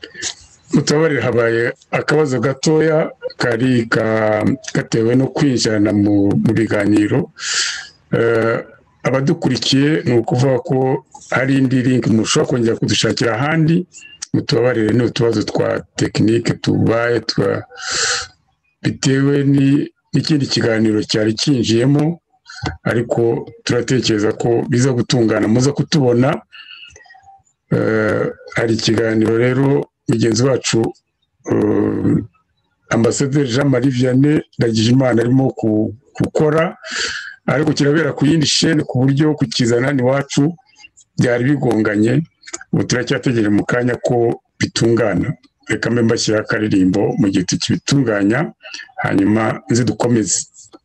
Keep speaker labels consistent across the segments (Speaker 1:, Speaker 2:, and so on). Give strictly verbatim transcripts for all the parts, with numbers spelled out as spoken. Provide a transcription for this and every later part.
Speaker 1: mutabare habaye akabazo gatoya kari gatewe no kwinjirana mu biganiro. Abadukurikiye ni ukuvuga ko hari indi link mushobora kongera kudushakira ahandi, mutubabarire ni utubazo twa tekinike tubaye twa bitewe n'ikindi kiganiro cyari kinjiyemo, ariko turatekereza ko biza gutungana muza kutubona. Hari ikiganiro rero mugenzi wacu Ambasaderi Jean Marie Vianney Ndagijimana arimo gukora, ariko kirabera ku yindi shene ku buryo kukizana ni wacu byari bigonganye. Ubu turacyategereje mu kanya ko bitungana. Reka mbe mbashyira akaririmbo mu gihe tukibitunganya, hanyuma nzi dukomeze.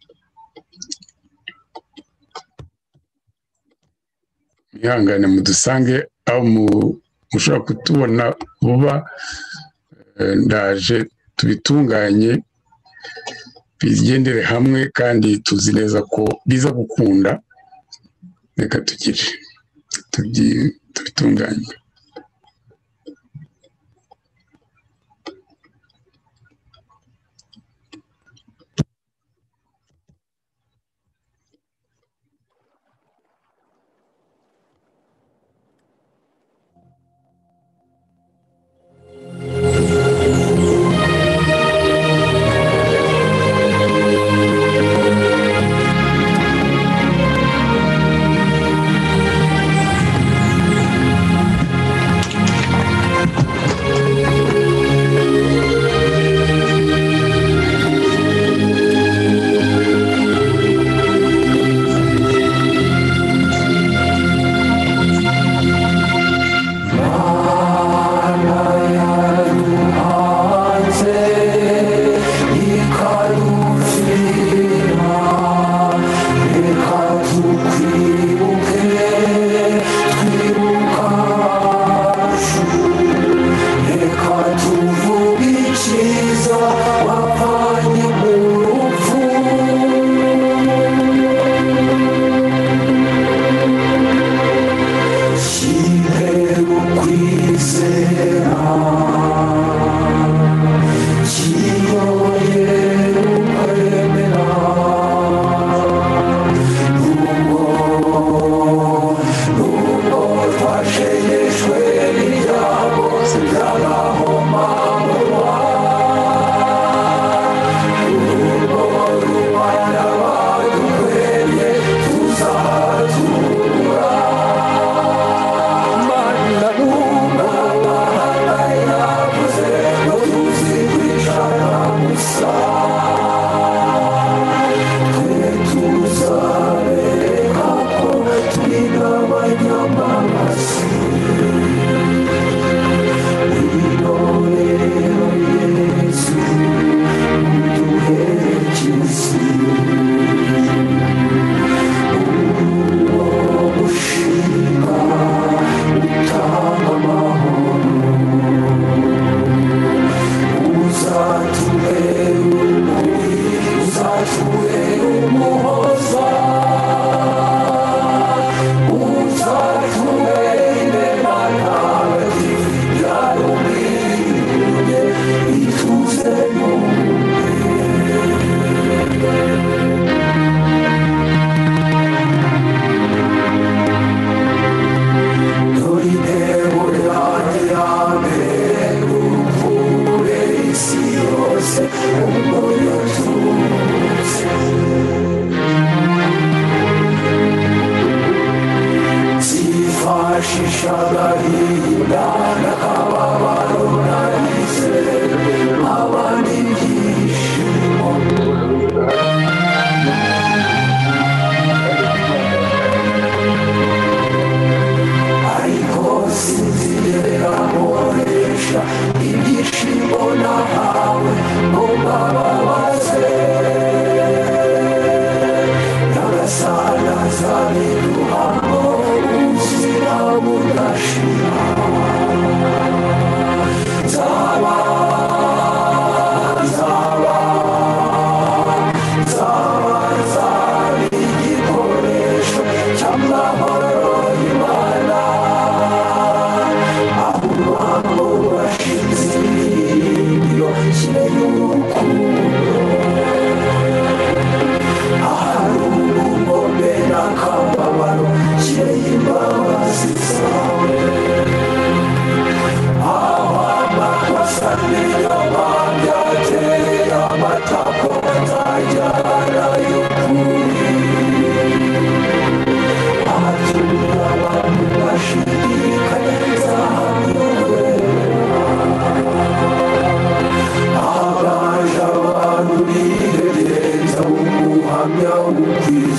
Speaker 1: Mwihangane mudusange aho mushobora kutubona vuba, ndaje tubitunganye bigendere hamwe kandi tuzi neza ko biza gukunda. Reka tugire tubitunganye.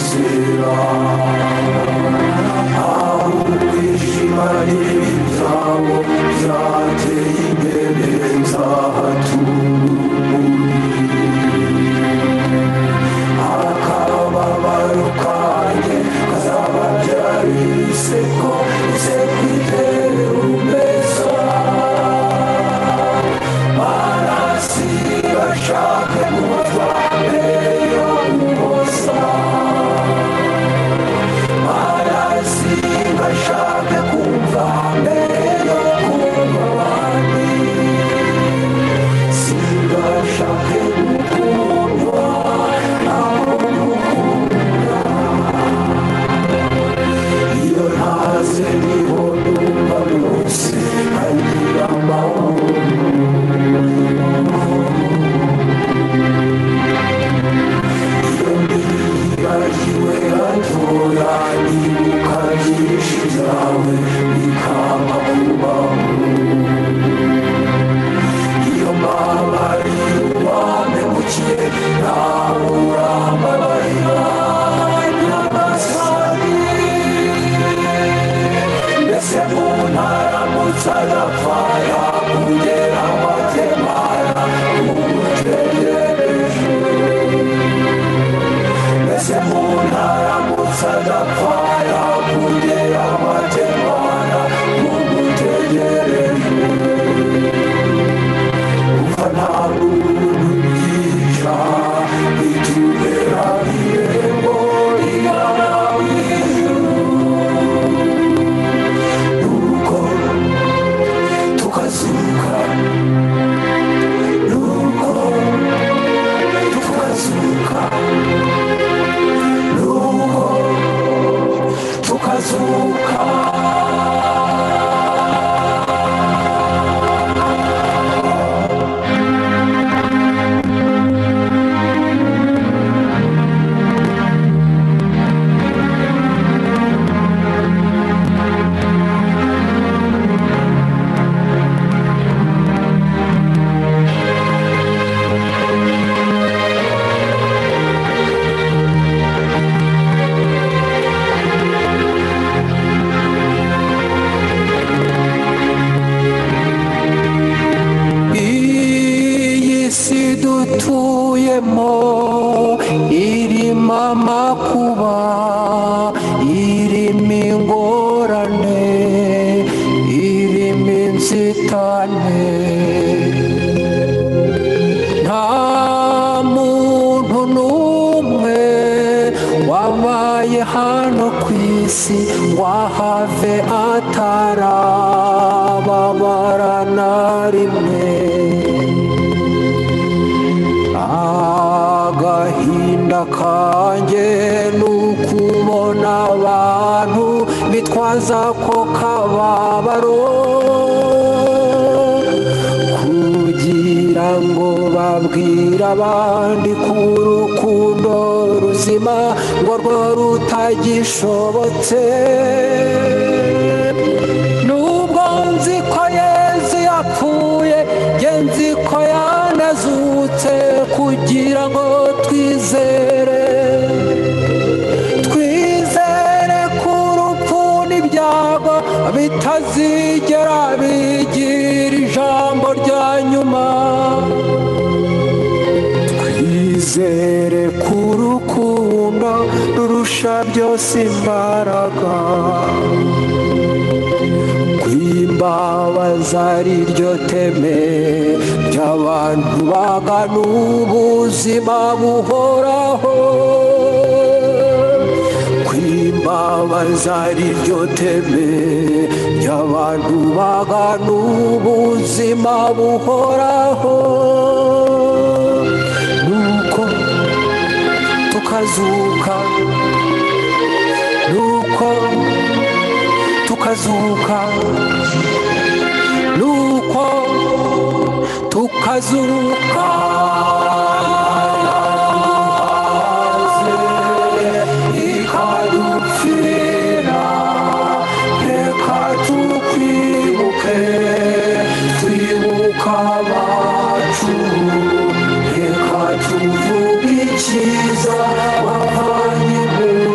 Speaker 2: kwizera aho kwishima n'ibitabo byateye imbere nzahatura akababaro kanjye kazaba byari iseko iseko itere umeza marasi bashake kumva mbere yo kubosa marasi bashake kumva mbere yo kumva abandi singashake gukundwa aho gukunda iyo ntaze niho numva rwose nkagira amahoro iyo nibagiwe gatoya nibuka byinshi byawe bikamba kubaho iyo mbabarira uwampemukiye nawe urambabarira nyagasani mbese umuntu aramutse agapfa yakugera amatemara umutegereje mbese umuntu aramutse agapfa yakugera amatemara umutegereje upfa nta buntu bwica bitubera irembo rigana mw'ijuru nuko tukazuka nuko tukazuka nuko tukazuka dutuyemo irimo amakuba irimo ingorane irimo inzitane nta muntu n'umwe wabaye hano ku isi wahave atarababara na rimwe agahinda kanjye n'ukubona abantu bitwaza ko kababaro kugira ngo babwire abandi ko urukundo ruzima ngo rwo rutagishobotse nubwo nzi ko Yesu yapfuye njye nzi ko yanazutse kugira ngo twizere twizere ko urupfu n'ibyago bitazigera bigira ijambo rya nyuma twizere ko urukundo rurusha byose imbaraga kwimbabaza ari ryo teme ry'abantu bagana ubuzima buhoraho kwimbabaza ari ryo teme ry'abantu bagana ubuzima buhoraho nuko tukazuka nuko tukazuka nuko tukazuka ikadupfira reka tukwibuke twibuka abacu reka tuvuge icyiza wavanye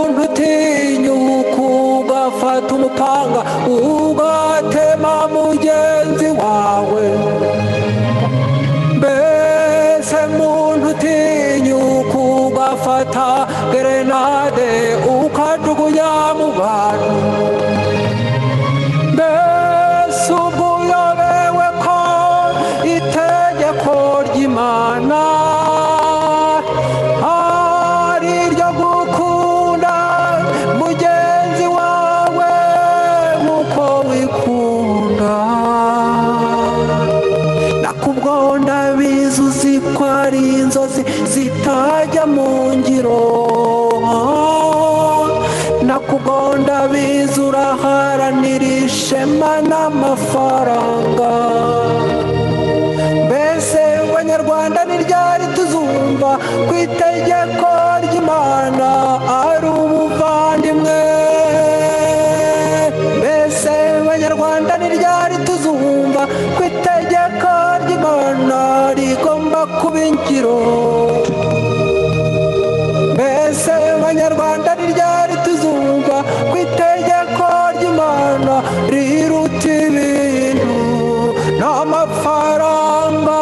Speaker 2: muntu utinyuka ugafata umupanga ugatema mugenzi wawe mbese muntu utinyuka ugafata gerenade ukajugunya mu bantu mbese ubwo uyobewe ko itegeko ry'Imana ari iryo gukunda mugenzi wawe nk'uko wikunda nakubwo ndabizi uzi ko ari inzozi zitajya mu ngiro nakubwo ndabizi uraharanira ishema n'amafaranga mbese abanyarwanda ni ryari tuzumva ku itegeko ry'Imana ari ubuvandimwe mbese abanyarwanda ni ryari tuzumva ku itegeko ry'Imana rigomba kuba ingiro mbese abanyarwanda ni ryari tuzumva ku itegeko ry'Imana riruta ibintu n'amafaranga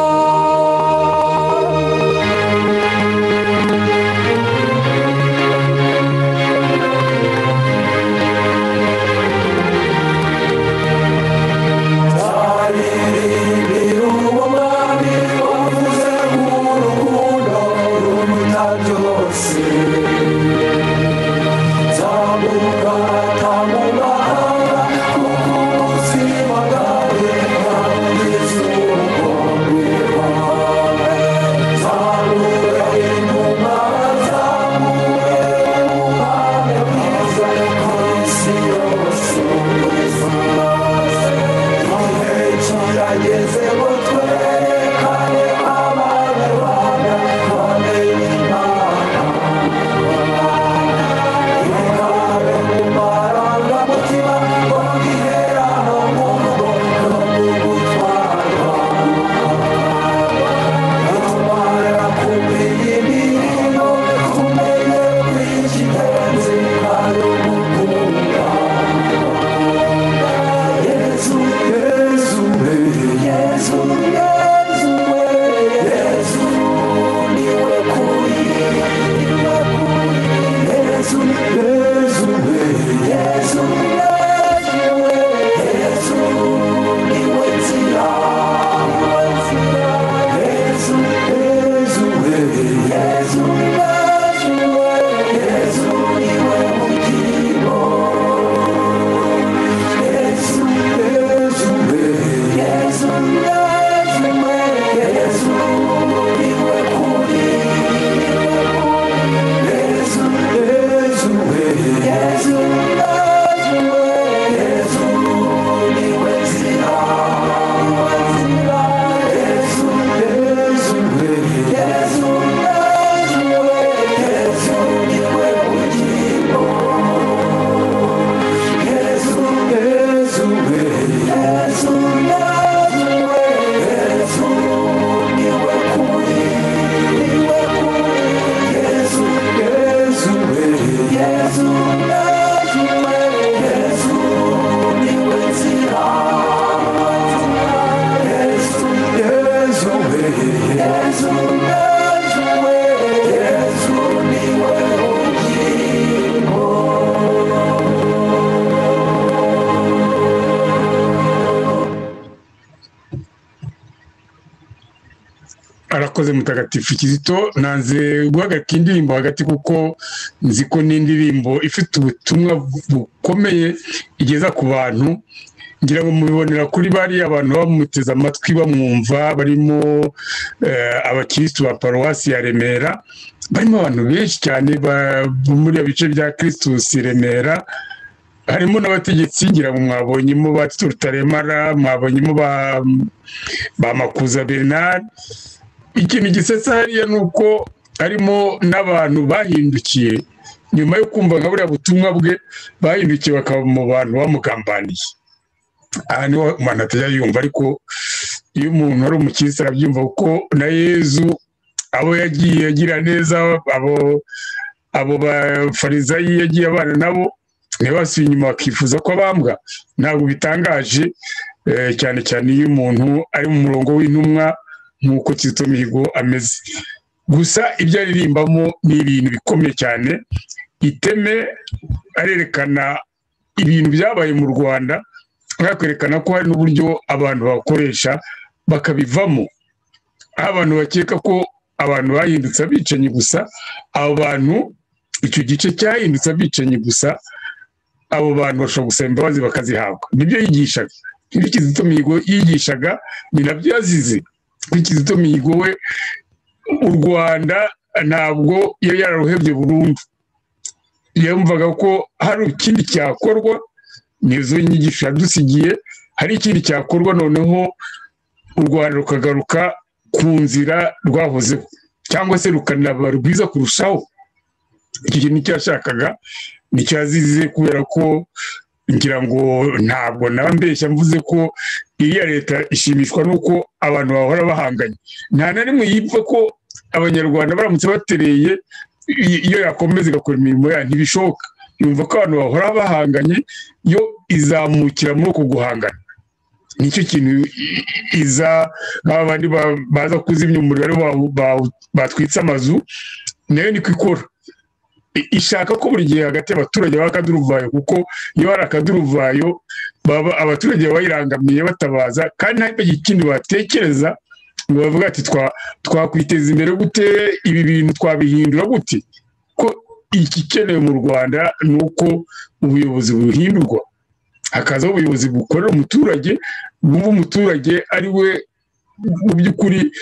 Speaker 1: arakoze mutagatifu Kizito nanze guhagarika indirimbo hagati kuko nzi ko n'indirimbo ifite ubutumwa bukomeye igeza ku bantu ngira ngo mubibonera kuri bari abantu bamuteza amatwi bamwumva barimo abakristo ba paruwasi ya Remera barimo abantu benshi cyane muri abice bya Kristus Remera harimo n'abategetsi ngira ngo mwabonyemo ba Rutaremara mwabonyemo ba ba Makuza Bernard ikintu gisetsa hariya nuko harimo n'abantu bahindukiye nyuma yo kumva nka buriya butumwa bwe bahindukiye bakaba mu bantu bamugambaniye aha niho umuntu atajya yumva ariko iyo umuntu ari umukirisitu arabyumva kuko na Yezu abo yagiye agira neza abo abo bafarizayi yagiye abana nabo ntibasubiye inyuma bakifuza ko bambwa. Ntabwo bitangaje cyane cyane iyo umuntu ari mu murongo w'intumwa nk'uko Kizito Mihigo ameze. Gusa ibyo aririmbamo ni ibintu bikomeye cyane. Iteme arerekana ibintu byabaye mu Rwanda, akwerekana ko hari n'uburyo abantu bakoresha bakabivamo. Abantu bakeka ko abantu bahindutse abicanyi gusa, abo bantu icyo gice cyahindutse abicanyi gusa, abo bantu bashobora gusaba imbabazi bakazihabwa. Nibyo yigishaga. Ibyo Kizito Mihigo yigishaga ni nabyo yazize. Kizito Mihigo we u Rwanda ntabwo yari yararuhebye burundu. Yumvaga ko hari ikindi cyakorwa, nizo nyigisho yadusigiye, hari ikindi cyakorwa noneho u Rwanda rukagaruka ku nzira rwahozeho, cyangwa se rukanaba rwiza kurushaho. Iki kintu cyashakaga nicyo yazize, kubera ko ngira ngo ntabwo nambeshya mvuze ko iriya leta ishimishwa nuko abantu bahora bahanganye. Nta na rimwe yipfa ko abanyarwanda baramutse batereye iyo yakomeza igakora imirimo yayo, ntibishoboka. Yumva ko abantu bahora bahanganye, yo izamukira muri uko guhangana. Nicyo kintu iza nk'abandi baza kuzimya umuriro batwitse amazu, nayo niko ikora. Ishaka ko buri gihe hagati y'abaturage b'akaduruvayo, kuko iyo hari akaduruvayo abaturage bayirangamiye batabaza, kandi nta kindi batekereza ngo bavuga ati twakwiteza imbere gute, ibi bintu twabihindura gute. Ko igikenewe mu Rwanda ni uko ubuyobozi buhindurwa, hakazaho ubuyobozi bukorera umuturage, bumva umuturage ari we mu by'ukuri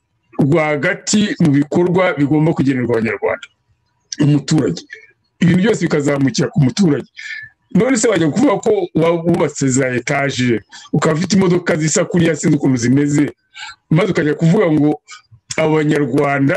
Speaker 1: rwagati mu bikorwa bigomba kugenerwa abanyarwanda. Umuturage ibintu byose bikazamukira ku muturage. None se wajya kuvuga ko wubatse za etaje, ukaba ufite imodoka zisa kuriya sinzi ukuntu zimeze, maze ukajya kuvuga ngo abanyarwanda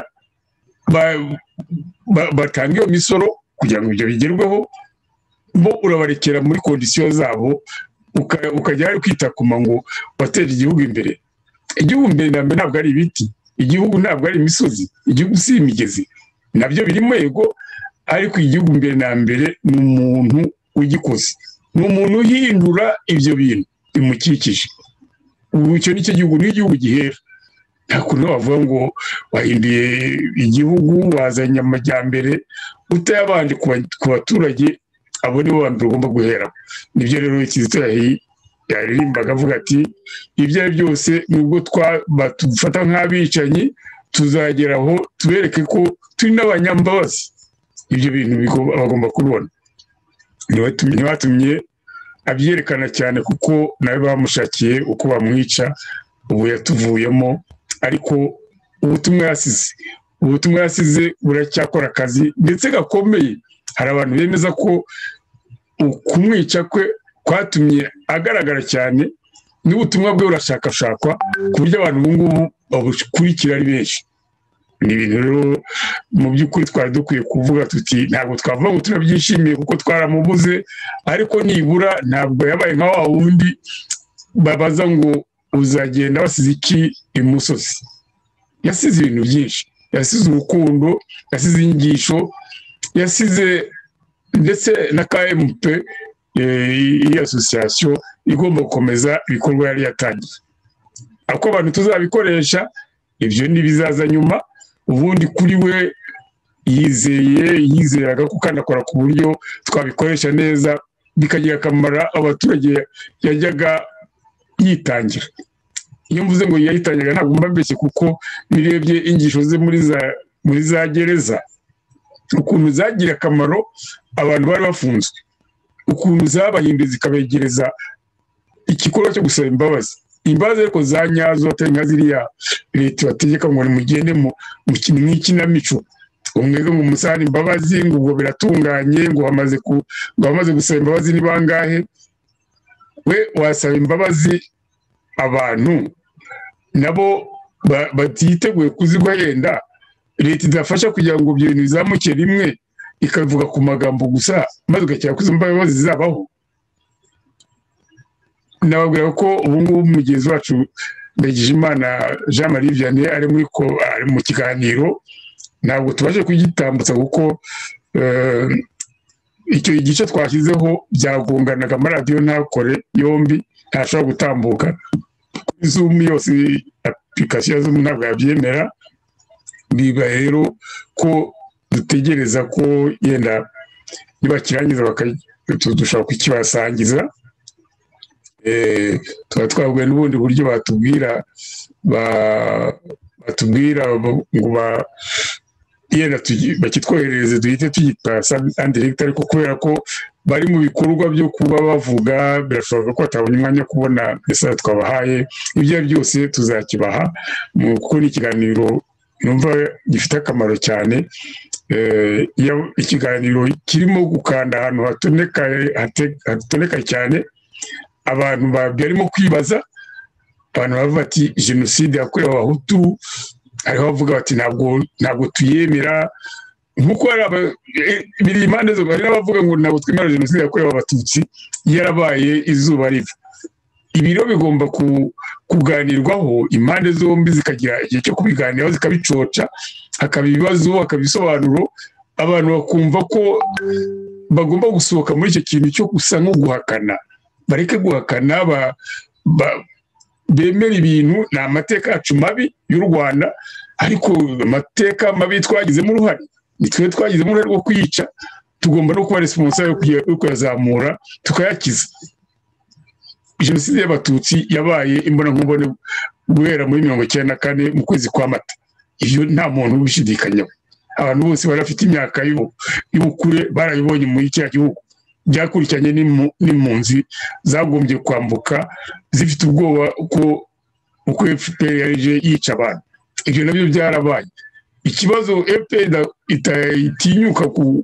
Speaker 1: batanga iyo misoro kugira ngo ibyo bigerweho, bo urabarekera muri kondisiyo zabo, ukajya hari kwita kuma ngo watera igihugu imbere. Igihugu mbere na mbere ntabwo ari ibiti, igihugu ntabwo ari imisozi, igihugu si imigezi, nabyo birimo yego, ariko igihugu mbere na mbere ni umuntu ugikoze, ni umuntu uhindura ibyo bintu bimukikije. Ubu icyo nicyo gihugu, ni igihugu gihera. Nta kuntu wavuga ngo wahinduye igihugu wazanye amajyambere utayabanje ku baturage, abo nibo bantu bagomba guhera. Nibyo rero Kizito yaririmbaga avuga ati ibyo ari byose nubwo badufata nk'abicanyi, tuzageraho tubereke ko turi n'abanyambabazi. Ibyo bintu bagomba kubibona. Ntibatumye abyerekana cyane, kuko nawe bamushakiye uko bamwica, ubu yatuvuyemo. Ariko ubutumwa yasize ubutumwa yasize buracyakora akazi ndetse gakomeye. Hari abantu bemeza ko kumwica kwe kwatumye agaragara cyane, n'ubutumwa bwe burashakashakwa ku buryo abantu ubu ngubu babukurikira ari benshi. Ni ibintu rero mu by'ukuri twari dukwiye kuvuga tuti ntabwo twavuga ngo turabyishimiye kuko twaramubuze, ariko nibura ntabwo yabaye nka wa wundi babaza ngo uzagenda wasize iki imusozi. Yasize ibintu byinshi, yasize urukundo, yasize inyigisho, yasize ndetse na K M P, iyi association igomba gukomeza ibikorwa yari yatangiye. Ako abantu tuzabikoresha ibyo nibizaza nyuma, ubundi kuri we yizeye yizeraga ko kandi akora ku buryo twabikoresha neza bikagira akamaro abaturage yajyaga yitangira. Iyo mvuze ngo yayitangaga ntabwo mbambeshye, kuko birebye ingisho ze muri za muri za gereza, ukuntu zagira akamaro abantu bari bafunzwe, ukuntu zabahinduye zikabegereza igikorwa cyo gusaba imbabazi. Imbabazi ariko za nyazo, atari nka ziriya leta bategeka ngo nimugende mu kintu nk'ikinamico, umwege ngo umusahane imbabazi ngo ubwo biratunganye, ngo bamaze ku ngo bamaze gusaba imbabazi ni bangahe. We wasaba imbabazi abantu nabo batiteguye kuzigwa, yenda leta idafasha kugira ngo ibyo bintu bizamuke rimwe, ikavuga ku magambo gusa maze ugakira ko izo mbabazi zizabaho. Nababwira ko ubu ngubu mugenzi wacu Ndagijimana Jean Marie Vianney ari muri ko ari mu kiganiro, ntabwo tubaje kugitambutsa kuko icyo igice twashyizeho byagonganaga amaradiyo ntakore yombi ntashobora gutambuka kuri Zoom yose application ya Zoom ntabwo yabyemera biba rero ko dutegereza ko yenda nibakirangiza dushobora kukibasangiza tuba twavuye n'ubundi buryo batubwira batubwira ngo yenda bakitwoherereze duhite tugipasa andiregita ariko kubera ko bari mu bikorwa byo kuba bavuga birashoboka ko batabonye umwanya kubona message twabahaye ibyo byose tuzakibaha kuko ni ikiganiro numva gifite akamaro cyane ikiganiro kirimo gukanda ahantu hatoneka cyane abantu barimo kwibaza abantu bavuga ati jenoside yakorewe abahutu ariho bavuga bati ntabwo ntabwo tuyemera nkuko biri impande zo bari n'abavuga ngo ntabwo twemera jenoside yakorewe abatutsi yarabaye izuba riva ibiro bigomba kuganirwaho impande zombi zikagira igihe cyo kubiganiraho zikabicoca hakaba ibibazo hakabisobanuro abantu bakumva ko bagomba gusohoka muri icyo kintu cyo gusa nko guhakana bareke guhakana bemera ibintu ni amateka yacu mabi y'u Rwanda ariko amateka mabi twagizemo uruhare nitwe twagizemo uruhare rwo kwica tugomba no kuba responsable yo kuyazamura tukayakiza jenoside y'abatutsi yabaye imbona nkubone guhera muri mirongo icyenda na kane mu kwezi kwa Mata iyo nta muntu ubishidikanyaho abantu bose bari bafite imyaka y'ubukure barayibonye muri cya gihugu byakurikiranye n'impunzi zagombye kwambuka zifite ubwoba uko uko F P R yaje yica abantu ibyo nabyo byarabaye ikibazo F P R itatinyuka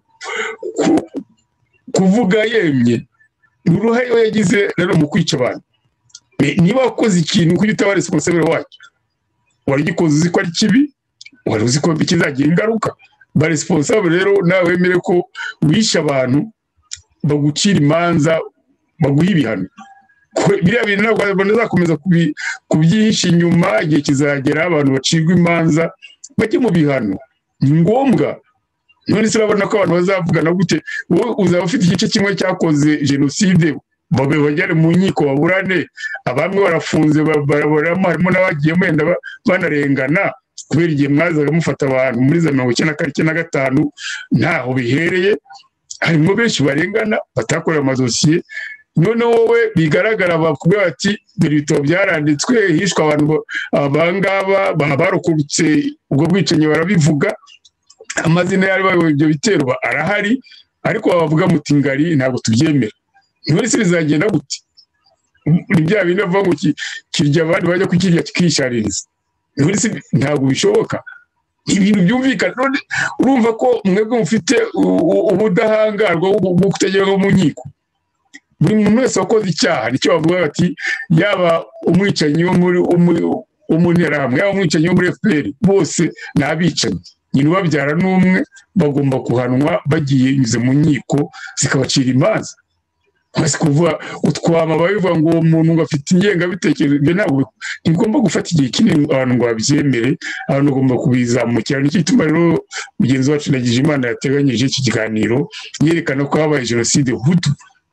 Speaker 1: kuvuga yemye uruhare yagize rero mu kwica abantu niba wakoze ikintu kuko utaba responsable wacyo wari gikoze uzi ko ari kibi wari uzi ko kizagira ingaruka ba responsable rero nawe wemere ko wisha abantu bagucira imanza baguha ibihano biriya bintu ntabwo bazakomeza kubyihisha inyuma igihe kizagera abantu bacirwa imanza bajye mu bihano ni ngombwa none se urabona ko abantu bazavugana gute wowe uzaba ufite igice kimwe cyakoze jenoside babe bajyane mu nkiko baburane abamwe barafunze baraboramo harimo n'abagiyemo wenda banarengana kubera igihe mwazaga mufata abantu muri za mirongo icyenda na gatanu ntaho bihereye harimo benshi barengana batakorera amadosiye none wowe bigaragara bakubwira bati dore ibitabo byaranditswe hishwe abantu abangaba barokorutse ubwo bwicanyi barabivuga amazina y'abayoboye ibyo bitero arahari ariko bavuga muti ngari ntabwo tubyemera none se bizagenda gute ni bya bindi bavuga ngo kirya abandi bajya kukirya kikishaririza none se ntabwo bishoboka ibintu byumvikana none urumva ko mwebwe mufite ubudahangarwa bwo kutegera mu nkiko buri muntu wese wakoze icyaha nicyo bavuga bati yaba umwicanyi wo muri umunterahamwe yaba umwicanyi wo muri F P R bose ni abicanyi nyine babyara n'umwe bagomba kuhanwa bagiye binyuze mu nkiko zikabacira imanza basi kuvuga utwama babivuga ngo uwo muntu ngo afite ingengabitekerezo ibyo ntabwo bigomba gufata igihe kinini abantu ngo babyemere abantu bagomba kubizamukira nicyo gituma rero mugenzi wacu Ndagijimana yateganyije iki kiganiro yerekana ko habaye jenoside hutu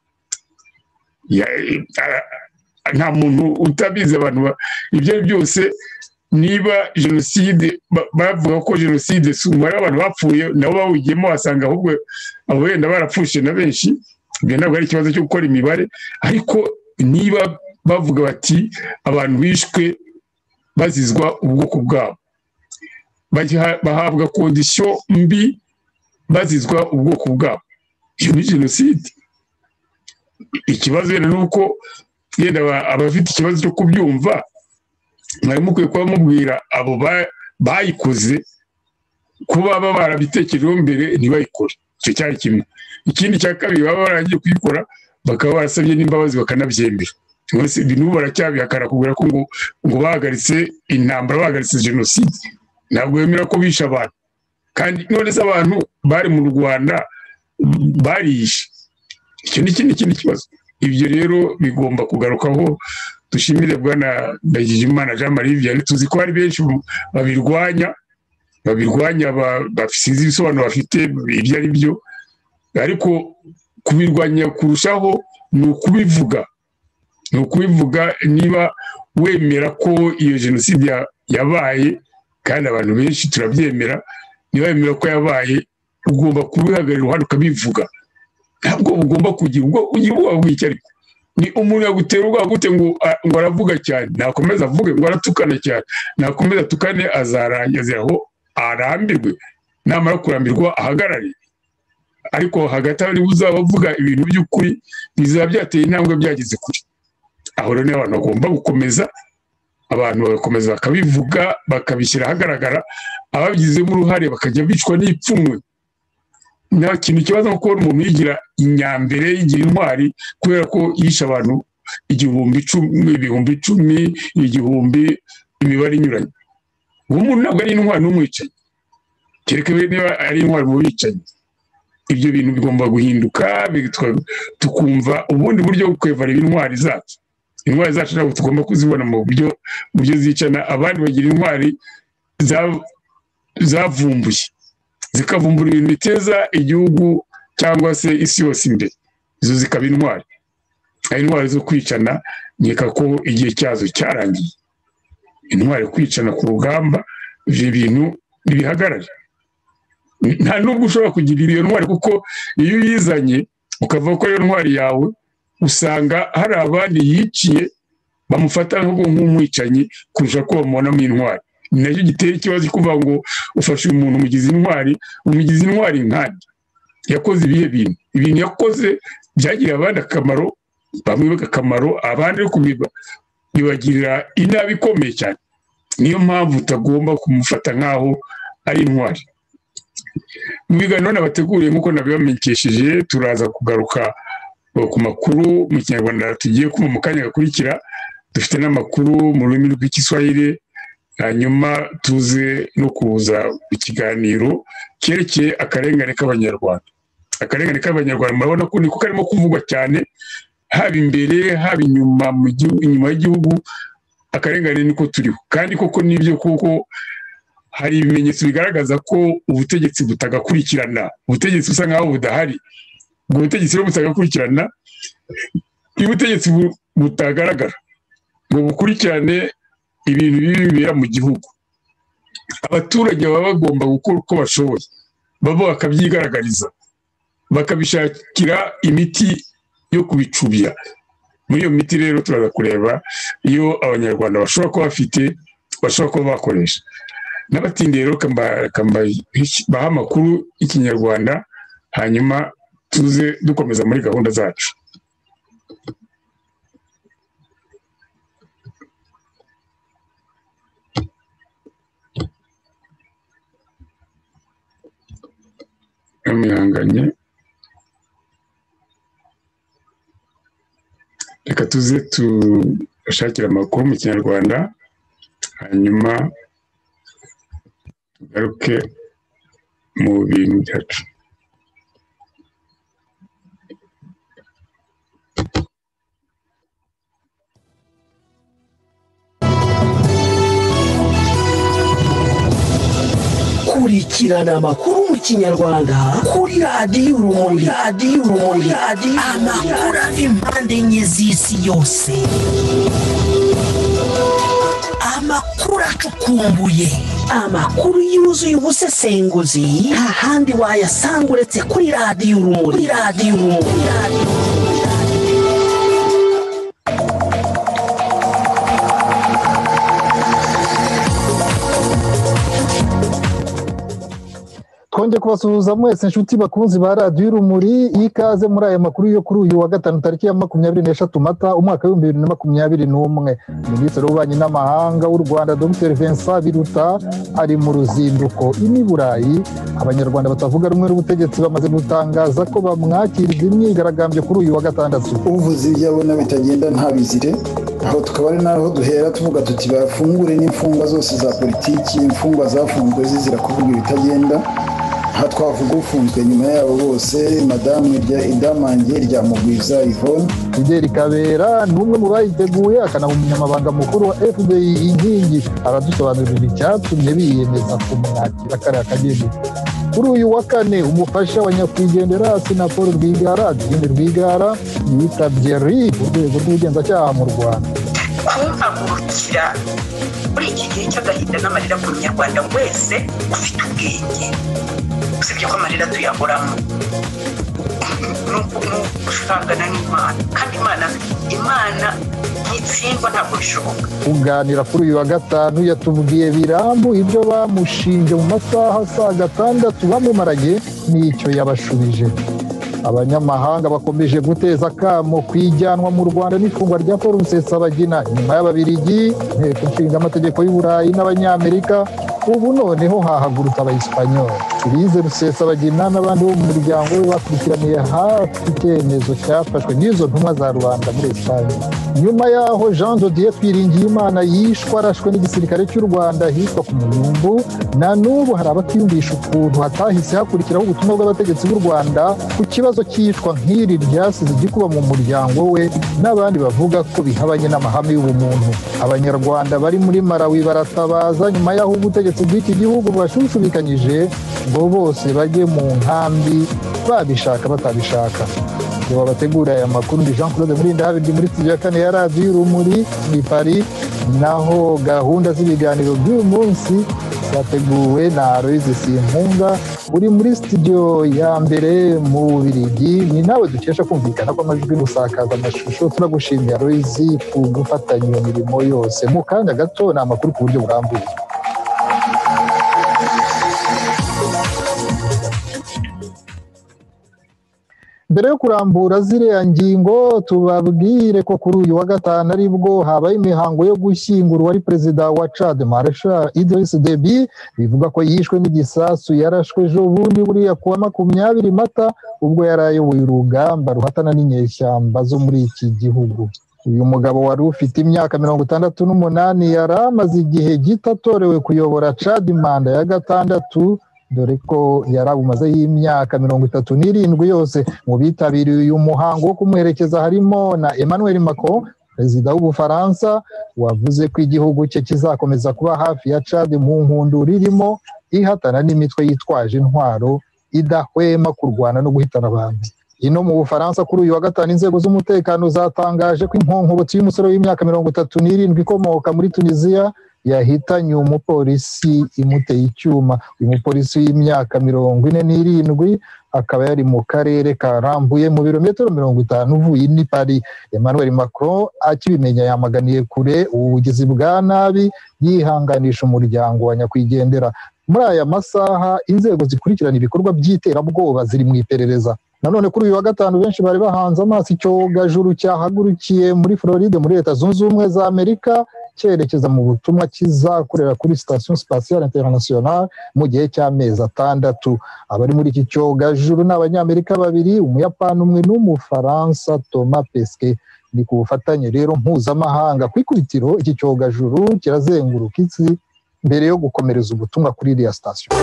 Speaker 1: nta muntu utabizi abantu ibyo byose niba jenoside bavuga ko jenoside sumara abantu bapfuye nabo bawugiyemo wasanga ahubwo abo wenda barapfushe na benshi ibyo ntabwo ari ikibazo cyo gukora imibare ariko niba bavuga bati abantu bishwe bazizwa ubwoko bwabo bahabwa kondisiyo mbi bazizwa ubwoko bwabo iyo ni jenoside ikibazo rero ni uko yenda abafite ikibazo cyo kubyumva mwari mukwiye kuba mubwira abo bayikoze kuba baba barabitekerejeho mbere ntibayikore icyo cyari kimwe ikindi cya kabiri baba barangiye kuyikora bakaba barasabye n'imbabazi bakanabyemera n'ubu baracyabihakana kubwira ko ngo ngo bahagaritse intambara bahagaritse jenoside ntabwo bemera ko bishe abantu kandi none se abantu bari mu Rwanda barishe icyo ni ikindi kindi kibazo ibyo rero bigomba kugarukaho dushimire bwana Ndagijimana Jean Marie Vianney tuzi ko hari benshi babirwanya babirwanya bafite ibisobanuro bafite ibyo ari byo, ariko kubirwanya kurushaho ni ukubivuga ni ukubivuga niba wemera ko iyo jenoside yabaye, kandi abantu benshi turabyemera, niba wemera ko yabaye ugomba kubihagarira hano ukabivuga. Ntabwo ugomba kugira ubwo ugira ubwoba bw'icyo ariko ni umuntu yagutera ubwoba gute ngo ngo aravuga cyane, nakomeza avuge ngo aratukana cyane, nakomeza atukane azarangiza aho arambirwe, namara kurambirwa ahagarare. Ariko hagati aho niba uzaba avuga ibintu by'ukuri bizaba byateye intambwe byageze kure. Aho rero abantu bagomba gukomeza, abantu bagakomeza bakabivuga bakabishyira ahagaragara, ababigizemo uruhare bakajya bicwa n'ipfunwe. Nta kintu kibazo nko kubona umuntu yigira inyambere, yigira intwari kubera ko yishe abantu igihumbi icumi, ibihumbi icumi, igihumbi, imibare inyuranye. Uwo muntu ntabwo ari intwari n'umwicanyi, kereka niba ari intwari mu bicanyi. Ibyo bintu bigomba guhinduka, tukumva ubundi buryo bwo kwevarira intwari zacu. Intwari zacu ntabwo tugomba kuzibona mu buryo buryo zicana, abandi bagira intwari zavumbuye zikavumbura ibintu biteza igihugu cyangwa se isi yose imbere, izo zikaba intwari. Ari intwari zo kwicana, nkeka ko igihe cyazo cyarangiye. Intwari kwicana ku rugamba, ibyo bintu ntibihagarare. Nta nubwo ushobora kugira iyo ntwari, kuko iyo uyizanye ukavuga ko iyo ntwari yawe, usanga hari abandi yiciye bamufata nk'umwicanyi kurusha ko bamubonamo intwari. Ni nacyo gitera ikibazo kuvuga ngo ufashe umuntu umugize intwari, umugize intwari nkandi yakoze ibihe bintu ibintu yakoze byagiriye abandi akamaro, bamwe akamaro, abandi ariko bibagirira inabi ikomeye cyane. Niyo mpamvu utagomba kumufata nk'aho ari intwari. Mu biganiro nabateguriye nk'uko nabibamenyesheje, turaza kugaruka ku makuru mu Kinyarwanda tugiye kuba mu kanya gakurikira. Dufite n'amakuru mu rurimi rw'Igiswahili, hanyuma tuze no kuza ikiganiro cyerekeye akarengane k'Abanyarwanda. Akarengane k'Abanyarwanda murabona ko niko karimo kuvugwa cyane, haba imbere haba inyuma mu gihugu, inyuma y'igihugu. Akarengane niko turiho, kandi koko nibyo, kuko hari ibimenyetso bigaragaza ko ubutegetsi butagakurikirana, ubutegetsi busa nkaho budahari. Ubwo butegetsi rero butagakurikirana, iyo ubutegetsi butagaragara ngo bukurikirane ibintu bibi bibera mu gihugu, abaturage baba bagomba gukora uko bashoboye, babo bakabyigaragariza, bakabishakira imiti yo kubicubya. Muri iyo miti rero turaza kureba iyo Abanyarwanda bashobora kuba bafite, bashobora kuba bakoresha. N'abatindi rero baha amakuru y'Ikinyarwanda, hanyuma tuze dukomeza muri gahunda zacu. Amihanganye, reka tuze tubashakira amakuru mu Kinyarwanda, hanyuma tugaruke mu bintu byacu.
Speaker 2: Kurikirana amakuru mu Kinyarwanda kuri radiyo Urumuri, radiyo Urumuri, amakuru ava impande enye z'isi yose, amakuru acukumbuye, amakuru yuzuye ubusesenguzi, nta handi wayasanga uretse kuri radiyo Urumuri, radiyo Urumuri.
Speaker 3: Twongeye kubasuhuza mwese inshuti bakunzi ba radiyo Urumuri, ikaze muri aya makuru yo kuri uyu wa gatanu tariki ya makumyabiri n'eshatu Mata umwaka w'ibihumbi bibiri na makumyabiri n'umwe. Minisitiri w'Ububanyi n'Amahanga w'u Rwanda Dr Vincent Biruta ari mu ruzinduko i Burayi. Abanyarwanda batavuga rumwe n'ubutegetsi bamaze gutangaza ko bamwakiriza imyigaragambyo kuri uyu wa gatandatu.
Speaker 4: Uvuze ibyo abona bitagenda ntabizire, aho tukaba ari naho duhera tuvuga tuti bafungure n'imfungwa zose za politiki, imfungwa zafunzwe zizira kuvuga ibitagenda, aha twavuga ufunzwe nyuma yabo bose madamu Idamange rya Mugwiza Yvonne.
Speaker 3: Fidel Kabera ni umwe mu bayiteguye akanaba umunyamabanga mukuru wa F D I inkingi, aradusobanurira icyatumye biyemeza kumwakira kariya kageni. Kuri uyu wa kane umufasha wa nyakwigendera Paul Rwigara Didier Rwigara yitabye R I B urwego rw'ubugenzacyaha mu Rwanda.
Speaker 5: Kumpagurukira muri iki gihe cy'agahinda n'amarira ku munyarwanda wese ufite ubwenge, usibye ko amarira tuyahoramo n'ugushangana n'Imana, kandi Imana Imana ntitsindwa, ntabwo bishoboka.
Speaker 3: Kuganira kuri uyu wa gatanu yatubwiye birambu ibyo bamushinje mu masaha saa gatandatu bamumaranye n'icyo yabashubije. Abanyamahanga bakomeje guteza akamo kwijyanwa mu Rwanda n'ifungwa rya Paul Rusesabagina nyuma y'Ababiligi, Inteko Ishinga Amategeko y'u Burayi n'Abanyamerika. Ubu noneho hahagurutse Abayisipanyoli. Louise Rusesabagina n'abandi bo mu muryango we bakurikiraniye hafi icyemezo cyafashwe n'izo ntumwa za rubanda muri Espanye. Nyuma yaho Jean Dodier Twiringiyimana yishwe arashwe n'igisirikare cy'u Rwanda hitwa ku Muyumbu, na n'ubu hari abatiyumvisha ukuntu hatahise hakurikiraho ubutumwa bw'abategetsi b'u Rwanda ku kibazo cyishwa nk'iri ryasize igikuba mu muryango we, n'abandi bavuga ko bihabanye n'amahame y'ubumuntu. Abanyarwanda bari muri Malawi baratabaza nyuma yaho ubutegetsi bw'iki gihugu bwashushubikanyije ngo bose bajye mu nkambi babishaka batabishaka. Ngo bategura aya makuru ndi Jean Claude Murindahabi ndi muri studio ya kane ya Radio Urumuri ni Paris, naho gahunda z'ibiganiro by'uyu munsi yateguwe na Aloise Simpunga uri muri studio ya mbere mu Bubiligi. Ni nawe dukesha kumvikana kw'amajwi gusakaza amashusho. Turagushimira Aloise ku gufatanya iyo mirimo yose. Mu kanya gato ni amakuru ku buryo burambuye. Mbere yo kurambura ziriya ngingo tubabwire ko kuri uyu wa gatanu aribwo habaye imihango yo gushyingura uwari perezida wa Chad Marshal Idriss Deby, bivuga ko yishwe n'igisasu yarashwe ejo bundi buriya kuwa makumyabiri Mata ubwo yari ayoboye urugamba ruhatana n'inyeshyamba zo muri iki gihugu. Uyu mugabo wari ufite imyaka mirongo itandatu n'umunani yari amaze igihe gito atorewe kuyobora Chad manda ya gatandatu, dore ko yari abumazeho imyaka mirongo itatu n'irindwi yose. Mu bitabiriye uyu muhango wo kumuherekeza harimo na Emmanuel Macron, perezida w'Ubufaransa, wavuze ko igihugu cye kizakomeza kuba hafi ya Chad mu nkundura irimo ihatana n'imitwe yitwaje intwaro idahwema kurwana no guhitana abantu. Ino mu Bufaransa kuri uyu wa gatanu inzego z'umutekano zatangaje ko inkonkobotsi y'umusore w'imyaka mirongo itatu n'irindwi ikomoka muri Tunisia yahitanye umupolisi imuteye icyuma. Uyu mupolisi w'imyaka mirongo ine n'irindwi akaba yari mu karere ka Rambuye mu birometero mirongo itanu uvuye i Paris. Emmanuel Macron akibimenya yamaganiye kure ubugizi bwa nabi, yihanganisha umuryango wa nyakwigendera. Muri aya masaha inzego zikurikirana ibikorwa by'iterabwoba ziri mu iperereza. Nanone kuri uyu wa gatanu benshi bari bahanze amaso icyogajuru cyahagurukiye muri Floride muri Leta Zunze Ubumwe za Amerika cyerekeza mu butumwa kizakorera kuri Station Spatiale Internationale mu gihe cy'amezi atandatu. Abari muri iki cyogajuru ni Abanyamerika babiri, Umuyapani umwe n'Umufaransa Thomas Pesquet. Ni ku bufatanye rero mpuzamahanga. Ku ikubitiro iki cyogajuru kirazenguruka isi mbere yo gukomereza ubutumwa kuri iriya station.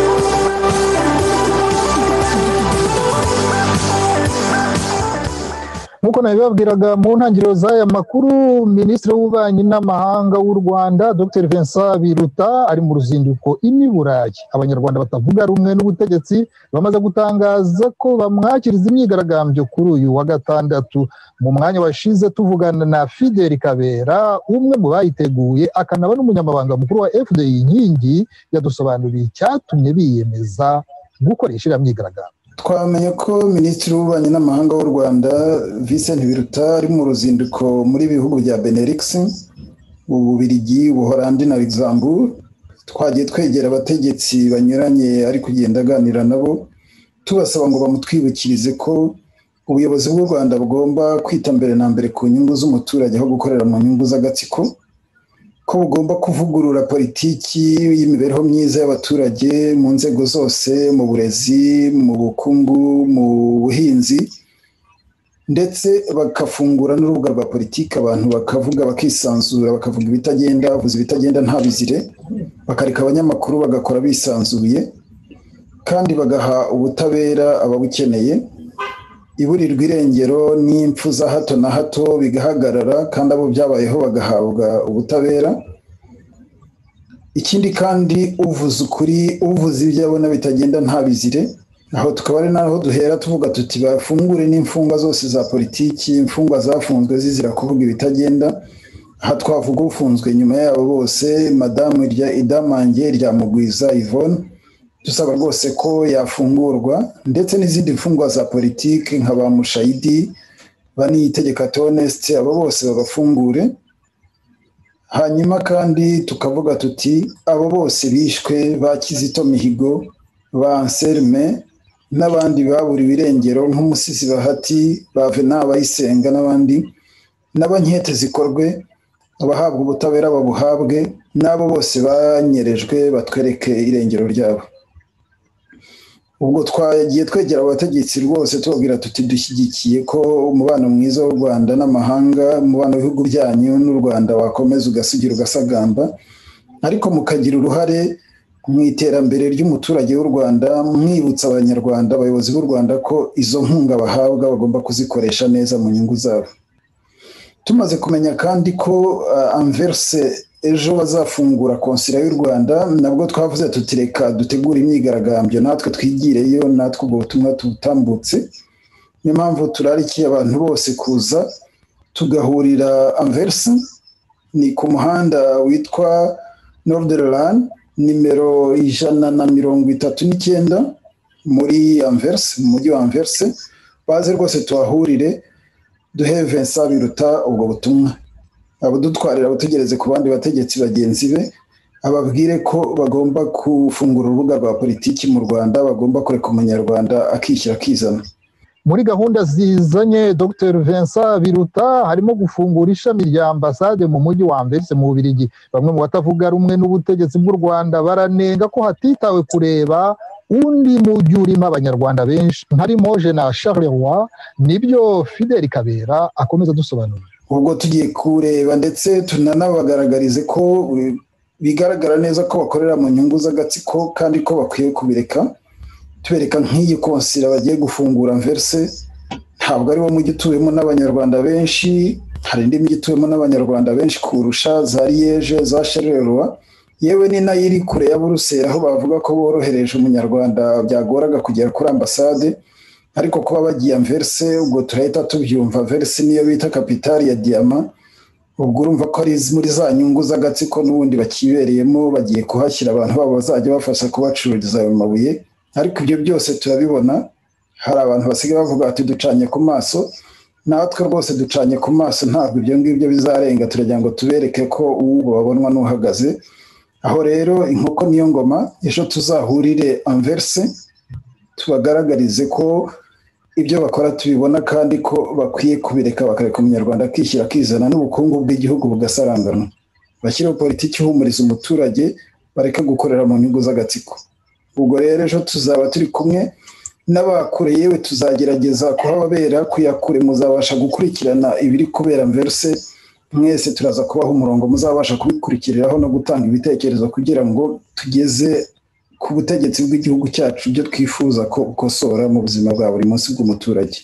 Speaker 3: Nkuko nabibabwiraga mu ntangiriro z'aya makuru, Minisitiri w'Ububanyi n'Amahanga w'u Rwanda Dr Vincent Biruta ari mu ruzinduko i Burayi. Abanyarwanda batavuga rumwe n'ubutegetsi bamaze gutangaza ko bamwakiriza imyigaragambyo kuri uyu wa gatandatu. Mu mwanya washize tuvugana na Fidel Kabera, umwe mu bayiteguye akanaba n'umunyamabanga mukuru wa F D I inkingi, yadusobanuriye icyatumye biyemeza gukoresha iriya myigaragambyo.
Speaker 4: Twamenye ko Minisitiri w'Ububanyi n'Amahanga w'u Rwanda Vincent Biruta ari mu ruzinduko muri bihugu bya Benelux, Ububiligi, Ubuholandi na Luxembourg. Twagiye twegera abategetsi banyuranye ari kugenda aganira nabo, tubasaba ngo bamutwibukirize ko ubuyobozi bw'u Rwanda bugomba kwita mbere na mbere ku nyungu z'umuturage aho gukorera mu nyungu z'agatsiko, ko bugomba kuvugurura politiki y'imibereho myiza y'abaturage mu nzego zose, mu burezi, mu bukungu, mu buhinzi, ndetse bakafungura n'urubuga rwa politiki abantu bakavuga bakisanzura, bakavuga ibitagenda, bavuze ibitagenda nta bizire, bakareka abanyamakuru bagakora bisanzuye, kandi bagaha ubutabera ababukeneye iburirwa irengero n'impfu za hato na hato bigahagarara kandi abo byabayeho bagahabwa ubutabera. Ikindi kandi uvuze ukuri uvuze ibyo abona bitagenda ntabizire, aho tukaba ari naho duhera tuvuga tuti bafungure n'imfungwa zose za politiki, imfungwa zafunzwe zizira kuvuga ibitagenda. Aha twavuga ufunzwe nyuma yabo bose madamu irya Idamange rya Mugwiza Yvonne, dusaba rwose ko yafungurwa, ndetse n'izindi mfungwa za politiki nka ba Mushayidi Baniyitegeka Theoneste, abo bose babafungure. Hanyuma kandi tukavuga tuti abo bose bishwe ba Kizito Mihigo, ba Anselme n'abandi baburiwe irengero nk'umusizi Bahati, ba Venant Bayisenga n'abandi, n'abankete zikorwe abahabwa ubutabera babuhabwe, n'abo bose banyerejwe batwereke irengero ryabo. Ubwo twagiye twegera abategetsi rwose tubabwira tuti dushyigikiye ko umubano mwiza w'u Rwanda n'amahanga, umubano w'ibihugu byanyu n'u Rwanda wakomeza ugasugira ugasagamba, ariko mukagira uruhare mu iterambere ry'umuturage w'u Rwanda, mwibutsa abanyarwanda abayobozi b'u Rwanda ko izo nkunga bahabwa bagomba kuzikoresha neza mu nyungu zabo. Tumaze kumenya kandi ko uh, Anverse ejo bazafungura konsila y'u Rwanda, nabwo twavuze tutireka dutegura imyigaragambyo natwe twigireyo, natwe ubwo butumwa tutambutse. Niyo mpamvu turarikiye abantu bose kuza tugahurira Anverse, ni ku muhanda witwa Norderland nimero ijana na mirongo itatu n'icyenda muri Anverse, mu mujyi wa Anverse. Baze rwose tuhahurire duhe Vincent Biruta ubwo butumwa, abudutwarira abutegereze ku bandi bategetsi bagenzi be, ababwire ko bagomba gufungura urubuga rwa politiki mu Rwanda, bagomba kureka umunyarwanda akishyira akizana.
Speaker 3: Muri gahunda zizanye Dr Vincent Biruta harimo gufungura ishami rya ambasade mu mujyi wa Anverse mu Bubiligi. Bamwe mu batavuga rumwe n'ubutegetsi bw'u Rwanda baranenga ko hatitawe kureba undi mujyi urimo abanyarwanda benshi harimo Jean Charles Roy, nibyo Fidel Kabera akomeza dusobanura.
Speaker 4: Ubwo tugiye kureba ndetse tunanabagaragarize ko bigaragara neza ko bakorera mu nyungu z'agatsiko kandi ko bakwiye kubireka. Tubereka nk'iyi konsila bagiye gufungura Anverse ntabwo ari wo mujyi utuwemo n'abanyarwanda benshi, hari indi mijyi ituwemo n'abanyarwanda benshi kurusha za Liege, za Charleroi, yewe ni nayo iri kure ya Buruseli aho bavuga ko borohereje umunyarwanda byagoraga kugera kuri ambasade. Ariko kuba bagiye Anverse ubwo turahita tubyumva. Anverse niyo bita kapitali ya diyama, ubwo urumva ko ari muri za nyungu z'agatsiko n'ubundi bakibereyemo, bagiye kuhashyira abantu babo bazajya bafasha kubacururiza ayo mabuye. Ariko ibyo byose turabibona, hari abantu basigaye bavuga ati ducanye ku maso, natwe rwose ducanye ku maso, ntabwo ibyo ngibyo bizarenga. turagira ngo tubereke ko uwo babonwa n'uhagaze aho. Rero inkoko niyo ngoma, ejo tuzahurire Anverse tubagaragarize ko ibyo bakora tubibona kandi ko bakwiye kubireka bakareka umunyarwanda akishyira akizana n'ubukungu bw'igihugu bugasarangana. Bashyireho politiki ihumuriza umuturage, bareke gukorera mu nyungu z'agatsiko. Ubwo rero ejo tuzaba turi kumwe n'abakure, yewe tuzagerageza kuhababera kuyakure, muzabasha gukurikirana ibiri kubera Anverse. Mwese turaza kubaha umurongo muzabasha kubikurikiriraho no gutanga ibitekerezo kugira ngo tugeze ku butegetsi bw'igihugu cyacu ibyo twifuza ko ukosora mu buzima bwa buri munsi bw'umuturage.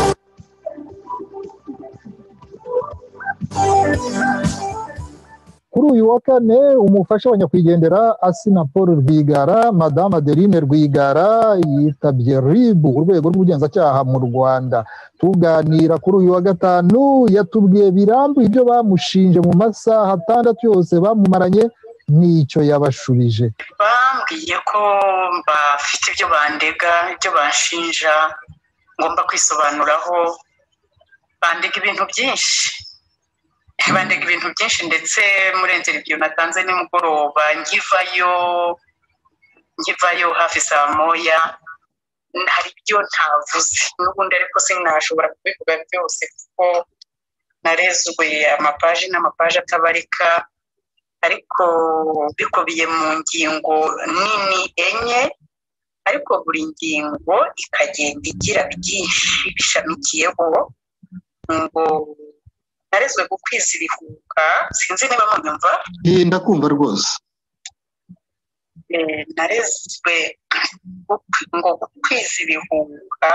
Speaker 3: Kuri uyu wa kane umufasha wa nyakwigendera Asina Paul Rwigara, Madame Adeline Rwigara yitabye R I B, urwego rw'ubugenzacyaha mu Rwanda. Tuganira kuri uyu wa gatanu yatubwiye birambuye ibyo bamushinje mu masaha atandatu yose bamumaranye n'icyo yabashubije.
Speaker 5: Bambwiye ko bafite ibyo bandega, ibyo banshinja, ngomba kwisobanuraho. Bandega ibintu byinshi bandega ibintu byinshi ndetse muri interview natanze nimugoroba ngivayo ngivayo hafi saa moya hari ibyo ntavuze n'ubundi, ariko sinashobora kubivuga byose kuko narezwe amapaji n'amapaji atabarika, ariko bikubiye mu ngingo nini enye, ariko buri ngingo ikagenda igira byinshi bishamikiyeho. Ngo narezwe gukwiza ibihuka, sinzi niba munyumva.
Speaker 6: Eh, ndakumva rwose.
Speaker 5: Eh, narezwe ngo kwiza ibihuha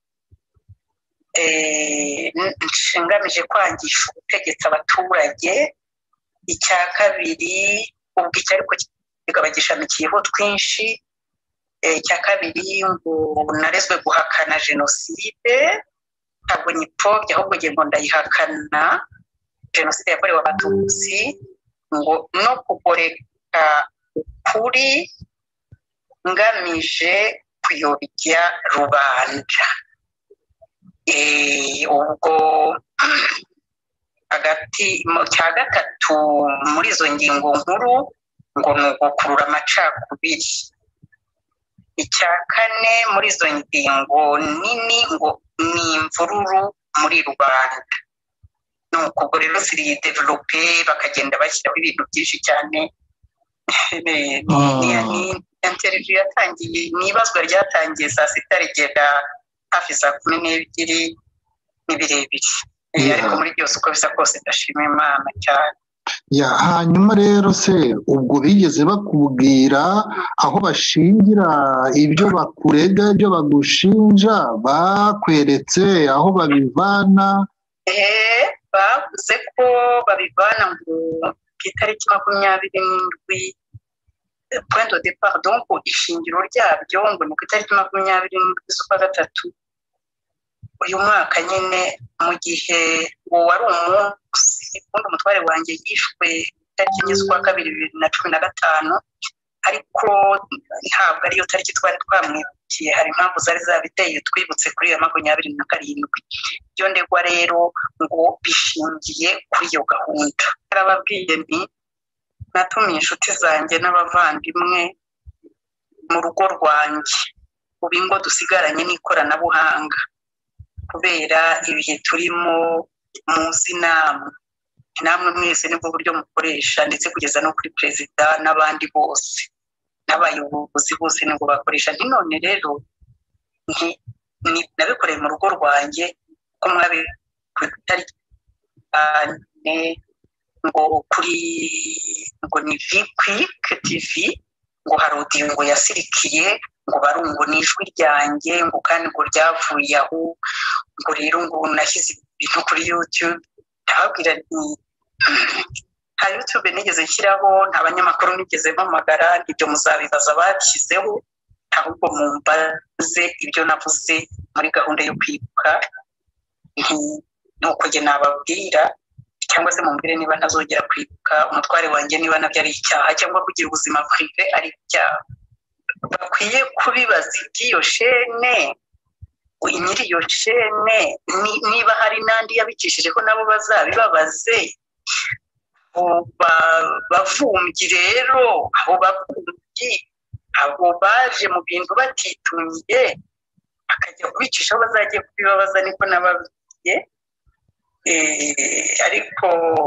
Speaker 5: nshingamije kwangisha ubutegetsi abaturage. Icya kabiri ubwo icyo ariko kikaba gishamikiyeho twinshi. Icya kabiri ngo narezwe guhakana jenoside, ntabwo nyipfobya ahubwo ngiye ngo ndayihakana, jenoside yakorewe abatutsi, ngo no kugoreka ukuri ngamije kuyobya rubanda. Ubwo hagati mu cya gatatu muri izo ngingo nkuru ngo ni ugukurura amacakubiri. Icya kane muri izo ngingo nini ngo ni imvururu muri rubanda. Nuko ubwo rero ziri develope bakagenda bashyiraho ibintu byinshi cyane. Ni interview yatangiye, ni ibazwa ryatangiye saa sita rigera hafi saa kumi n'ebyiri, ni birebire. Ariko muri byose uko bisa kose ndashima Imana cyane.
Speaker 3: Ya hanyuma rero se ubwo bigeze bakubwira aho bashingira ibyo bakurega, ibyo bagushinja, bakweretse aho babivana?
Speaker 5: Eh, bavuze ko babivana ngo ku itariki makumyabiri n'indwi point de départ, donc ishingiro ryabyo ngo ni ku itariki makumyabiri n'indwi z'ukwa gatatu uyu mwaka nyine, mu gihe ngo wari umunsi ubundi umutware wanjye yishwe itariki enye z'ukwa kabiri bibiri na cumi na gatanu, ariko ntabwo ariyo tariki twari twamwibukiye, hari impamvu zari zabiteye twibutse kuri iyo makumyabiri na karindwi. Byo ndegwa rero ngo bishingiye kuri iyo gahunda. Narababwiye nti natumiye inshuti zanjye n'abavandimwe mu rugo rwanjye, ubu ngo dusigaranye n'ikoranabuhanga kubera ibihe turimo, muzi namwe namwe mwese nibwo buryo mukoresha, ndetse kugeza no kuri perezida n'abandi bose n'abayobozi bose nibwo bakoresha. Nti none rero nabikoreye mu rugo rwanjye ko mwabe ku itariki ngo kuri ngo ni Vquick T V ngo hari audio ngo yasirikiye ngo barungo n'ijwi ryanjye ngo kandi ngo ryavuye aho, ngo rero ngo nashyize ibintu kuri YouTube. Ndababwira nti nta YouTube nigeze nshyiraho, nta banyamakuru nigeze mpamagara, ibyo muzabibaza bashyizeho, ahubwo mumbaze ibyo navuze muri gahunda yo kwibuka. Nuko njye nababwira, cyangwa se mumbwire niba ntazongera kwibuka umutware wanjye, niba nabyo ari icyaha, cyangwa kugira ubuzima privé ari icyaha. Bakwiye kubibaza iby'iyo shene, nyiri iyo shene niba hari n'andi yabikishijeho nabo bazabibabaze. Bavumbyi rero, abo bavumbyi, abo baje mu bintu batitunye akajya kubicishaho bazagiye kubibabaza, niko nababwiye. Ariko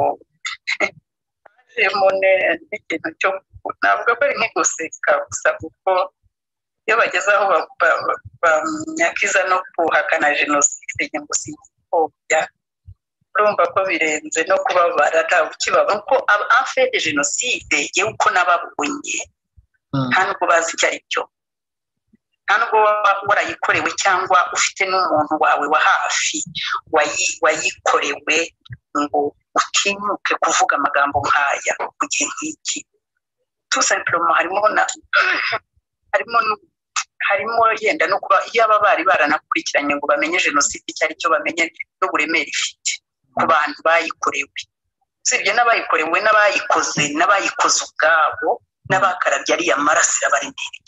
Speaker 5: hajemo n'ikintu cyo navuga ko ari nk'iguseka gusa, kuko iyo bageze aho banyakiza no kuhakana jenoside ngo sipfobya, urumva ko birenze no kubabara, ntawe ukibaba ko afite jenoside yewe uko nababonye nta nubwo bazi icyo ari cyo, nta nubwo warayikorewe cyangwa ufite n'umuntu wawe wa hafi wayikorewe ngo utinyuke kuvuga amagambo nk'aya ku gihe nk'iki. Tout simplement harimo na harimo harimo yenda no kuba iyo aba bari baranakurikiranye ngo bamenye jenoside icyo ari cyo, bamenye n'uburemere ifite ku bantu bayikorewe, sibyo n'abayikorewe n'abayikoze n'abayikoze ubwabo n'abakarabye ariya maraso yabaremereye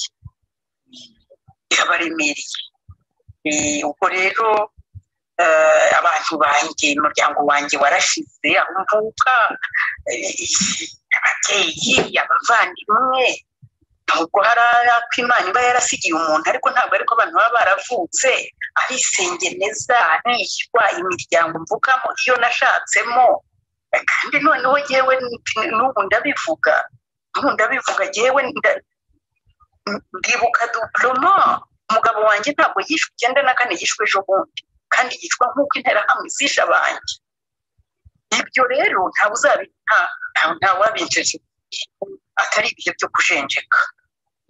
Speaker 5: yabaremereye. Ubwo rero abantu banjye, umuryango wanjye warashize aho mvuka, ababyeyi, abavandimwe, nubwo hari ako Imana iba yarasigiye umuntu, ariko ntabwo ariko abantu baba baravutse arisengeneza, anishywa imiryango mvukamo iyo nashatsemo. Kandi noneho yewe n'ubu ndabivuga n'ubu ndabivuga yewe ndibuka duploma, umugabo wanjye ntabwo yishwe icyenda na kane, yishwe ejo bundi, kandi yicwa nk'uko interahamwe zishe abanjye. Ibyo rero ntawe uzabita, ntawe wabinjeje atari ibihe byo kujenjeka.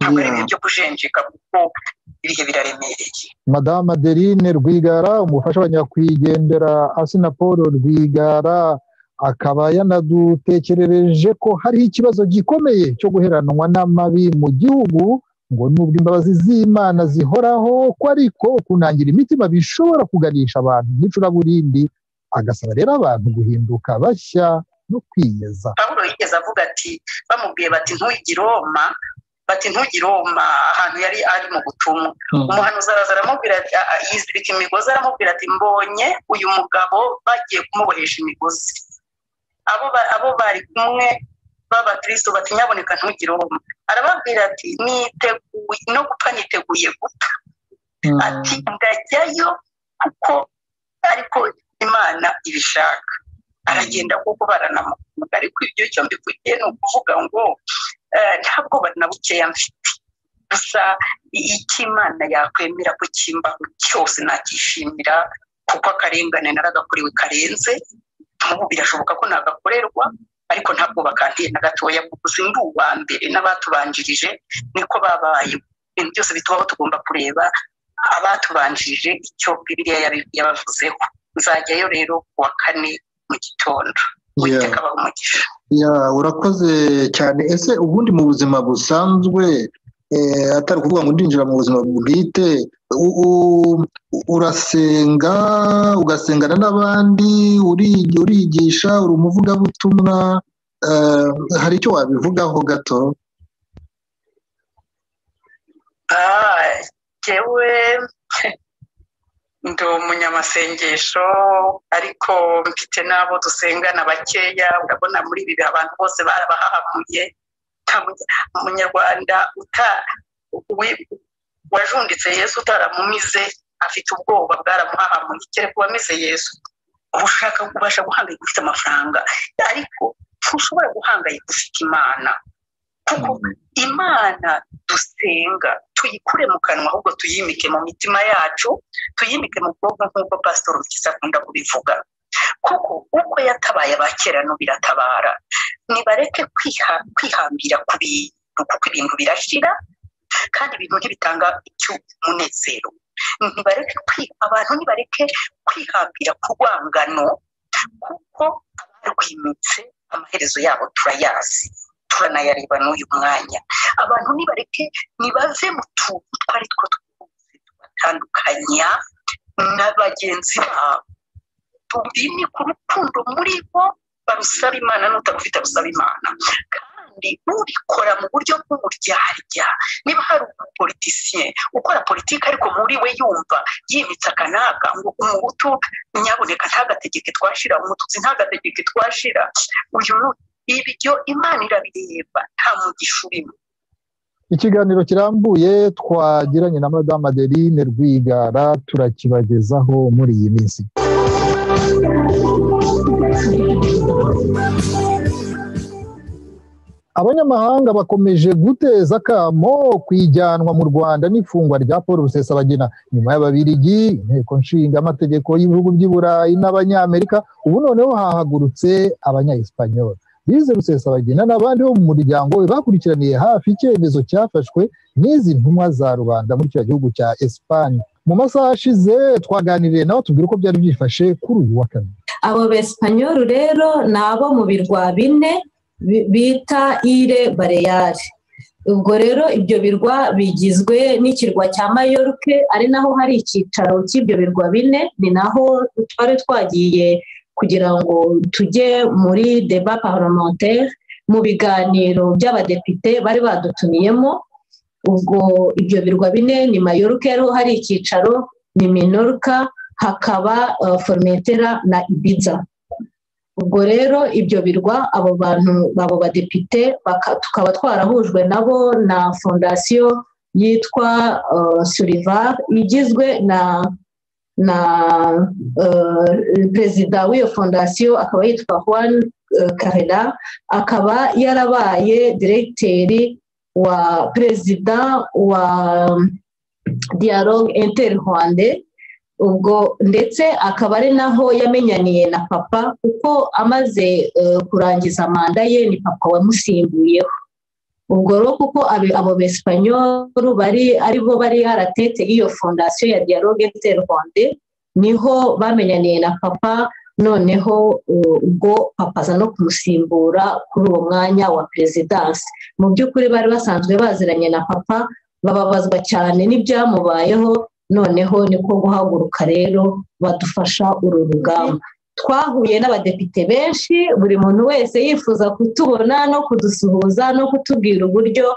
Speaker 5: ntabwo ari ibyo kujenjeka kuko ibihe biraremereye.
Speaker 3: Madame Adeline Rwigara, umufasha wa nyakwigendera Asina Paul Rwigara, akaba yanadutekerereje ko hariho ikibazo gikomeye cyo guheranwa n'amabi mu gihugu, ngo nubwo imbabazi z'Imana zihoraho ko ariko kunangira imitima bishobora kuganisha abantu n'icuraburindi, agasaba rero abantu guhinduka bashya no kwiyeza.
Speaker 5: Pawulo yigeze avuga ati, bamubwiye bati ntugire Roma, bati ntugire Roma ahantu yari ari mu butumwa. Umuhanuzi araza aramubwira ati, yizirika imigozi, aramubwira ati mbonye uyu mugabo bagiye kumubohesha imigozi. Abo abo bari kumwe b'abakristo bati nyaboneka ntugire Roma. Arababwira ati niteguye no gupfa, niteguye gupfa. Ati ndajyayo kuko ariko Imana ibishaka. Aragenda kuko baranamukunga, ariko ibyo cyo mbivugiye ni ukuvuga ngo ntabwo bari na bukeya mfite. Gusa icyo Imana yakwemera ko kimbaho cyose nakishimira, kuko akarengane naragakorewe karenze. Ubu birashoboka ko nagakorerwa, ariko ntabwo bakantiye na gatoya, kuko simba uwa mbere n'abatubanjirije niko babaye. Ibintu byose bitubaho tugomba kureba abatubanjirije icyo Bibiliya yabavuzeho. Nzajyayo rero kuwa kane mu gitondo. Uwiteka abahe umugisha.
Speaker 6: Ya, urakoze cyane. Ese ubundi mu buzima busanzwe atari kuvuga ngo ndinjira mu buzima bwite, urasenga ugasengana n'abandi, urigisha, uri umuvugabutumwa, hari icyo wabivugaho gato?
Speaker 5: Ah, jewe ndi umunyamasengesho, ariko mfite n'abo dusengana bakeya. Urabona muri ibi abantu bose barabahahamuye. Umunyarwanda wajunditse Yesu utaramumize afite ubwoba bwaramuhahamuye. Kereka uwamize Yesu ushaka kubasha guhangayika ufite amafaranga, ariko ntushobora guhangayika ufite Imana, kuko Imana dusenga tuyikure mu kanwa, ahubwo tuyimike mu mitima yacu, tuyimike mu bwonko, nk'uko Pastor Rukiza akunda kubivuga. Kuko uko yatabaye abakera no biratabara. Nibareke kwihambira ku bintu, kuko ibintu birashira kandi ibintu ntibitanga icy'umunezero. Nibareke abantu nibareke kwihambira ku rwangano, kuko abarwimitse amaherezo yabo turayazi, turanayareba n'uyu mwanya. Abantu nibareke nibave mu tuntu twari two twose tubatandukanya na bagenzi babo. Tubime ku rukundo muri bo, barusaba Imana n'utarufite rusaba Imana. Kandi ubikora mu buryo bw'uburyarya, niba hari umupolitisien ukora politiki ariko muri we yumva yimitse akanaga ngo umuhutu nyaboneka ntagategeke twashira, umututsi ntagategeke twashira, uyu ibyo Imana irabireba, nta mugisha urimo.
Speaker 3: Ikiganiro kirambuye twagiranye na Madame Adeline Rwigara turakibagezaho muri iyi minsi. Abanyamahanga bakomeje guteza akamo kwijyanwa mu Rwanda n'ifungwa rya Paul Rusesabagina nyuma y'Ababirigi, inteko nshinga amategeko y'ibihugu by'i Burayi n'Abanyamerika. Ubu noneho hahagurutse Abanya-Espanyol. Bize Rusesabagina n'abandi bo mu muryango we bakurikiraniye hafi icyemezo cyafashwe n'izi ntumwa za rubanda muri cya gihugu cya Espagne. Mu masaha ashize twaganiriye nabo tubwira uko byari byifashe kuri uyu wa kane.
Speaker 7: Abo Bespanyol rero ni abo mu birwa bine bita Ile Baleare. Ubwo rero ibyo birwa bigizwe n'ikirwa cya Mayorque, ari naho hari icyicaro cy'ibyo birwa bine. Ni naho twari twagiye kugira ngo tujye muri débat parlementaire, mu biganiro by'abadepite bari badutumiyemo. Ubwo ibyo birwa bine ni Mayorque rero hari icyicaro, ni Minorca, hakaba uh, Formentera na Ibiza. Ubwo rero ibyo birwa abo bantu babo badepite tukaba twarahujwe nabo na fondation yitwa uh, Surivar, igizwe na na uh, perezida w'iyo fondation akaba yitwa Juan uh, Carrera, akaba yarabaye directeur wa perezida wa Dialogue Interrwandais. Ubwo ndetse akaba ari naho yamenyaniye na papa, kuko amaze uh, kurangiza manda ye ni papa wamusimbuyeho. ubwo rero kuko abo besipanyolu bari aribo bari haratete iyo fondasiyo ya dialogue interrwandais niho bamenyaniye na papa noneho ubwo papa aza no kumusimbura kuri uwo mwanya wa perezidansi. Mu by'ukuri bari basanzwe baziranye na papa, bababazwa cyane n'ibyamubayeho, noneho niko guhaguruka rero badufasha uru rugamba. Twahuye n'abadepite benshi, buri muntu wese yifuza kutubona no kudusuhuza no kutubwira uburyo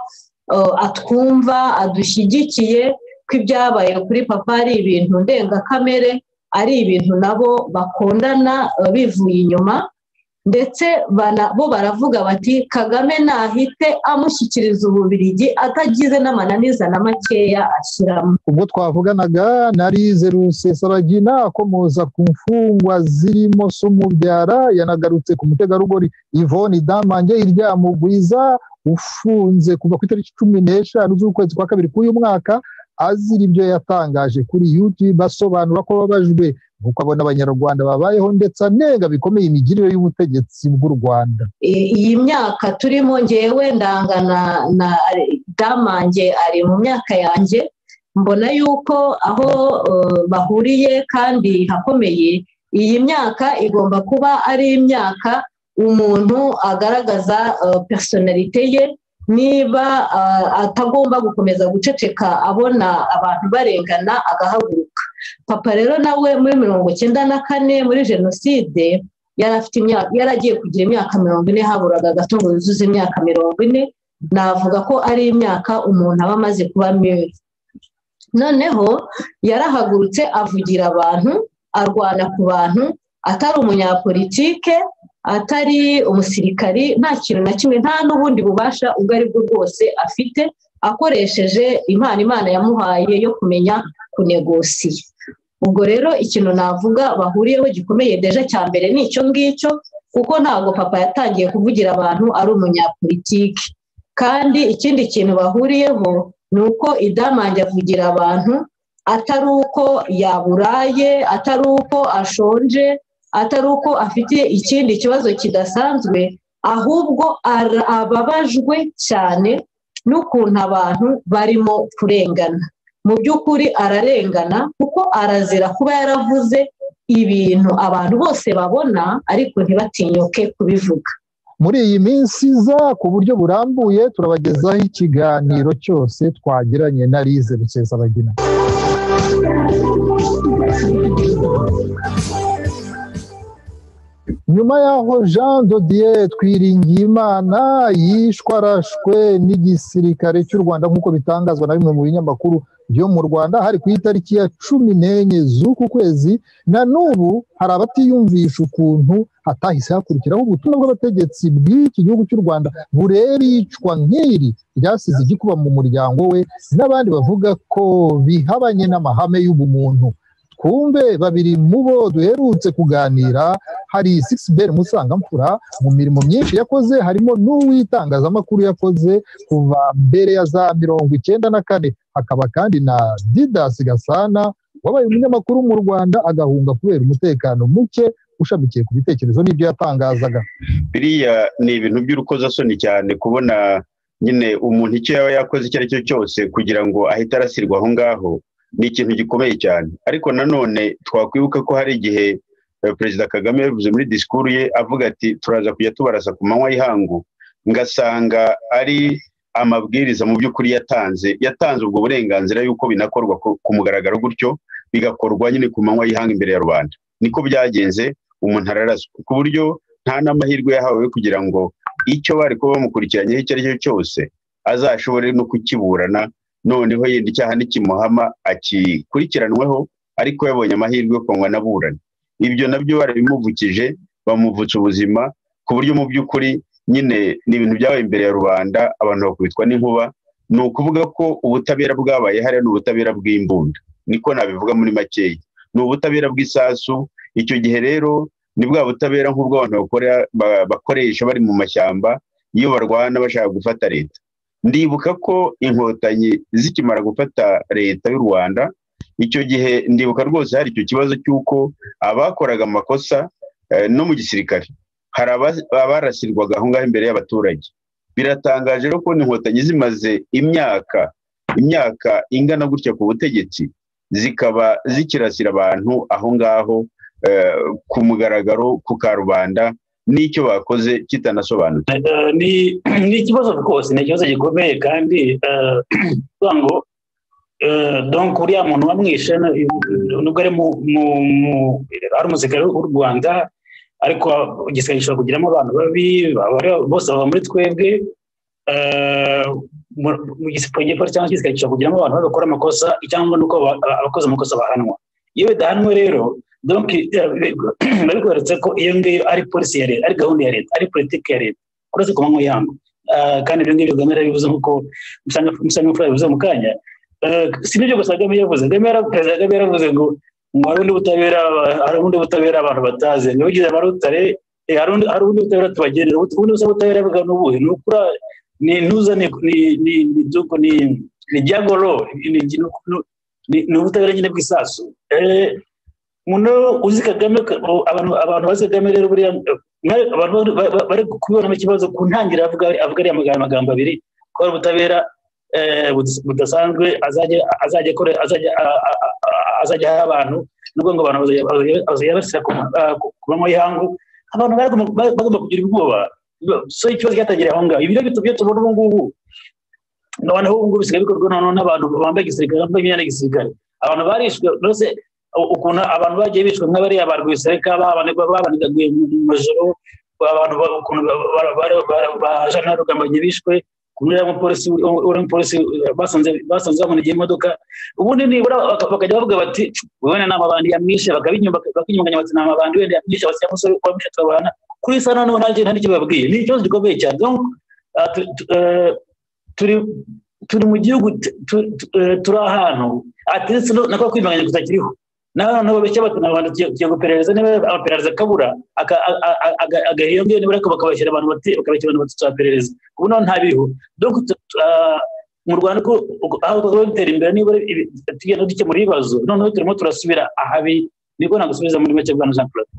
Speaker 7: atwumva adushyigikiye ko ibyabaye kuri papa ari ibintu ndengakamere, ari ibintu nabo bakundana bivuye inyuma, ndetse bo baravuga bati Kagame nahite amushyikiriza Ububiligi atagize n'amananiza na makeya ashyiramo.
Speaker 3: Ubwo twavuganaga na Lise Rusesabagina akomoza ku mfungwa zirimo Sumubyara, yanagarutse ku mutegarugori Yvonne Damange Iryamugwiza ufunze kuva ku itariki cumi n'eshanu z'ukwezi kwa kabiri k'uyu mwaka azira ibyo yatangaje kuri YouTube basobanura ko babajwe kuko abona abanyarwanda babayeho ndetse anenga bikomeye imigirire y'ubutegetsi bw'u Rwanda.
Speaker 7: Iyi myaka turimo ngewe ndangana na Damange ari mu myaka yanjye, mbona yuko aho bahuriye kandi hakomeye, iyi myaka igomba kuba ari imyaka umuntu agaragaza personalite ye, niba atagomba gukomeza guceceka abona abantu barengana agahaguruka. Papa rero nawe muri mirongo icyenda na kane muri jenoside yaragiye kugira imyaka mirongo ine, haburaga gato ngo yuzuze imyaka mirongo ine. Navuga ko ari imyaka umuntu aba amaze kuba mwiza. Noneho yarahagurutse avugira abantu, arwana ku bantu, atari umunyapolitike, atari umusirikari, nta kintu na kimwe, nta n'ubundi bubasha ubwo ari bwo bwose afite, akoresheje impano Imana yamuhaye yo kumenya kunegosiya. Ubwo rero ikintu navuga bahuriyeho gikomeye deja cya mbere ni icyo ngicyo, kuko ntabwo papa yatangiye kuvugira abantu ari umunyapolitike. Kandi ikindi kintu bahuriyeho ni uko Damange avugira abantu atari uko yaburaye, atari uko ashonje, atari uko afite ikindi kibazo kidasanzwe, ahubwo ababajwe cyane n'ukuntu abantu barimo kurengana. Mu by'ukuri ararengana kuko arazira kuba yaravuze ibintu abantu bose babona ariko ntibatinyuke kubivuga.
Speaker 3: Muri iyi minsi iza ku buryo burambuye turabagezaho ikiganiro cyose twagiranye na Lise Rusesabagina. Nyuma yaho Jean Dodier Twiringiyimana yishwe arashwe n'igisirikare cy'u Rwanda nk'uko bitangazwa na bimwe mu binyamakuru byo mu Rwanda, hari ku itariki ya cumi n'enye z'uku kwezi, na n'ubu hari abatiyumvisha ukuntu hatahise hakurikiraho ubutumwa bw'abategetsi bw'iki gihugu cy'u Rwanda bureba iyicwa nk'iri ryasize igikuba mu muryango we, n'abandi bavuga ko bihabanye n'amahame y'ubumuntu. Twumve babiri mu bo duherutse kuganira. Hari Sixbert Musangamfura, mu mirimo myinshi yakoze harimo n'uwitangazamakuru yakoze kuva mbere ya za mirongo icyenda na kane. Hakaba kandi na Didas Gasana wabaye umunyamakuru mu Rwanda agahunga kubera umutekano muke ushamikiye ku bitekerezo n'ibyo yatangazaga.
Speaker 8: Biriya ni ibintu by'urukozasoni cyane kubona nyine umuntu icyo yaba yakoze icyo ari cyo cyose kugira ngo ahite arasirwa aho ngaho, ni ikintu gikomeye cyane. Ariko nanone twakwibuka ko hari igihe Perezida Kagame yavuze muri disikuru ye avuga ati turaza kujya tubarasa ku manywa y'ihangu, ngasanga ari amabwiriza mu by'ukuri yatanze yatanze ubwo burenganzira yuko binakorwa ku mugaragaro gutyo, bigakorwa nyine ku manywa y'ihanga imbere ya rubanda. Niko byagenze, umuntu araraswa ku buryo nta n'amahirwe yahawe kugira ngo icyo bari kuba bamukurikiranyeho icyo ari cyo cyose azashobore no kukiburana, noneho yenda icyaha n'ikimuhama akikurikiranweho, ariko yabonye amahirwe yo kunywa naburana. Ibyo nabyo barabimuvukije, bamuvutsa ubuzima ku buryo mu by'ukuri nyine ni ibintu byabaye imbere ya rubanda, abantu bakubitwa n'inkuba. Ni ukuvuga ko ubutabera bwabaye hariya ni ubutabera bw'imbunda, niko nabivuga muri makeya, ni ubutabera bw'isasu. Icyo gihe rero ni bwa butabera nk'ubwo abantu bakoresha bari mu mashyamba iyo barwana bashaka gufata leta. Ndibuka ko inkotanyi zikimara gufata leta y'u Rwanda, icyo gihe ndibuka rwose hari icyo kibazo cy'uko abakoraga amakosa no mu gisirikare hari abarasirwaga aho ngaho imbere y'abaturage. biratangaje rero ko inkotanyi zimaze imyaka imyaka ingana gutya ku butegetsi zikaba zikirasira abantu aho ngaho ku mugaragaro ku karubanda n'icyo bakoze kitanasobanutse.
Speaker 9: Ni ikibazo rwose, ni ikibazo gikomeye kandi ngo donc uriya muntu wamwishe nubwo ari ari umusirikare w'u Rwanda ariko igisirikare gishobora kugiramo abantu babi bose baba muri twebwe mu gisirikare cyangwa igisirikare gishobora kugiramo abantu bagakora amakosa cyangwa nuko abakoze amakosa bahanwa. Iyo bidahanwe rero donc babikweretse ko iyo ngiyo ari polisi ya leta, ari gahunda ya leta, ari politiki ya leta kuretse ku manywa yangu. Kandi ibyo ngibyo Kagame yarabivuze nk'uko Musanga Fura yabivuze mu kanya. Si n'ibyo gusa Kagame yavuze, perezida Kagame yaravuze ngo hari ubundi butabera hari ubundi butabera abantu batazi, ntibugize amarutare hari ubundi butabera tubagenera. Ubundi butabera bwa n'ubuhe ni ukura ni ntuza ni ni ni ni diagolo ni ubutabera nyine bw'isasu. Muno uzi Kagame abantu abantu bazi Kagame rero buriya abantu bari kubibonamo ikibazo ku ntangira avuga avuga ari amagambo abiri ko ubutabera budasanzwe azajya azajya kore azajya azajya abantu nubwo ngo abantu bazajya basira ku manywa yangu, abantu bagomba kugira ubwoba. So ikibazo cyatangiriye aho ngaho. Ibiro bitubye tubona ubu ngubu n'abantu ubu ngubu bisigaye bikorwa n'abantu bambaye igisirikare, bambaye imyenda y'igisirikare. Abantu barishwe rwose ukuntu abantu bagiye bicwa nk'abariya barwisireka babanagaguye mu majoro, abantu ukuntu bajana rugambanye bishwe kumira mu polisi uri polisi basanze basanze bamunigiye imodoka. Ubundi nibura bakajya bavuga bati wene n'amabandi yamwishe, bakabinyumba bakinyunganya bati n'amabandi wende yamwishe basi yamusore kwamisha twabana kuri sana no nanje nta kibabwiye. Ni ikibazo gikomeye cyane. Donc turi turi mu gihugu turi ahantu atiretse nako kwimanganya kutakiriho. Na no babeshya bati n'abantu kiyo guperereza niba abaperereza kabura agahiyo ngiye nibura bakabashyira abantu bati bakabashyira abantu bataperereza ubu no ntabiriho. Donc mu Rwanda ko aho twatera imbere niba tugenda dukemura ibibazo noneho turimo turasubira ahabi niko nagusubiza muri make bwa Jean Claude.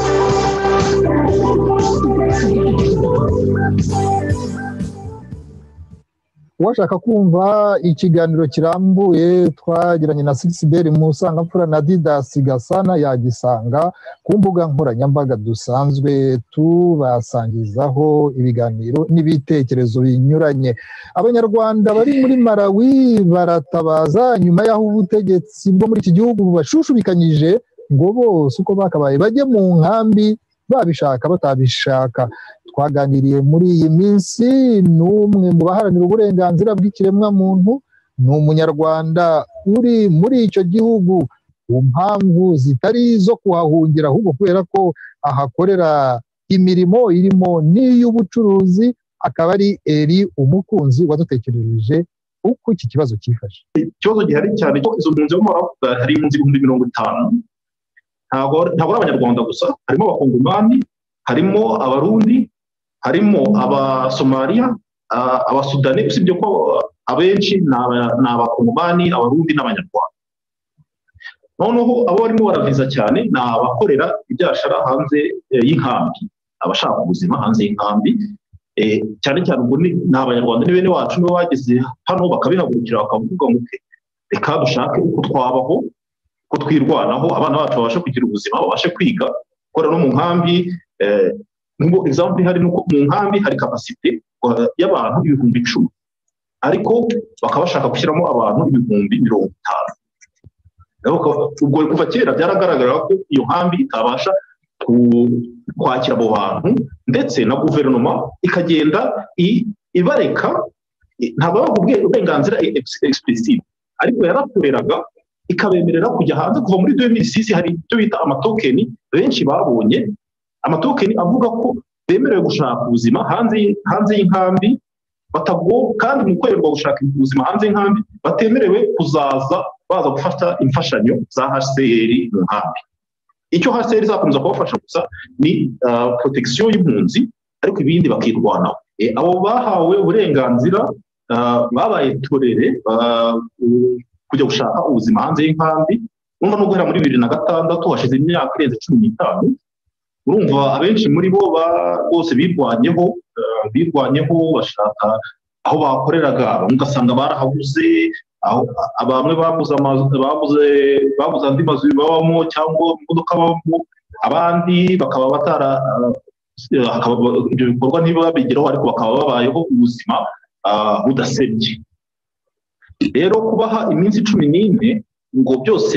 Speaker 3: Washaka kumva ikiganiro kirambuye twagiranye na Sixbert Musanga Mfura na Didas Gasana yagisanga ku mbuga nkoranyambaga dusanzwe tubasangizaho ibiganiro n'ibitekerezo binyuranye. Abanyarwanda bari muri Malawi baratabaza nyuma y'aho ubutegetsi bwo muri iki gihugu bashushubikanyije ngo bose uko bakabaye bajye mu nkambi babishaka batabishaka. Twaganiriye muri iyi minsi n'umwe mu baharanira uburenganzira bw'ikiremwa muntu, ni umunyarwanda uri muri icyo gihugu ku mpamvu zitari zo kuhahungira ahubwo kubera ko ahakorera imirimo irimo n'iy'ubucuruzi. Akaba ari Eri Umukunzi wadutekerereje uko iki kibazo cyifashe.
Speaker 10: Ikibazo gihari cyane cyo izo mpunzi bo muri hari impunzi ibihumbi mirongo itanu. Ntabwo ntabwo ari abanyarwanda gusa, harimo abakongomani, harimo abarundi, harimo abasomaliya, abasudani, usibye ko abenshi ni abakongomani, abarundi n'abanyarwanda. Noneho abo barimo baraviza cyane ni abakorera ibyashara hanze y'inkambi, abashaka ubuzima hanze y'inkambi. Cyane cyane ubwo ni abanyarwanda ni bene wacu nibo bageze hano bakabihagurukira bakavuga ngo reka dushake uko twabaho, ko twirwanaho, abana bacu babashe kugira ubuzima, babashe kwiga gukora no mu nkambi. Ngo example hari nuko mu nkambi hari capacity y'abantu ibihumbi icumi ariko bakaba bashaka gushyiramo abantu ibihumbi mirongo itanu. Ubwo kuva kera byaragaragara ko iyo nkambi itabasha kwakira abo bantu, ndetse na guverinoma ikagenda ibareka, ntabwo bakubwiye uburenganzira explicit ariko yarakoreraga ikabemerera kujya hanze. Kuva muri deux mille six hari icyo bita amatokeni benshi babonye, amatokeni avuga ko bemerewe gushaka ubuzima hanze hanze y'inkambi batago, kandi mu kwererwa gushaka ubuzima hanze y'inkambi batemerewe kuzaza baza gufata imfashanyo za H C R mu nkambi. Icyo H C R izakomeza kubafasha gusa ni protection y'impunzi, ariko ibindi bakirwanaho. Abo bahawe uburenganzira babaye torere kujya gushaka ubuzima hanze y'inkambi. Urumva no guhera muri bibiri na gatandatu hashize imyaka irenze cumi n'itanu urumva abenshi muri bo bose birwanyeho birwanyeho bashaka aho bakoreraga, ugasanga barahabuze, bamwe babuze amazu, babuze babuze andi mazu babamo cyangwa imodoka babamo, abandi bakaba batara ibyo bikorwa ntibabigeraho, ariko bakaba babayeho ubuzima budasebye. Rero kubaha iminsi cumi n'ine ngo byose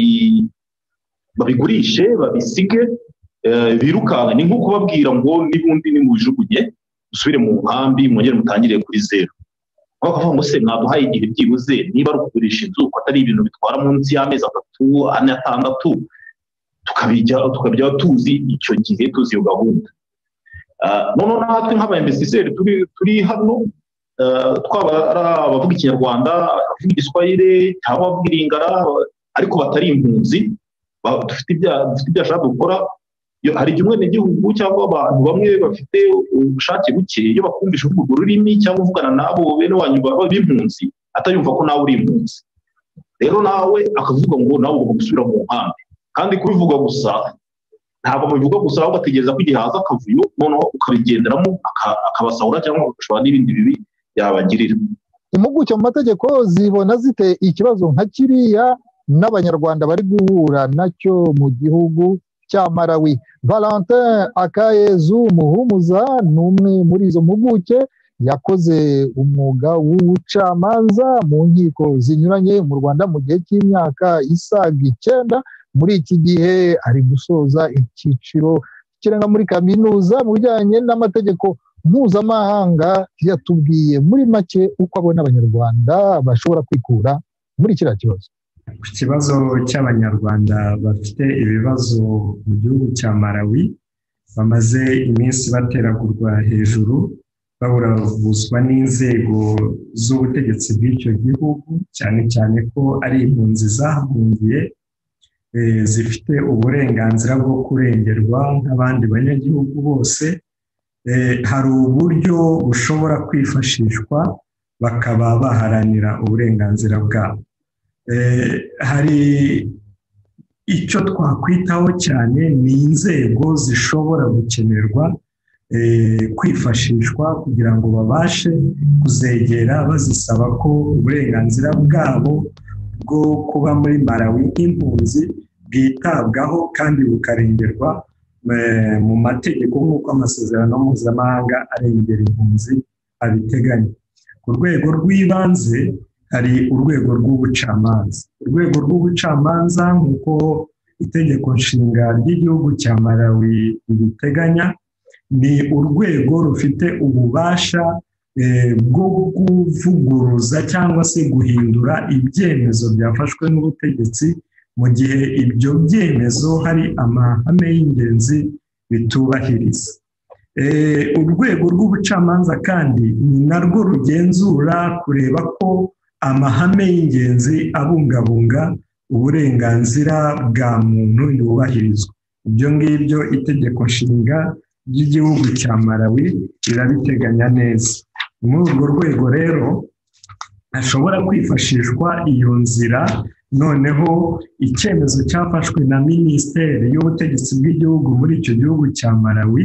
Speaker 10: babigurishe babisige birukanka, ni nko kubabwira ngo nibundi ni mubijugunye usubire mu nkambi mwongere mutangire kuri zero. Bakavuga ngo se mwaduhaye igihe byibuze niba ari ukugurisha inzu ko atari ibintu bitwara munsi y'amezi atatu ane atandatu, tukabijya tukabijya tuzi icyo gihe tuzi iyo gahunda. Noneho natwe nk'abainvestiseri turi turi hano, twaba ari abavuga ikinyarwanda, abavuga igiswahili cyangwa abavuga iringara ariko batari impunzi, dufite ibya dufite ibyo ashaka gukora. Hari igihe umwenegihugu cyangwa abantu bamwe bafite ubushake buke, iyo bakumvisha urwo rurimi cyangwa uvugana nabo bene wanyu b'impunzi atayumva ko nawe uri impunzi, rero nawe akavuga ngo nawe ugomba gusubira mu nkambi. Kandi kubivuga gusa ntabwo mubivuga gusa, ahubwo ategereza ko igihe haza akavuyo noneho ukabigenderamo akabasahura cyangwa agashobora n'ibindi bibi yabagirira.
Speaker 3: Impuguke mu mategeko zibona zite ikibazo nka kiriya n'abanyarwanda bari guhura nacyo mu gihugu cya Malawi? Valentin Akayezu Muhumuza ni umwe muri izo mpuguke, yakoze umwuga w'ubucamanza mu nkiko zinyuranye mu Rwanda mu gihe cy'imyaka isaga icyenda. Muri iki gihe ari gusoza icyiciro kirenga muri kaminuza mu bijyanye n'amategeko mpuzamahanga. Yatubwiye muri make uko abona abanyarwanda bashobora kwikura muri kiriya kibazo.
Speaker 11: Ku kibazo cy'abanyarwanda bafite ibibazo mu gihugu cya Malawi, bamaze iminsi bateragurwa hejuru baburabuzwa n'inzego z'ubutegetsi bw'icyo gihugu, cyane cyane ko ari impunzi zahungiye zifite uburenganzira bwo kurengerwa nk'abandi banyagihugu bose. Hari uburyo bushobora kwifashishwa bakaba baharanira uburenganzira bwabo. Hari icyo twakwitaho cyane, ni inzego zishobora gukenerwa kwifashishwa kugira ngo babashe kuzegera bazisaba ko uburenganzira bwabo bwo kuba muri Malawi nk'impunzi bwitabwaho kandi bukarengerwa mu mategeko nk'uko amasezerano mpuzamahanga arengera impunzi abiteganya. Ku rwego rw'ibanze hari urwego rw'ubucamanza. Urwego rw'ubucamanza nk'uko itegeko nshinga ry'igihugu cya Malawi ribiteganya, ni urwego rufite ububasha bwo kuvuguruza cyangwa se guhindura ibyemezo byafashwe n'ubutegetsi mu gihe ibyo byemezo hari amahame y'ingenzi bitubahiriza. Urwego rw'ubucamanza kandi ni narwo rugenzura kureba ko amahame y'ingenzi abungabunga uburenganzira bwa muntu yubahirizwa. Ibyo ngibyo itegeko nshinga ry'igihugu cya Malawi rirabiteganya neza. Muri urwo rwego rero hashobora kwifashishwa iyo nzira, noneho icyemezo cyafashwe na minisiteri y'ubutegetsi bw'igihugu muri icyo gihugu cya Malawi,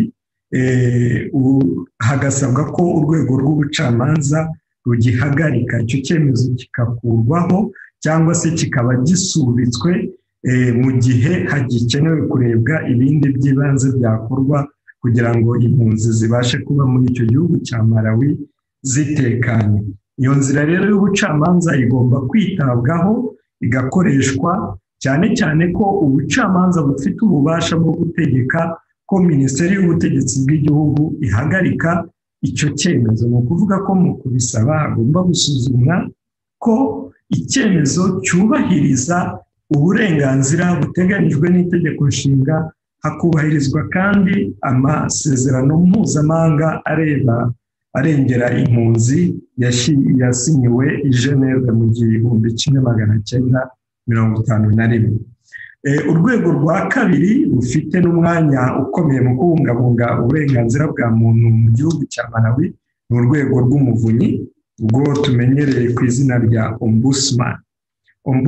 Speaker 11: hagasabwa ko urwego rw'ubucamanza rugihagarika, icyo cyemezo kikakurwaho cyangwa se kikaba gisubitswe mu gihe hagikenewe kurebwa ibindi by'ibanze byakorwa kugira ngo impunzi zibashe kuba muri icyo gihugu cya Malawi zitekanye. Iyo nzira rero y'ubucamanza igomba kwitabwaho igakoreshwa, cyane cyane ko ubucamanza bufite ububasha bwo gutegeka ko minisiteri y'ubutegetsi bw'igihugu ihagarika icyo cyemezo. Ni ukuvuga ko mu kubisaba hagomba gusuzumwa ko icyemezo cyubahiriza uburenganzira buteganyijwe n'itegeko nshinga, hakubahirizwa kandi amasezerano mpuzamahanga areba arengera impunzi yasinyiwe i Geneve mu gihumbi kimwe magana cyenda mirongo itanu na rimwe. Urwego rwa kabiri rufite n'umwanya ukomeye mu kubungabunga uburenganzira bwa muntu mu gihugu cya Malawi ni urwego rw'umuvunyi, ubwo tumenyereye ku izina rya ombudsman.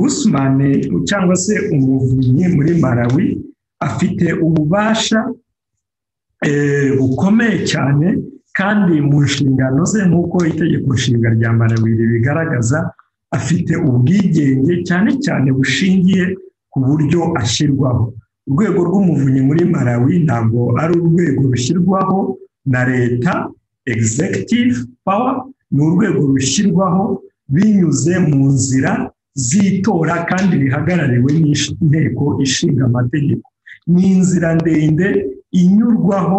Speaker 11: Ombudsman cyangwa se umuvunyi muri Malawi afite ububasha bukomeye cyane kandi mu nshingano ze nk'uko itegeko nshinga rya Malawi bigaragaza afite ubwigenge cyane cyane bushingiye ku buryo ashyirwaho. Urwego rw'umuvunyi muri Malawi ntabwo ari urwego rushyirwaho na leta executive power, ni urwego rushyirwaho binyuze mu nzira z'itora kandi bihagarariwe n'inteko ishinga amategeko. Ni inzira ndende inyurwaho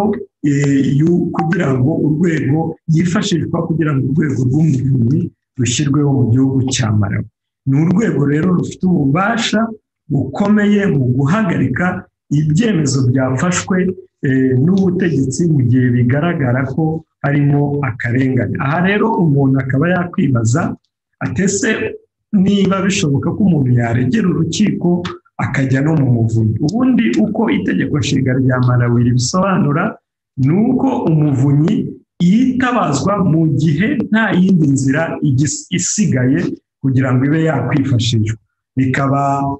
Speaker 11: kugira ngo urwego yifashishwa kugira ngo urwego rw'umuvunyi rushyirweho mu gihugu cya Malawi. Ni urwego rero rufite ububasha bukomeye mu guhagarika ibyemezo byafashwe n'ubutegetsi mu gihe bigaragara ko harimo akarengane. Aha rero umuntu akaba yakwibaza atese niba bishoboka ko umuntu yaregera urukiko akajya no mu muvunyi. Ubundi uko itegeko nshinga rya Malawi ribisobanura ni uko umuvunyi yitabazwa mu gihe nta yindi nzira isigaye kugira ngo ibe yakwifashishwa. Bikaba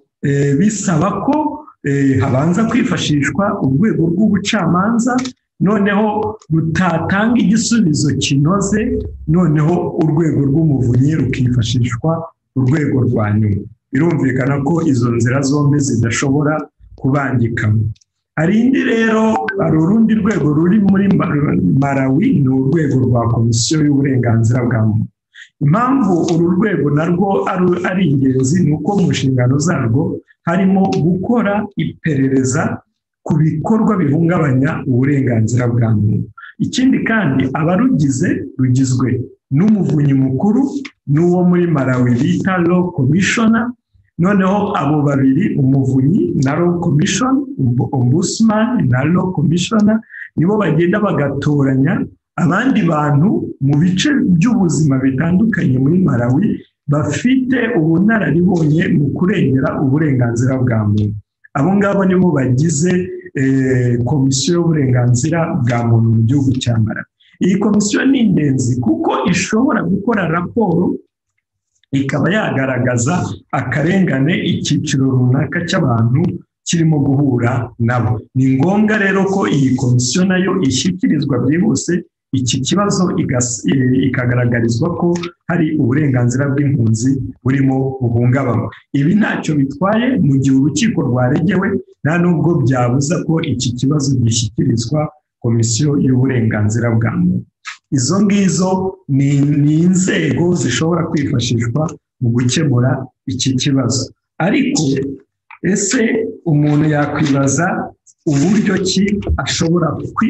Speaker 11: bisaba ko habanza kwifashishwa urwego rw'ubucamanza, noneho rutatanga igisubizo kinoze, noneho urwego rw'umuvunyi rukifashishwa urwego rwa nyuma. Birumvikana ko izo nzira zombi zidashobora kubangikana. Hari indi rero, hari urundi rwego ruri muri Malawi, ni urwego rwa komisiyo y'uburenganzira bwa muntu. Impamvu uru rwego narwo ari ingenzi ni uko mu nshingano zarwo harimo gukora iperereza ku bikorwa bihungabanya uburenganzira bwa muntu. Ikindi kandi abarugize rugizwe n'umuvunyi mukuru n'uwo muri Malawi bita law commissioner, noneho abo babiri umuvunyi na law commission, ombudsman na law commissioner, nibo bagenda bagatoranya abandi bantu mu bice by'ubuzima bitandukanye muri Malawi bafite ubunararibonye mu kurengera uburenganzira bwa muntu. Abo ngabo nibo bagize komisiyo y'uburenganzira bwa muntu mu gihugu cya Malawi. Iyi komisiyo ni ingenzi kuko ishobora gukora raporo ikaba yagaragaza akarengane icyiciro runaka cy'abantu kirimo guhura nabo. Ni ngombwa rero ko iyi komisiyo nayo ishyikirizwa byihuse iki kibazo ikagaragarizwa ko hari uburenganzira bw'impunzi burimo buhungabanywa. Ibi ntacyo bitwaye mu gihe urukiko rwaregewe, nta nubwo byabuza ko iki kibazo gishyikirizwa komisiyo y'uburenganzira bwa muntu. Izo ngizo ni inzego zishobora kwifashishwa mu gukemura iki kibazo. Ariko ese umuntu yakwibaza uburyo ki ashobora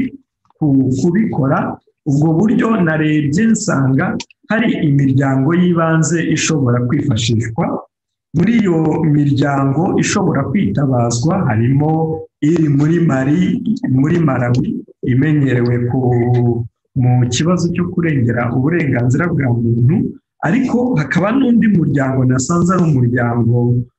Speaker 11: kubikora? Ubwo buryo narebye nsanga hari imiryango y'ibanze ishobora kwifashishwa. Muri iyo miryango ishobora kwitabazwa harimo iri muri Mali, muri Malawi imenyerewe ku mu kibazo cyo kurengera uburenganzira bwa muntu, ariko hakaba n'undi muryango nasanze ari umuryango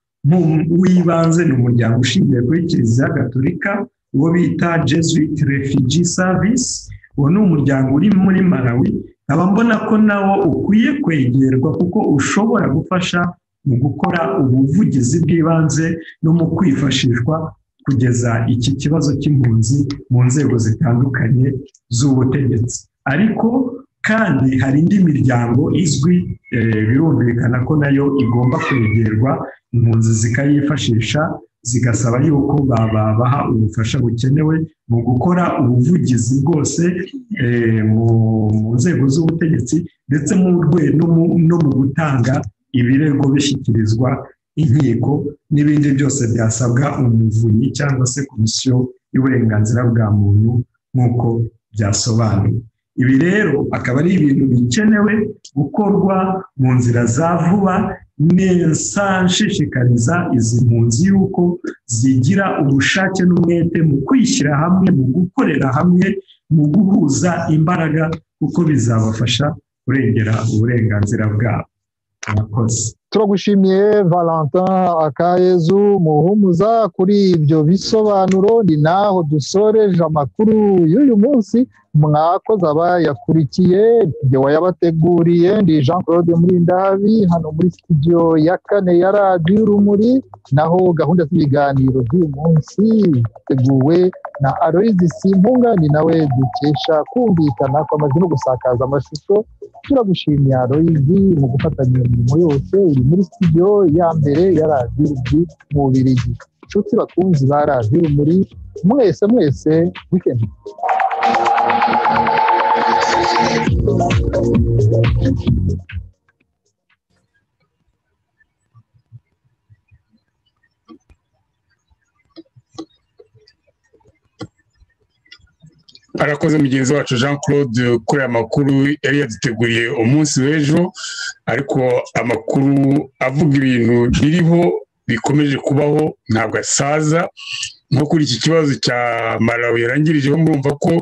Speaker 11: w'ibanze, ni umuryango ushingiye kuri Kiliziya Gatolika uwo bita Jesuit Refugee Service. Uwo ni umuryango uri muri Malawi, nkaba mbona ko nawo ukwiye kwegerwa kuko ushobora gufasha mu gukora ubuvugizi bw'ibanze no mu kwifashishwa kugeza iki kibazo cy'impunzi mu nzego zitandukanye z'ubutegetsi. Ariko kandi hari indi miryango izwi, birumvikana ko nayo igomba kwegerwa, impunzi zikayifashisha zigasaba yuko babaha ubufasha bukenewe mu gukora ubuvugizi bwose mu nzego z'ubutegetsi ndetse mu rwego no mu gutanga ibirego bishyikirizwa inkiko n'ibindi byose byasabwa umuvunyi cyangwa se komisiyo y'uburenganzira bwa muntu nk'uko byasobanuwe. Ibi rero akaba ari ibintu bikenewe gukorwa mu nzira za vuba. Neza nshishikariza izi mpunzi yuko zigira ubushake n'umwete mu kwishyira hamwe, mu gukorera hamwe, mu guhuza imbaraga kuko bizabafasha kurengera uburenganzira bwabo. Murakoze.
Speaker 3: Turagushimiye Valentin Akayezu Muhumuza kuri ibyo bisobanuro. Ni naho dusoreje amakuru y'uyu munsi. Mwakoze abayakurikiye, ibyo wayabateguriye ndi Jean Claude Murindahabi hano muri studio ya kane ya radiyo Urumuri. Naho gahunda z'ibiganiro by'uyu munsi ziteguwe na Aloyizi Simpunga ni nawe dukesha kumvikana kw'amajwi no gusakaza amashusho. Turagushimiye Aloyizi mu gufatanya imirimo yose uri muri studio ya mbere ya radiyo urumuri mu Bubiligi. Inshuti bakunzi ba radiyo urumuri mwese mwese weekend
Speaker 1: arakoze mugenzi wacu Jean Claude kuri aya makuru yari yaduteguriye umunsi w'ejo, ariko amakuru avuga ibintu biriho bikomeje kubaho ntabwo asaza. Nko kuri iki kibazo cya Malawi yarangirijeho, murumva ko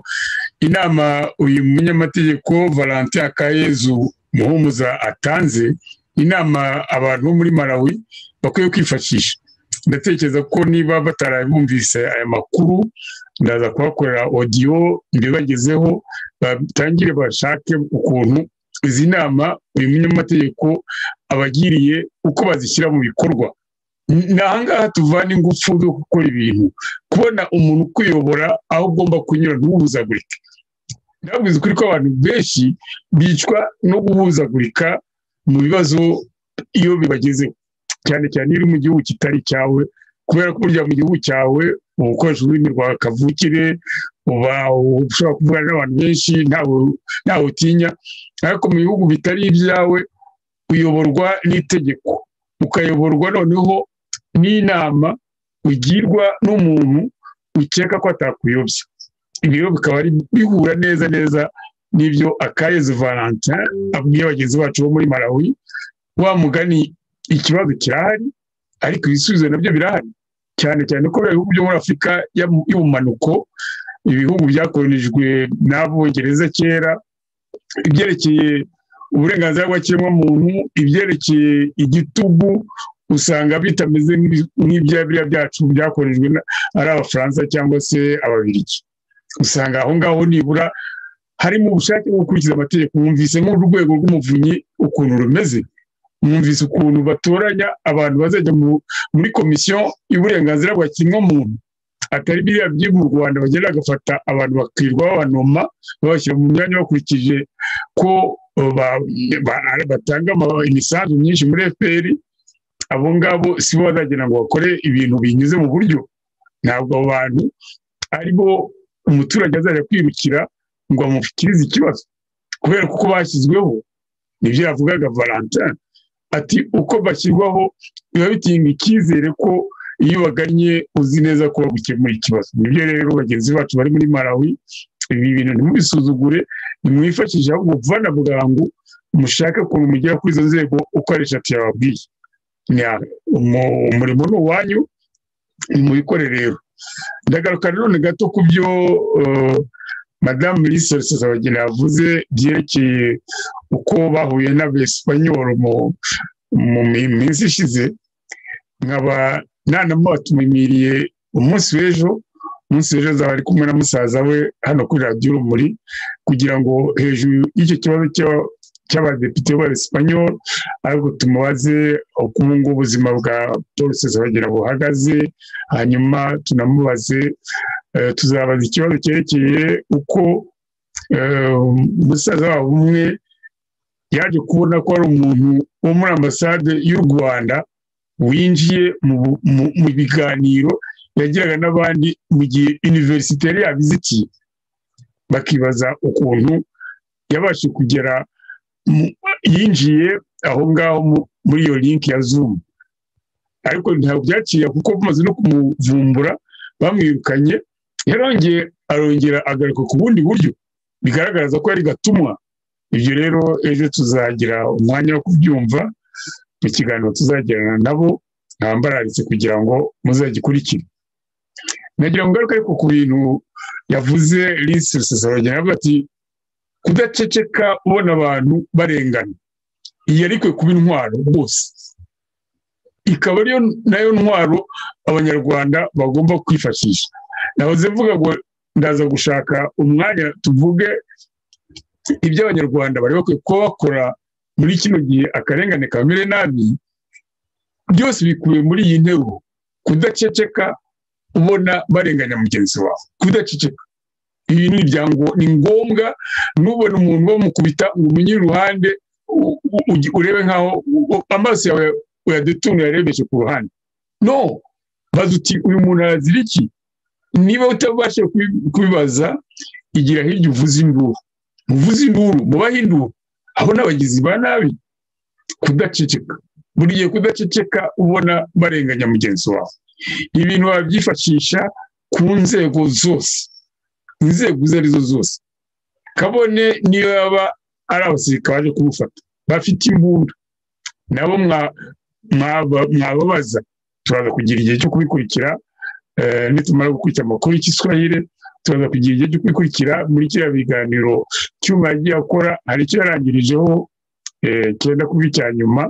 Speaker 1: inama uyu munyamategeko Valentin Akayezu Muhumuza atanze, inama abantu bo muri Malawi bakwiye kwifashisha. Ndatekereza ko niba batarabumvise aya makuru ndaza kubakorera audio mbibagezeho, batangire bashake ukuntu izi nama uyu munyamategeko abagiriye uko bazishyira mu bikorwa. Nahangaha tuvana ingufu zo gukora ibintu, kubona umuntu kuyobora aho ugomba kunyura ntuhuzagurike. Ndabwiza ukuri ko abantu benshi bicwa no guhuzagurika mu bibazo iyo bibagezeho, cyane cyane iri mu gihugu kitari cyawe, kubera ko burya mu gihugu cyawe ukoresha ururimi rwa kavukire, uba ushobora kuvugana n'abantu benshi ntawe utinya. Ariko mu bihugu bitari ibyawe uyoborwa n'itegeko, ukayoborwa noneho n'inama ugirwa n'umuntu ukeka ko atakuyobya. Ibi rero bikaba bihura neza neza n'ibyo Akayezu Valentin abwiye bagenzi bacu bo muri Malawi. Wa mugani ikibazo kirahari, ariko ibisubizo nabyo birahari, cyane cyane ko ibihugu byo muri Afurika y'ubumanuko, ibihugu byakolonijwe n'Abongereza kera, ibyerekeye uburenganzira bw'ikiremwamuntu, ibyerekeye igitugu, usanga bitameze nk'ibya byacu byakolonijwe ari Abafaransa cyangwa se Ababiligi. Usanga aho ngaho nibura harimo ubushake bwo gukurikiza amategeko. Mwumvise nk'urwego rw'umuvunyi ukuntu rumeze, mwumvise ukuntu batoranya abantu bazajya muri komisiyo y'uburenganzira bwa kiremwamuntu, atari biriya byo mu Rwanda bagenda bagafata abantu bakirwa babanoma babashyira mu myanya bakurikije ko batanga imisanzu myinshi muri F P R. Abo ngabo si bo bazagenda ngo bakore ibintu binyuze mu buryo. Ntabwo abo bantu ari bo umuturage azajya kwirukira ngo amufikirize ikibazo, kubera kuko bashyizweho. Nibyo yavugaga Valentin ati uko bashyirwaho biba bitinga icyizere ko iyo baganye uzi neza ko bagukemura ikibazo. Nibyo rero bagenzi bacu bari muri Malawi, ibi bintu ntimubisuzugure, nimwifashishe ahubwo vanavuga ngo mushake ukuntu mugera kuri izo nzego uko ari eshatu yababwiye. Umurimo ni uwanyu, nimubikore rero. Ndagaruka none gato ku byo Madame Minisitiri Rusesabagina yavuze byerekeye uko bahuye n'Abespanyol mu minsi ishize. Nkaba nanamubatumiriye umunsi w'ejo, umunsi w'ejo azaba ari kumwe na musaza we hano kuri radiyo urumuri, kugira ngo hejuru y'icyo kibazo cy'abadepite b'Abespanyol ariko tumubaze uko ubu ngubu ubuzima bwa Paul Rusesabagina buhagaze, hanyuma tunamubaze tuzabaza ikibazo cyerekeye uko umusaza wabo umwe yaje kubona ko ari umuntu wo muri ambasade y'u Rwanda winjiye mu biganiro yagiraga n'abandi mu gihe universite yari yabizitiye, bakibaza ukuntu yabashe kugera yinjiye aho ngaho muri iyo link ya Zoom. Ariko ntabwo byaciye kuko bamaze no kumuvumbura bamwirukanye, yarongeye arongera agaruka ku bundi buryo bigaragaza ko yari gatumwa. Ibyo rero ejo tuzagira umwanya wo kubyumva mu kiganiro tuzagirana nabo, nkambararitse kugira ngo muzagikurikire. Nagira ngo ngaruke ariko ku bintu yavuze Lise Rusesabagina, avuga ati kudaceceka ubona abantu barengana, iyi ariko kuba intwaro bose, ikaba ariyo nayo ntwaro Abanyarwanda bagomba kwifashisha. Nahoze mvuga ngo ndaza gushaka umwanya tuvuge ibyo Abanyarwanda bari bakwiye kuba bakora muri kino gihe akarengane kamere nabi, byose bikubiye muri iyi nteruro: kudaceceka, ubona barenganya mugenzi wawe kudaceceka ibintu ibyango ni ngombwa nubona umuntu bamukubita ngo umenye iruhande urebe nkaho amaso yawe uyadetunga yarebeshe ku ruhande no bazuti uyu muntu arazira iki niba utabasha kubibaza igira hirya uvuze induru uvuze induru mubahe induru abo n'abagizi ba nabi kudaceceka buri gihe kudaceceka ubona barenganya mugenzi wawe ibintu babyifashisha ku nzego zose inzego izo arizo zose kabone niyo yaba ari abasirikare baje kumufata bafite imbunda nabo mwababaza turaza kugira igihe cyo kubikurikira nitumara gukurikira amakuru y'Igiswahili turaza kugira igihe cyo kubikurikira muri kiriya biganiro cyuma yagiye akora hari icyo yarangirijeho cyenda kuba icya nyuma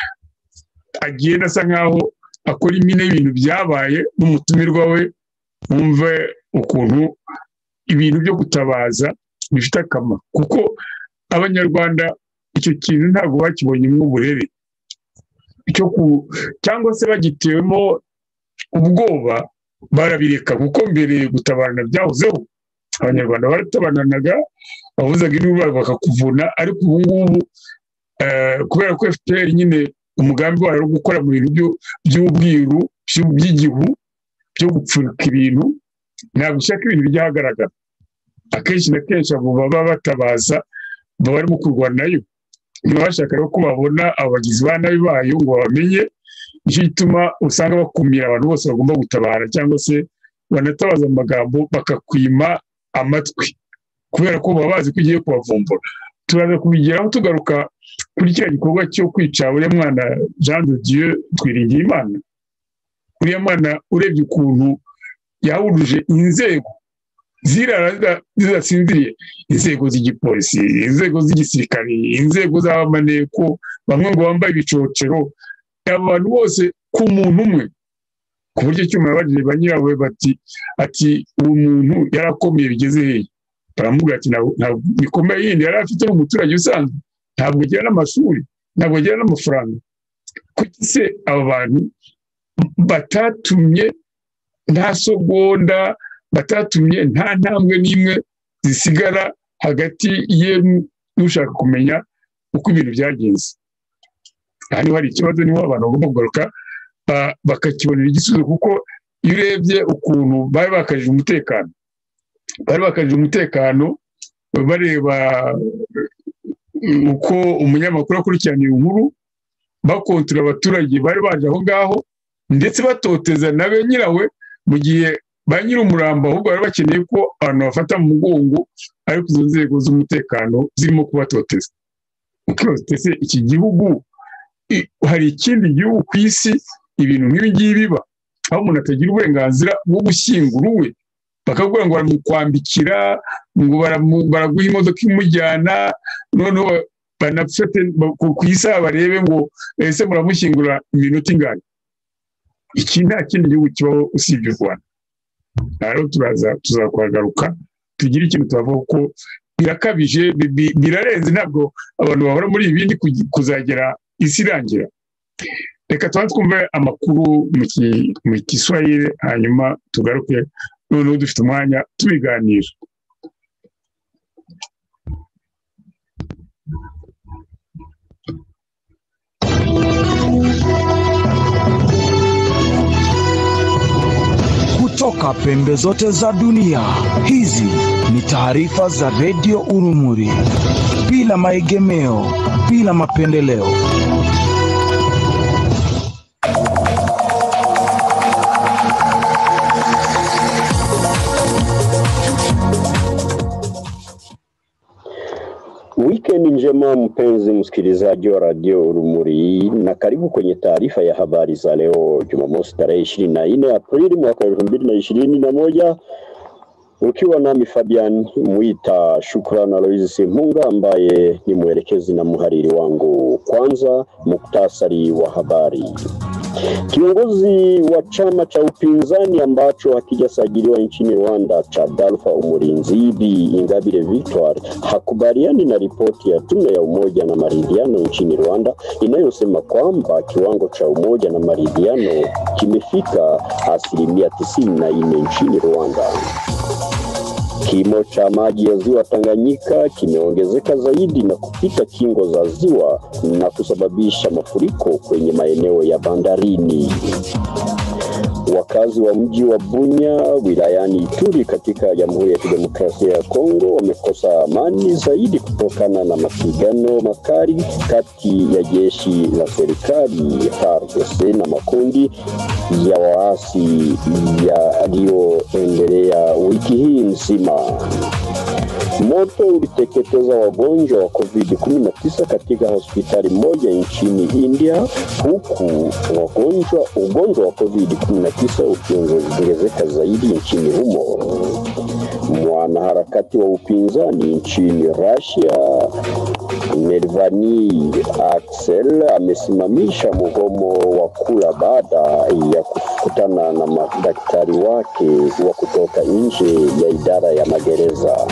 Speaker 1: agenda asa nkaho akora imine y'ibintu byabaye n'umutumirwa we wumve ukuntu ibintu byo gutabaza bifite akamaro kuko abanyarwanda icyo kintu ntabwo bakibonye nk'uburere cyo ku cyangwa se bagitewemo ubwoba barabireka kuko mbere gutabarana byahozeho abanyarwanda baratabananaga bavuzaga induru bakakuvuna ariko ubu ngubu kubera ko F P R nyine umugambi wayo wo gukora mu bintu by'ubwiru by'igihu byo gupfuka ibintu ntabwo ushaka ibintu byahagaragara akenshi na kenshi abo baba batabaza baba barimo kurwana nayo ntibashaka rero ko babona abagizi ba nabi bayo ngo bamenye icyo gituma usanga bakumira abantu bose bagomba gutabara cyangwa se banatabaza amagambo bakakwima amatwi kubera ko baba bazi ko ugiye kubavumbura turaza kubigeraho tugaruka kuri kiriya gikorwa cyo kwica uriya mwana Jean de Dieu Twiringiyimana uriya mwana urebye ukuntu yahuruje inzego zirara zidasinziriye inzego z'igipolisi inzego z'igisirikare inzego z'abamaneko bamwe ngo bambaye ibicocero abantu bose ku muntu umwe ku buryo cyuma yabajije ba nyirawe bati ati uwo muntu yarakomeye bigeze hehe baramubwira ati ntabwo bikomeye yindi yari afite n'umuturage usanzwe ntabwo agira n'amashuri ntabwo agira n'amafaranga kuki se aba bantu batatumye nta sogonda batatumye nta ntambwe n'imwe zisigara hagati ye n'ushaka kumenya uko ibintu byagenze hano hari ikibazo niho abantu bagomba kugaruka bakakibonera igisubizo kuko iyo urebye ukuntu bari bakajije umutekano bari bakajije umutekano bareba uko umunyamakuru akurikirana inkuru bakontora abaturage bari baje aho ngaho ndetse batoteza nabe nyirawe mu gihe ba nyir'umurambo ahubwo bari bakeneye ko abantu bafata mu mugongo ariko izo nzego z'umutekano zirimo kubatoteza ukibose iki gihugu hari ikindi gihugu ku isi ibintu nk'ibi ngibi biba aho umuntu atagira uburenganzira bwo gushyingura uwe bakavuga ngo baramukwambikira ngo baraguha imodoka imujyana noneho banafite ku isaha barebe ngo ese muramushyingura iminota ingana iki nta kindi gihugu kibaho usibye u Rwanda rero turaza tuzakwagaruka tugira ikintu tubavuga ko birakabije birarenze ntabwo abantu bahora muri ibindi kuzagera isi irangira reka tuba twumve amakuru mu Kiswahili hanyuma tugaruke noneho dufite umwanya tubiganira
Speaker 12: kutoka pembe zote za dunia. Hizi ni taarifa za Radio Urumuri bila maegemeo, bila mapendeleo.
Speaker 13: Weekend njema mpenzi msikilizaji wa Radio Urumuri, na karibu kwenye taarifa ya habari za leo Jumamosi tarehe ishirini na nne Aprili mwaka elfu mbili na ishirini na moja, ukiwa nami Fabian Mwita. Shukrani Alois Munga ambaye ni mwelekezi na muhariri wangu. Kwanza muktasari wa habari. Kiongozi wa chama cha upinzani ambacho hakijasajiliwa nchini Rwanda cha Dalfa Umurinzi Bi Ingabire Victoire hakubaliani na ripoti ya tume ya umoja na maridhiano nchini Rwanda inayosema kwamba kiwango cha umoja na maridhiano kimefika asilimia tisini na nne nchini Rwanda. Kimo cha maji ya ziwa Tanganyika kimeongezeka zaidi na kupita kingo za ziwa na kusababisha mafuriko kwenye maeneo ya bandarini. Wakazi wa mji wa Bunya wilayani Ituri katika Jamhuri ya Kidemokrasia ya Kongo wamekosa amani zaidi kutokana na mapigano makali kati ya jeshi la serikali F A R D C na makundi ya waasi yaliyoendelea wiki hii nzima. Moto uliteketeza wagonjwa wa covid kumi na tisa katika hospitali moja nchini India, huku wagonjwa ugonjwa wa covid kumi na tisa ukiongezeka zaidi nchini humo. Mwanaharakati wa upinzani nchini Russia Melvani Axel amesimamisha mgomo wa kula baada ya kukutana na madaktari wake wa kutoka nje ya idara ya magereza.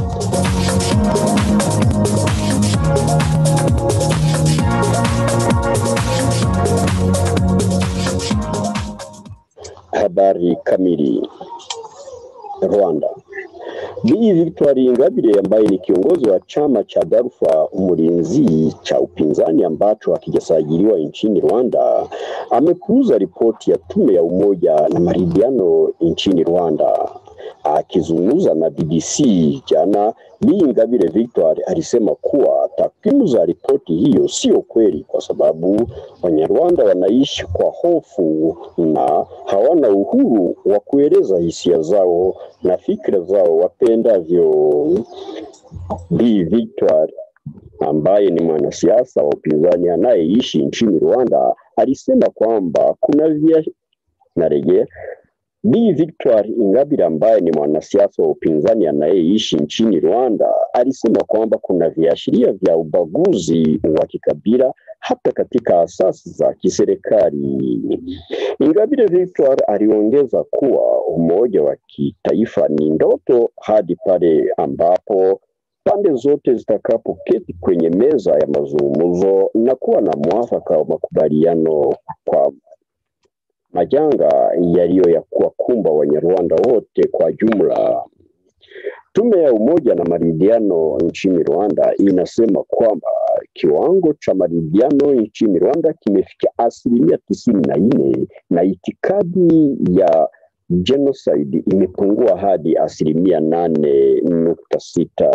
Speaker 13: Habari kamili. Rwanda. Bi Victoire Ingabire ambaye ni kiongozi wa chama cha Dalfa Umurinzi cha upinzani ambacho hakijasajiliwa nchini Rwanda amepuuza ripoti ya tume ya umoja na maridhiano nchini Rwanda. Akizungumza na B B C jana, Bi Ingabire Victoire alisema kuwa takwimu za ripoti hiyo sio kweli kwa sababu Wanyarwanda wanaishi kwa hofu na hawana uhuru wa kueleza hisia zao na fikra zao wapendavyo. Bi Victoire ambaye ni mwanasiasa wa upinzani anayeishi nchini Rwanda alisema kwamba kuna vya narejea Bi Victoire Ingabire ambaye ni mwanasiasa wa upinzani anayeishi nchini Rwanda alisema kwamba kuna viashiria vya ubaguzi wa kikabila hata katika asasi za kiserikali. Ingabire Victoire aliongeza kuwa umoja wa kitaifa ni ndoto hadi pale ambapo pande zote zitakapoketi kwenye meza ya mazungumzo na kuwa na mwafaka wa makubaliano kwa majanga yaliyo ya kuwakumba Wanyarwanda wote kwa jumla. Tume ya umoja na maridhiano nchini Rwanda inasema kwamba kiwango cha maridhiano nchini Rwanda kimefikia asilimia tisini na nne na itikadi ya genocide imepungua hadi asilimia nane nukta sita.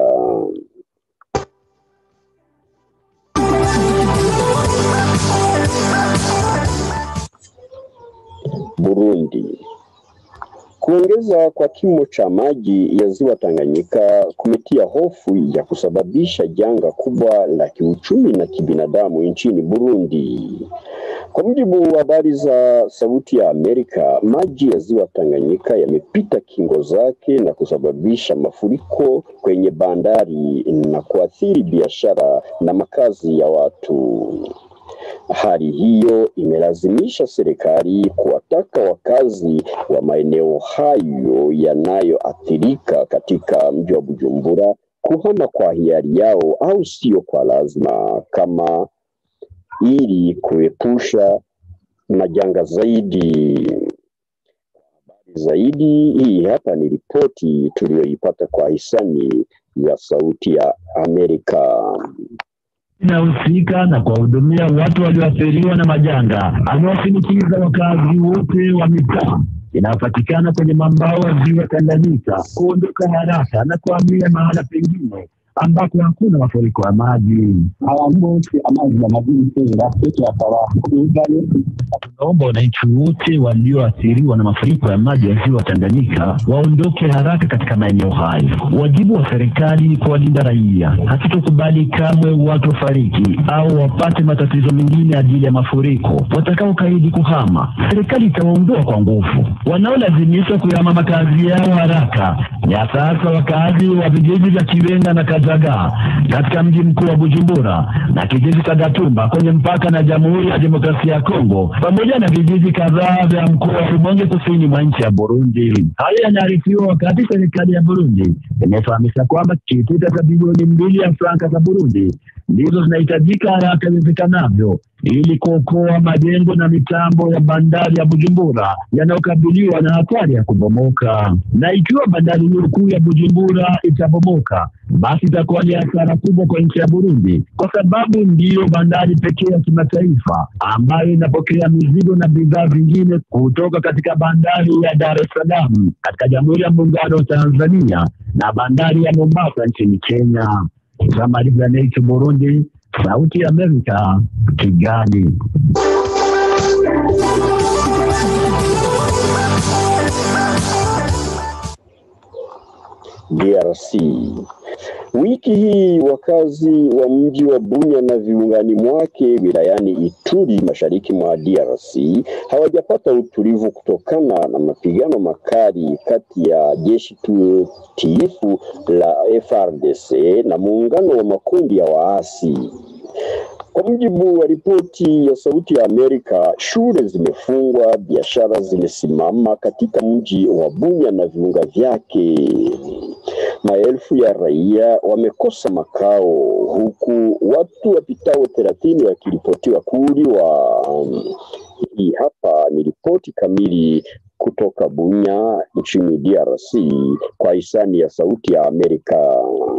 Speaker 13: Burundi. Kuongeza kwa kimo cha maji ya ziwa Tanganyika kumetia hofu ya kusababisha janga kubwa la kiuchumi na kibinadamu nchini Burundi. Kwa mujibu wa habari za Sauti ya Amerika, maji ya ziwa Tanganyika yamepita kingo zake na kusababisha mafuriko kwenye bandari na kuathiri biashara na makazi ya watu. Hali hiyo imelazimisha serikali kuwataka wakazi wa maeneo hayo yanayoathirika katika mji wa Bujumbura kuhama kwa hiari yao au sio kwa lazima kama ili kuepusha majanga zaidi. Zaidi hii hapa ni ripoti tuliyoipata kwa hisani ya Sauti ya Amerika.
Speaker 14: Inahusika na kuwahudumia watu walioathiriwa na majanga. Amewashinikiza wakazi wote wa mitaa inayopatikana kwenye mambao ya ziwa Tanganyika kuondoka haraka na kuhamia mahala pengine ambako hakuna mafuriko ya maji.
Speaker 15: Hawamote amazi ya madini tena peke yao.
Speaker 14: Tunaomba wananchi wote walioathiriwa na mafuriko ya maji ya ziwa Tanganyika waondoke haraka katika maeneo hayo. Wajibu wa serikali kuwalinda raia. Hatutokubali kamwe watu wafariki au wapate matatizo mengine ajili ya mafuriko. Watakao kaidi kuhama, serikali itawaondoa kwa nguvu. Wanaolazimishwa kuyahama makazi yao haraka ya sasa wakazi wa vijiji vya Kibenga na zimezagaa katika mji mkuu wa Bujumbura na kijiji cha Gatumba kwenye mpaka na Jamhuri ya Demokrasia ya Kongo pamoja na vijiji kadhaa vya mkoa wa Rumonge kusini mwa nchi ya Burundi. Haya yanaarifiwa wakati serikali ya Burundi imefahamisha kwamba kitita cha bilioni mbili ya franka za Burundi ndizo zinahitajika haraka iwezekanavyo ili kuokoa majengo na mitambo ya bandari ya Bujumbura yanayokabiliwa na hatari ya kubomoka. Na ikiwa bandari hiyo kuu ya Bujumbura itabomoka, basi itakuwa ni hasara kubwa kwa nchi ya Burundi, kwa sababu ndiyo bandari pekee ya kimataifa ambayo inapokea mizigo na bidhaa zingine kutoka katika bandari ya Dar es Salaam katika Jamhuri ya Muungano wa Tanzania na bandari ya Mombasa nchini Kenya. Jamhuri ya Burundi, Sauti ya Amerika, Kigali.
Speaker 13: D R C. Wiki hii wakazi wa mji wa Bunya na viungani mwake wilayani Ituri mashariki mwa D R C hawajapata utulivu kutokana na mapigano makali kati ya jeshi tiifu la F A R D C na muungano wa makundi ya waasi. Kwa mujibu wa ripoti ya Sauti ya Amerika, shule zimefungwa, biashara zimesimama katika mji wa Bunya na viunga vyake. Maelfu ya raia wamekosa makao huku watu wapitao thelathini wakiripotiwa kuuliwa. Hii hapa ni ripoti kamili kutoka Bunya nchini D R C kwa hisani ya Sauti ya Amerika.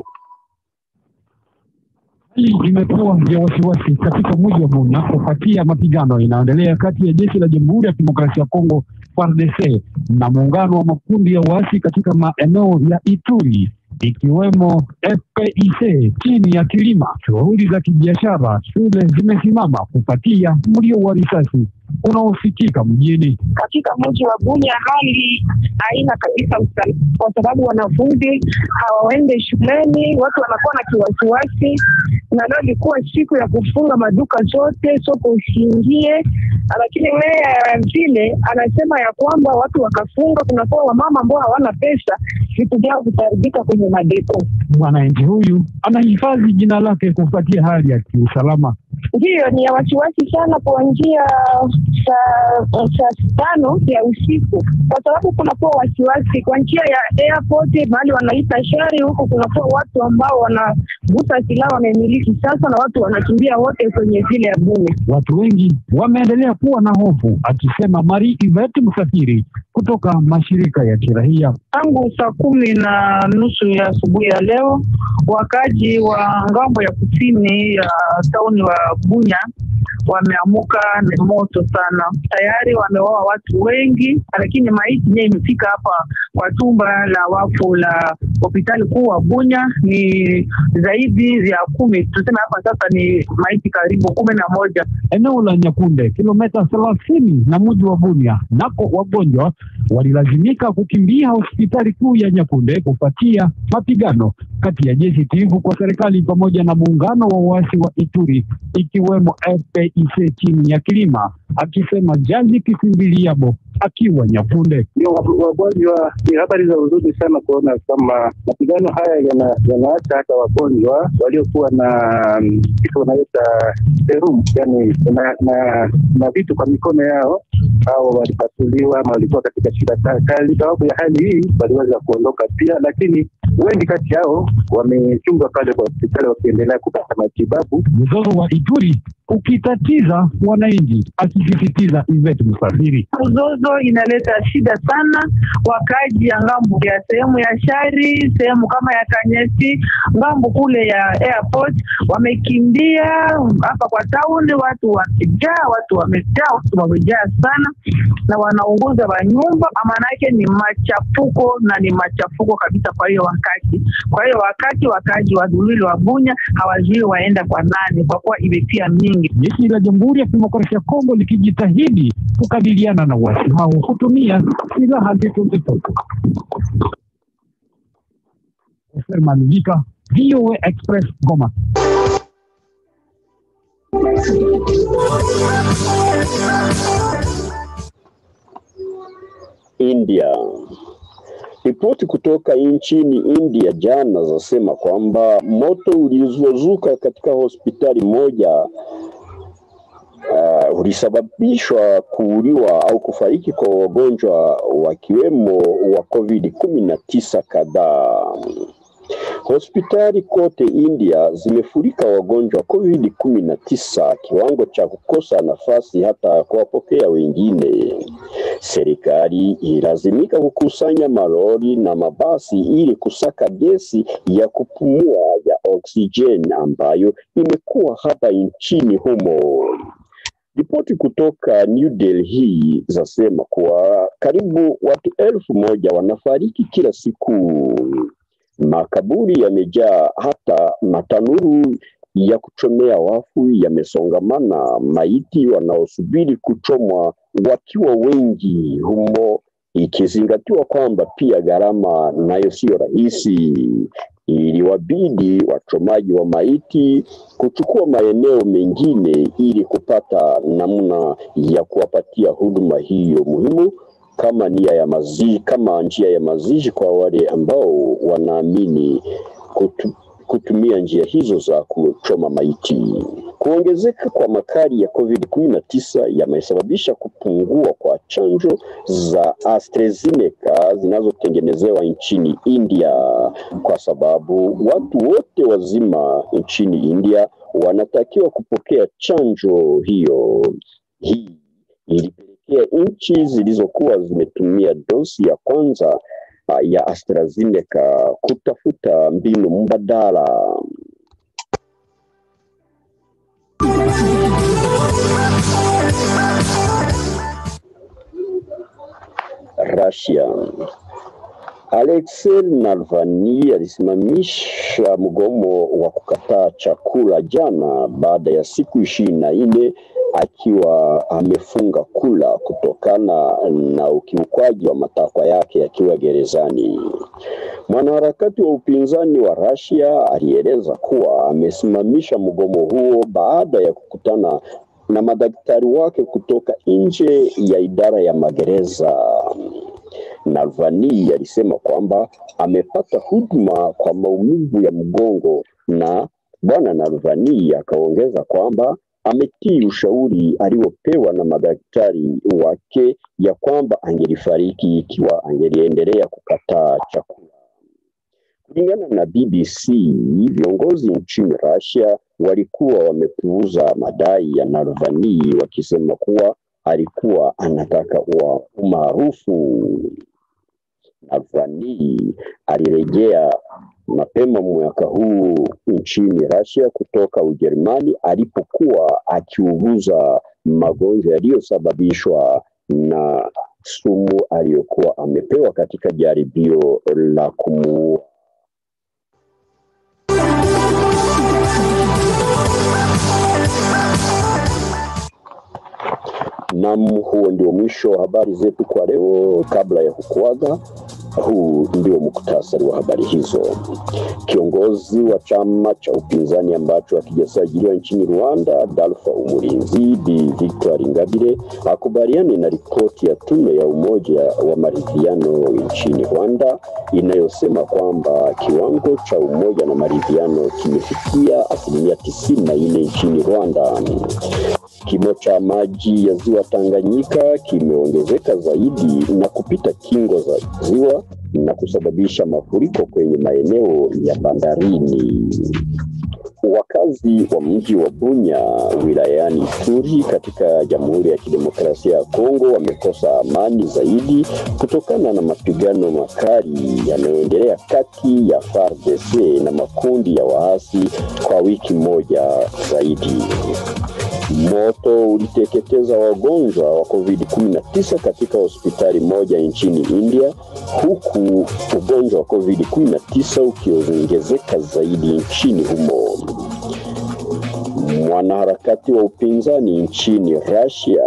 Speaker 16: Imekuwa ya wasiwasi katika mji wa Bunya kufuatia mapigano inaendelea kati ya jeshi la Jamhuri ya Kidemokrasia ya Kongo F A R D C na muungano wa makundi ya waasi katika maeneo ya Ituri ikiwemo F P I C chini ya kilima. Shughuli za kibiashara, shule zimesimama kufuatia mlio wa risasi unaosikika mjini.
Speaker 17: Katika mji wa Bunya hali haina kabisa usalama kwa sababu wanafunzi hawaende shuleni, watu wanakuwa na kiwasiwasi, na leo ilikuwa siku ya kufunga maduka zote, soko usiingie, lakini meya ya vile anasema ya kwamba watu wakafunga, kunakuwa wamama ambao hawana pesa, vitu vyao vitaribika kwenye madepo.
Speaker 16: Mwananchi huyu anahifadhi jina lake kufuatia hali ya kiusalama.
Speaker 17: Ndiyo, ni ya wasiwasi sana kuanzia saa saa tano ya usiku, kwa sababu kunakuwa wasiwasi kwa njia ya airport mahali wanaita shari, huko kunakuwa watu ambao wanavuta silaha wamemiliki sasa, na watu wanakimbia wote kwenye vile ya Bunya.
Speaker 16: Watu wengi wameendelea kuwa na hofu, akisema Marie Yvette Msafiri kutoka mashirika ya kiraia.
Speaker 17: Tangu saa kumi na nusu ya asubuhi ya leo, wakaji wa ngambo ya kusini ya tauni wa Bunya wameamuka na moto sana. Tayari wameoa watu wengi, lakini maiti yenyewe imefika hapa kwa chumba la wafu la hospitali kuu wa Bunya ni zaidi ya kumi. Tuseme hapa sasa ni maiti karibu kumi na moja.
Speaker 16: Eneo la Nyakunde, kilomita thelathini na mji wa Bunya, nako wagonjwa walilazimika kukimbia hospitali kuu ya Nyakunde kufuatia mapigano kati ya jeshi tiifu kwa serikali pamoja na muungano wa waasi wa Ituri ikiwemo F P I C chini ya kilima, akisema Jaji Kisimbiliabo akiwa Nyakunde.
Speaker 18: Ndio wagonjwa, ni habari za huzuni sana kuona kama mapigano haya yanaacha hata wagonjwa waliokuwa na kitu wanaita serum, yani na, na, na vitu kwa mikono yao, au walipasuliwa ama walikuwa katika shida kali. Sababu ya hali hii waliweza kuondoka pia, lakini wengi kati yao wamechungwa pale kwa hospitali wakiendelea kupata matibabu.
Speaker 16: Mzozo wa Ituri ukitatiza wananchi, akisisitiza Yvette Msafiri.
Speaker 17: Mzozo inaleta shida sana wakaji ya ngambo ya sehemu ya Shari, sehemu kama ya Kanyesi, ngambo kule ya airport wamekimbia hapa kwa town, watu wamejaa, watu wamejaa, watu wamejaa sana na wanaongoza wa nyumba, maana yake ni machafuko na ni machafuko kabisa. Kwa hiyo wakati kwa hiyo wakati wakaji wa Dulili wa Bunya hawajui waenda kwa nani, kwa kuwa imepia mingi.
Speaker 16: Jeshi la Jamhuri ya Kidemokrasia ya Kongo likijitahidi kukabiliana na wasi hao kutumia silaha nzito nzito. Ferman Vika, V O A Express, Goma.
Speaker 13: India. Ripoti kutoka nchini India jana zasema kwamba moto ulizozuka katika hospitali moja Uh, ulisababishwa kuuliwa au kufariki kwa wagonjwa wakiwemo wa covid kumi na tisa kadhaa. Hospitali kote India zimefurika wagonjwa wa covid kumi na tisa, kiwango cha kukosa nafasi hata kuwapokea wengine. Serikali ilazimika kukusanya malori na mabasi ili kusaka gesi ya kupumua ya oksijeni ambayo imekuwa hapa nchini humo. Ripoti kutoka New Delhi zasema kuwa karibu watu elfu moja wanafariki kila siku. Makaburi yamejaa, hata matanuru ya kuchomea wafu yamesongamana, maiti wanaosubiri kuchomwa wakiwa wengi humo, ikizingatiwa kwamba pia gharama nayo sio rahisi. Iliwabidi wachomaji wa maiti kuchukua maeneo mengine ili kupata namna ya kuwapatia huduma hiyo muhimu kama nia ya mazishi, kama njia ya mazishi kwa wale ambao wanaamini kutu, kutumia njia hizo za kuchoma maiti. Kuongezeka kwa makali ya covid kumi na tisa yamesababisha kupungua kwa chanjo za AstraZeneca zinazotengenezewa nchini India, kwa sababu watu wote wazima nchini India wanatakiwa kupokea chanjo hiyo. Hii ilipelekea nchi zilizokuwa zimetumia dosi ya kwanza ya AstraZeneca kutafuta mbinu mbadala. Russia. Alexei Navalny alisimamisha mgomo wa kukataa chakula jana baada ya siku ishirini na nne akiwa amefunga kula kutokana na ukiukwaji wa matakwa yake akiwa gerezani. Mwanaharakati wa upinzani wa Russia alieleza kuwa amesimamisha mgomo huo baada ya kukutana na madaktari wake kutoka nje ya idara ya magereza. Navalny alisema kwamba amepata huduma kwa maumivu ya mgongo, na bwana Navalny akaongeza kwamba ametii ushauri aliopewa na madaktari wake ya kwamba angelifariki ikiwa angeliendelea kukataa chakula. Kulingana na B B C, viongozi nchini Russia walikuwa wamepuuza madai ya Navalny wakisema kuwa alikuwa anataka wa umaarufu. Navalny alirejea mapema mwaka huu nchini Russia kutoka Ujerumani alipokuwa akiuguza magonjwa yaliyosababishwa na sumu aliyokuwa amepewa katika jaribio la kumuua. Naam, huo ndio mwisho wa habari zetu kwa leo. Kabla ya kukuaga, huu ndio muktasari wa habari hizo. Kiongozi wa chama cha upinzani ambacho hakijasajiliwa nchini Rwanda, Dalfa Umurinzi, Bi Victoire Ingabire, akubaliana na ripoti ya tume ya umoja wa maridhiano nchini Rwanda inayosema kwamba kiwango cha umoja na maridhiano kimefikia asilimia tisini na nne nchini Rwanda. Kimo cha maji ya ziwa Tanganyika kimeongezeka zaidi na kupita kingo za ziwa na kusababisha mafuriko kwenye maeneo ya bandarini. Wakazi wa mji wa Bunya wilayani Ituri katika Jamhuri ya Kidemokrasia ya Kongo wamekosa amani zaidi kutokana na mapigano makali yanayoendelea kati ya F A R D C na makundi ya waasi kwa wiki moja zaidi. Moto uliteketeza wagonjwa wa covid kumi na tisa katika hospitali moja nchini India, huku ugonjwa wa covid kumi na tisa ukiongezeka zaidi nchini humo. Mwanaharakati wa upinzani nchini Russia,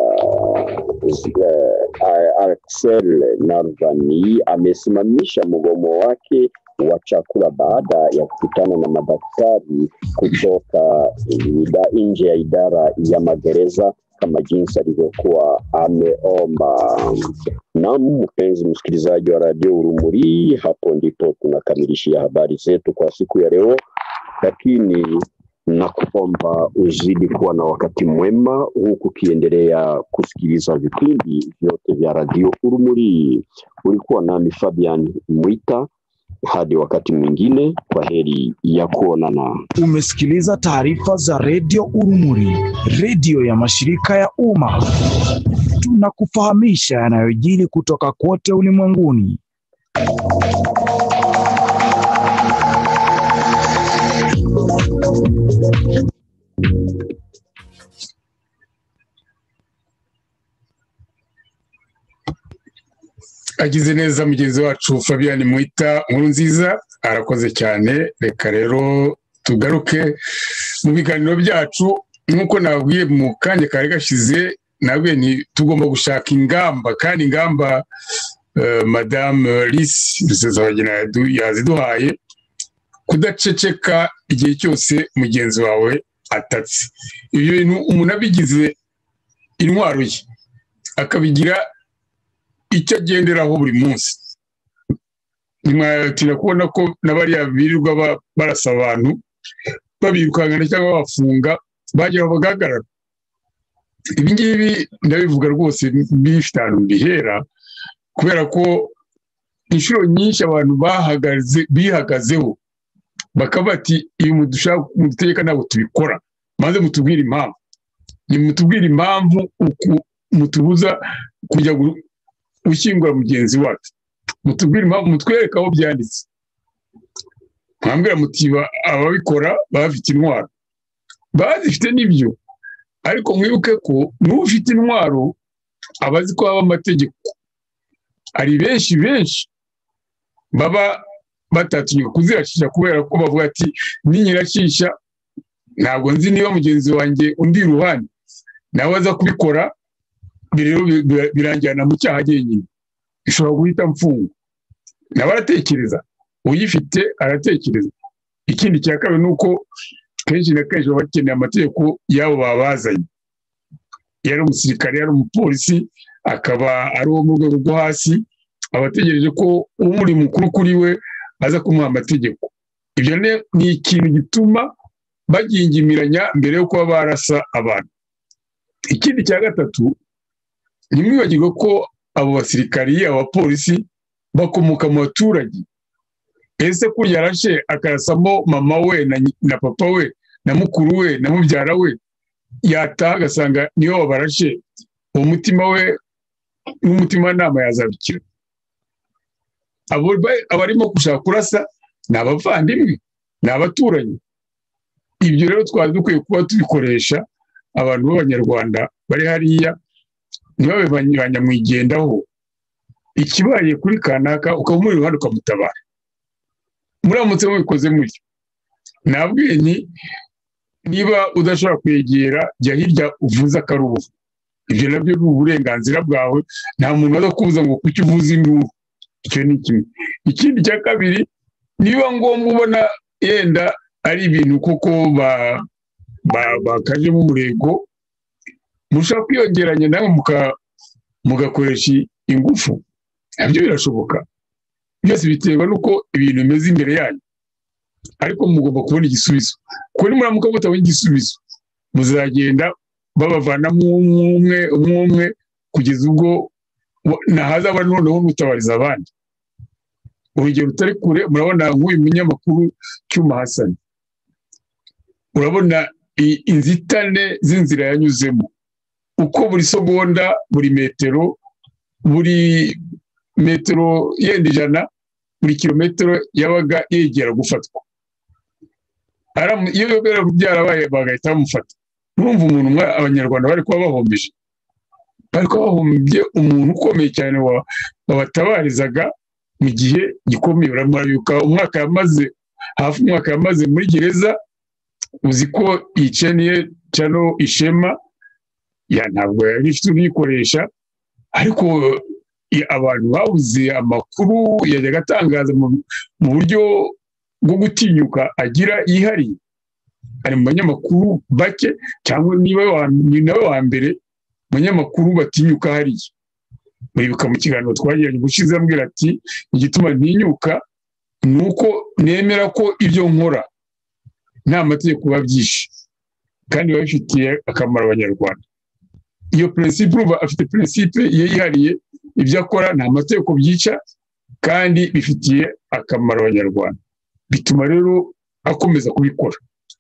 Speaker 13: Alexei Navalny, amesimamisha mgomo wake wa chakula baada ya kukutana na madaktari kutoka nje ya idara ya magereza kama jinsi alivyokuwa ameomba. Na mpenzi msikilizaji wa Radio Urumuri, hapo ndipo tunakamilishia habari zetu kwa siku ya leo, lakini na kuomba uzidi kuwa na wakati mwema huku kiendelea kusikiliza vipindi vyote vya Radio Urumuri. Ulikuwa nami Fabian Mwita, hadi wakati mwingine, kwa heri ya kuonana.
Speaker 12: Umesikiliza taarifa za Radio Urumuri, radio ya mashirika ya umma. Tunakufahamisha yanayojiri kutoka kote ulimwenguni.
Speaker 1: Agize neza mugenzi wacu Fabian Mwita, nkuru nziza, arakoze cyane. Reka rero tugaruke mu biganiro byacu. Nkuko nabwiye mu kanya kare gashize, nabwiye ni tugomba gushaka ingamba, kandi ingamba uh, Madame Lise Rusesabagina yaziduhaye, kudaceceka igihe cyose mugenzi wawe atatse. Ibyo bintu umuntu abigize intwaro ye, akabigira icyo agenderaho buri munsi. Nimwatina kubona ko nabariya birirwa barasa abantu babirukangana cyangwa bafunga bagira bagagarara. Ibi ngibi ndabivuga rwose bifite ahantu bihera, kubera ko inshuro nyinshi abantu bahagaze bihagazeho bakabati iyo mudushaka mutegeka nabo tubikora, maze mutubwira impamvu. Ni mutubwira impamvu mutubuza kujya ushyingura mugenzi wacu, mutubwira impamvu, mutwereka aho byanditse. Mwambwira mutiba ababikora bafite intwaro, bazifite n'ibyo, ariko mwibuke ko n'ufite intwaro abazi ko haba amategeko. Ari benshi benshi baba batatinyuka kuzirashisha kubera ko bavuga ati ninyirashisha ntabwo nzi niba mugenzi wanjye undi ruhande nawe aza kubikora, birero birangira mu cyaha nyine, ishobora guhita mfunga. Nawe aratekereza, uyifite aratekereza. Ikindi cya kabiri nuko kenshi na kenshi bakeneye amategeko yabo babazanye. Yari umusirikare, yari umupolisi, akaba ari uwo mu rwego rwo hasi, abategereje ko umuri mukuru kuri we aza kumuha amategeko. Ibyo ni ikintu gituma bagingimiranya mbere yo kuba barasa abantu. Ikindi cya gatatu, nimwibagirwe ko abo basirikari, abapolisi bakomoka mu baturage. Ese kurya arashe akarasamo mama we na, na papa we na mukuru we na mubyara we, yataha agasanga niyo wabarashe, umutima we n'umutima nama yazabikira. Abo abarimo gushaka kurasa ni abavandimwe, ni abaturanyi. Ibyo rero twari dukwiye kuba tubikoresha abantu b'Abanyarwanda bari hariya, nibabe banyamwigendaho. Ikibaye kuri kanaka ukaba muri ruhande ukamutabara. Muramutse mubikoze mutyo, nabwiye nti niba udashobora kwegera jya hirya uvuza akarubu. Ibyo nabyo ni uburenganzira bwawe, nta muntu aza kubuza ngo kuki uvuza induru. Icyo ni kimwe. Ikindi cya kabiri, niba ngombwa ubona yenda ari ibintu kuko ba bakaje mu murego, mushaka kwiyongeranya nawe mugakoresha ingufu, nabyo birashoboka. Byose biterwa nuko ibintu bimeze imbere yanyu, ariko mugomba kubona igisubizo. Kuko nimuramuka mutabona igisubizo, muzagenda babavana umwe umwe kugeza ubwo nahaza aba noneho mutabariza abandi. Urugero rutari kure, murabona nk'uyu munyamakuru Cyuma Hassan, urabona inzitane z'inzira yanyuzemo, uko buri segonda, buri metero, buri metero yenda ijana, buri kilometero yabaga yegera gufatwa. Iyo byarabaye bagahita bamufata. Urumva umuntu umwe Abanyarwanda bari kuba bahombeje, bari kuba bahombye umuntu ukomeye cyane wabatabarizaga mu gihe gikomeye. Uramurabika umwaka yamaze, hafi umwaka yamaze muri gereza, uzi ko iceniye cyano Ishema ya ntabwo yari ifite uyikoresha, ariko abantu babuze amakuru yajyaga atangaza mu buryo bwo gutinyuka agira yihariye. Ari mu banyamakuru bake, cyangwa niba ni nawe wa mbere umunyamakuru batinyuka hariya. Muribuka mu kiganiro twagiranye ubushize ambwira ati igituma ntinyuka ni uko nemera ko ibyo nkora nta mategeko biba byinshi kandi biba bifitiye akamaro abanyarwanda. Iyo principe uba afite principe ye yihariye, ibyo akora nta mategeko byica kandi bifitiye akamaro abanyarwanda, bituma rero akomeza kubikora.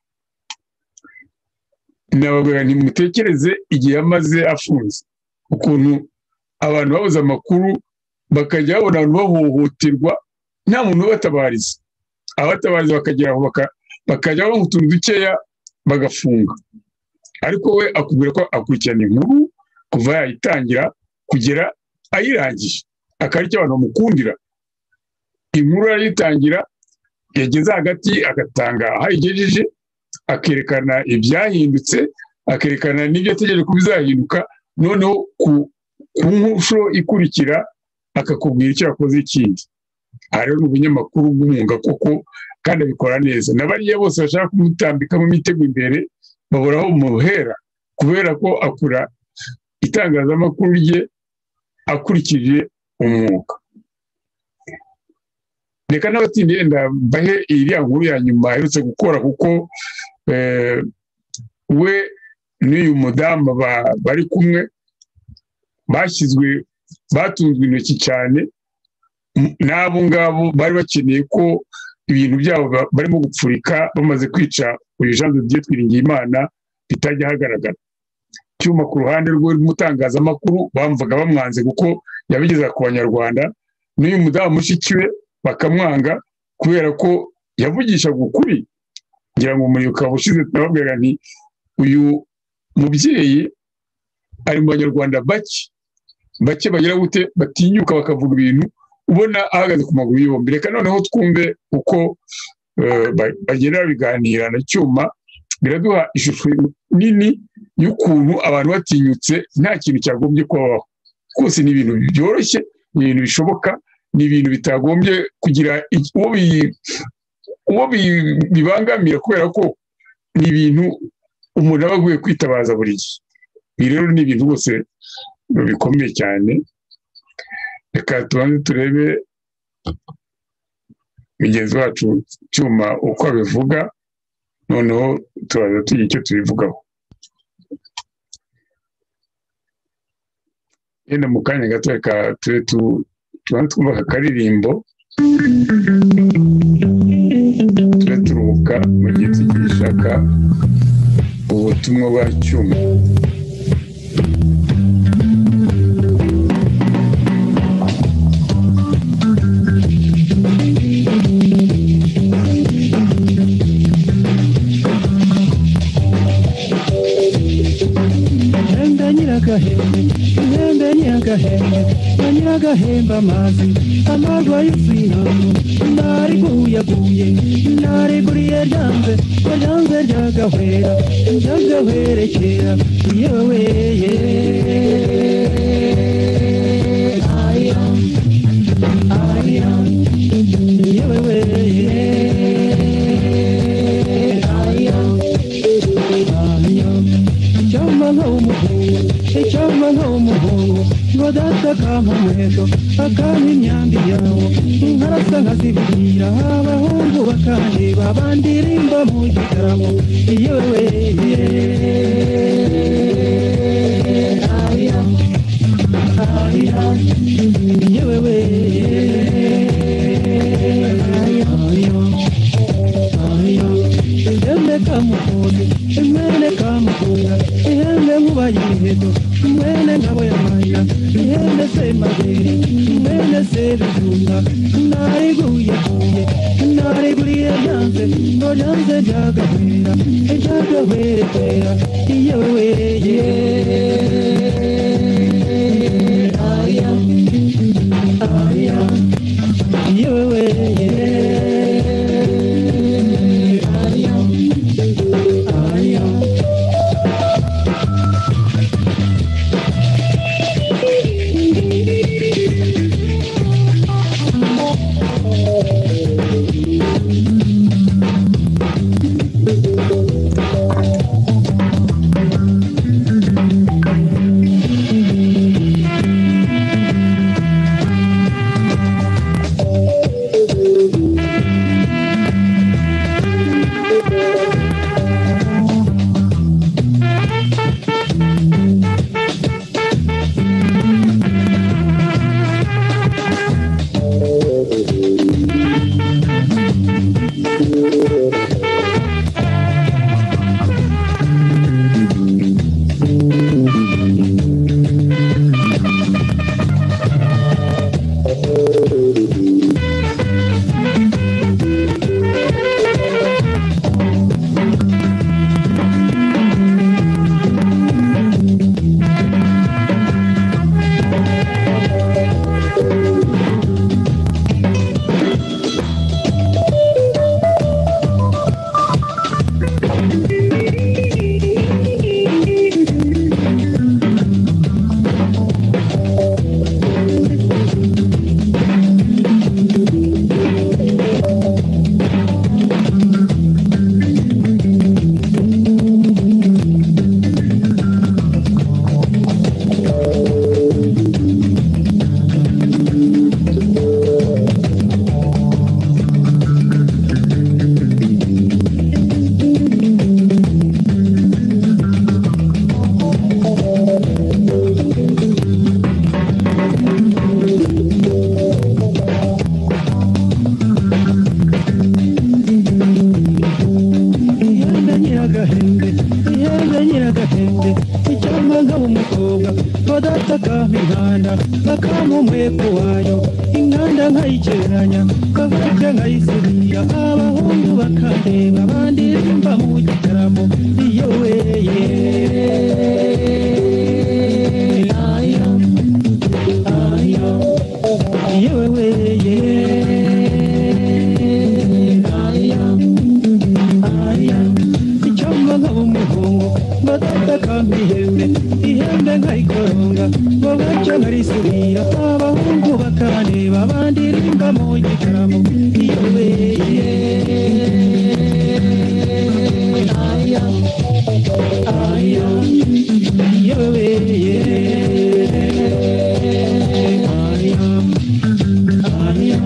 Speaker 1: Nababwira ntimutekereze igihe yamaze afunze, ukuntu abantu babuze amakuru bakajya babona abantu bahohoterwa nta muntu ubatabariza, abatabariza bakagera aho bakajya babona utuntu dukeya bagafunga, ariko we akubwira ko akurikirana inkuru kuva yayitangira kugera ayirangije, akaba icyo abantu bamukundira. Inkuru arayitangira, yageze hagati agatanga aho ayigejeje, akerekana ibyahindutse, akerekana n'ibyo ategereje ko bizahinduka, noneho ku nshuro ikurikira akakubwira icyo yakoze ikindi. Aha rero ni ubunyamakuru bw'umwuga koko kandi abikora neza. N'abariya bose bashaka kumutambikamo imitego imbere babura aho muhera, kubera ko akora itangazamakuru rye akurikije umwuga. Reka n'abatindi yenda bahe iriya nkuru ya nyuma aherutse gukora, kuko we n'uyu mudamu bari kumwe bashyizwe batunzwe intoki cyane, n'abo ngabo bari bakeneye ko ibintu byabo barimo gupfurika bamaze kwica uyu Jean de Dieu Twiringiyimana bitajya hagaragara. Cyuma ku ruhande rw'umutangazamakuru bamvaga bamwanze kuko yabigeza ku banyarwanda, n'uyu mudamu mushiki we bakamwanga kubera ko yavugishaga ukuri. Ngira ngo muribuka bushize nababwira nti uyu mubyeyi ari mu banyarwanda bake bake bagira gute batinyuka bakavuga ibintu ubona ahagaze ku maguru yombi. Reka noneho twumve uko bagenda babiganira na Cyuma, biraduha ishusho nini y'ukuntu abantu batinyutse nta kintu cyagombye kubaho. Kose ni ibintu byoroshye, ni ibintu bishoboka, ni ibintu bitagombye kugira uwo bibangamira, kubera ko ni ibintu umuntu aba aguye kwitabaza buri gihe. Ibi rero ni ibintu bose bikomeye cyane. Reka tubanze turebe mugenzi wacu Cyuma uko abivuga, noneho turaza tugira icyo tubivugaho. Yenda mu kanya gato reka tube tubanze twumva akaririmbo, tube turuhuka mu gihe tugishaka ubutumwa bwa Cyuma.
Speaker 19: Nyambe nyagahembe nyagahembe amazi amagwa y'isinamu nari guyaguye nari guriye danze danze ryagahwera ryagahwerekera yewe aya aya yewe aya aya chama nk'umuhungu chama nk'umuhungu ngo data kama muheto akama imyambi yawo nkarasa nkazibwira abahungu bakandeba bandirimba mu gitaramo yewe aya aya yewe aya aya Embe kamukuzi, emene kamukuza, embe mubaye imiheto, mwene ngabo ya maya, embe se magere, mwene se bijumba, nari guye guye, nari guriye danse, no danse ryagahwera, ryagahwere kwera, yewe ye, aya, aya, yewe ye. inkanda bakamumweko wayo inkanda nkayigereranya kavuga nkayisubira abahungu bakandeba bandirimba mu gitaramo iyo weye aya aya iyo weye aya aya icyampa nkaba umuhungu batataka ihembe ihembe nkayikoronga ngo gacyo nkarisubira abahungu bakaneba bandirimba mu gitaramo iyo weye aya aya iyo weye aya aya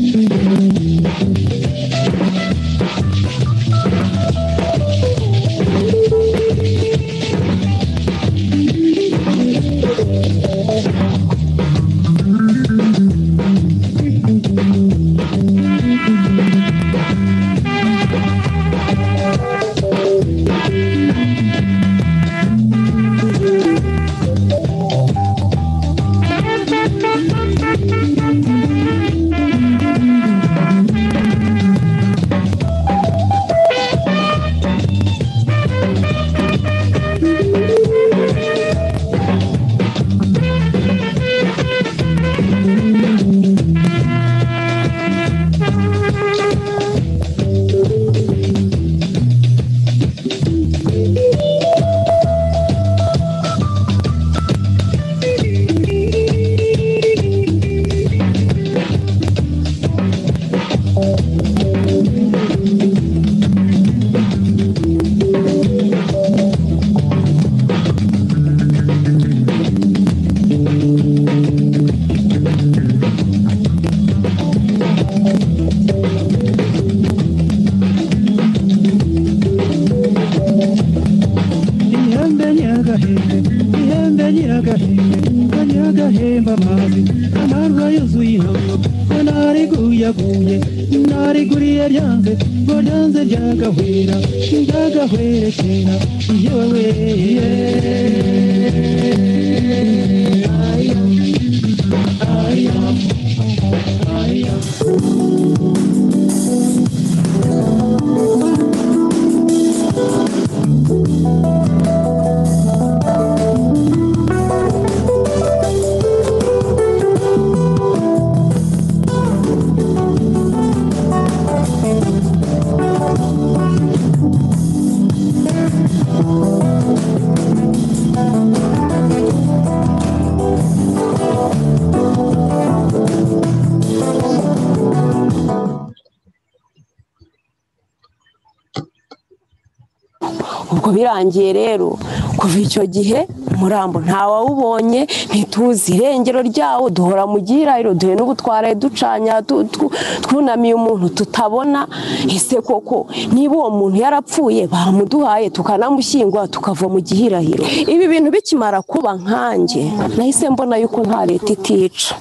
Speaker 20: birangiye rero kuva icyo gihe umurambo ntawawubonye ntituzi irengero ryawo duhora mu gihirahiro duhe n'ubutwara ducanya twunamiye umuntu tutabona ese koko niba uwo muntu yarapfuye bamuduhaye tukanamushyingura tukava mu gihirahiro ibi bintu bikimara kuba nkanjye nahise mbona yuko nta leta itica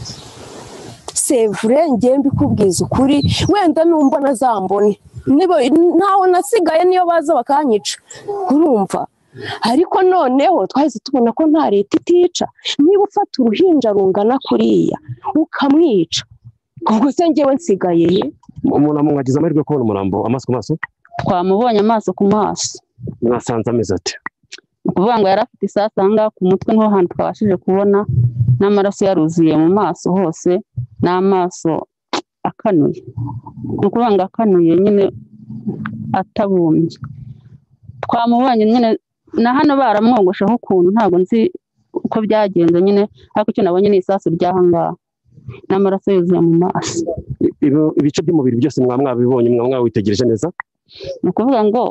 Speaker 20: sevure ngiye mbikubwiza ukuri wenda numbona zambone ntawe nasigaye niyo baza bakanyica urumva ariko noneho twahise tubona ko nta leta itica niba ufata uruhinja rungana kuriya ukamwica ubwo se ngewe nsigaye
Speaker 21: umuntu mwagize amahirwe kubona umurambo amaso ku maso
Speaker 22: twamubonye amaso ku maso
Speaker 21: mwasanze ameze ate
Speaker 22: ukuvuga ngo yari afite isasu ahangaha ku mutwe niho hantu twabashije kubona n'amaraso yaruzuye mu maso hose n'amaso akanuye ni ukuvuga ngo akanuye nyine atabumbye twamubonye nyine na hano baramwogosheho ukuntu ntabwo nzi uko byagenze nyine ariko icyo nabonye ni isasu ry'ahangaha n'amaraso yuzuye mu maso
Speaker 21: ibice by'umubiri byose mwa mwabibonye mwa mwawitegereje neza
Speaker 22: ni ukuvuga ngo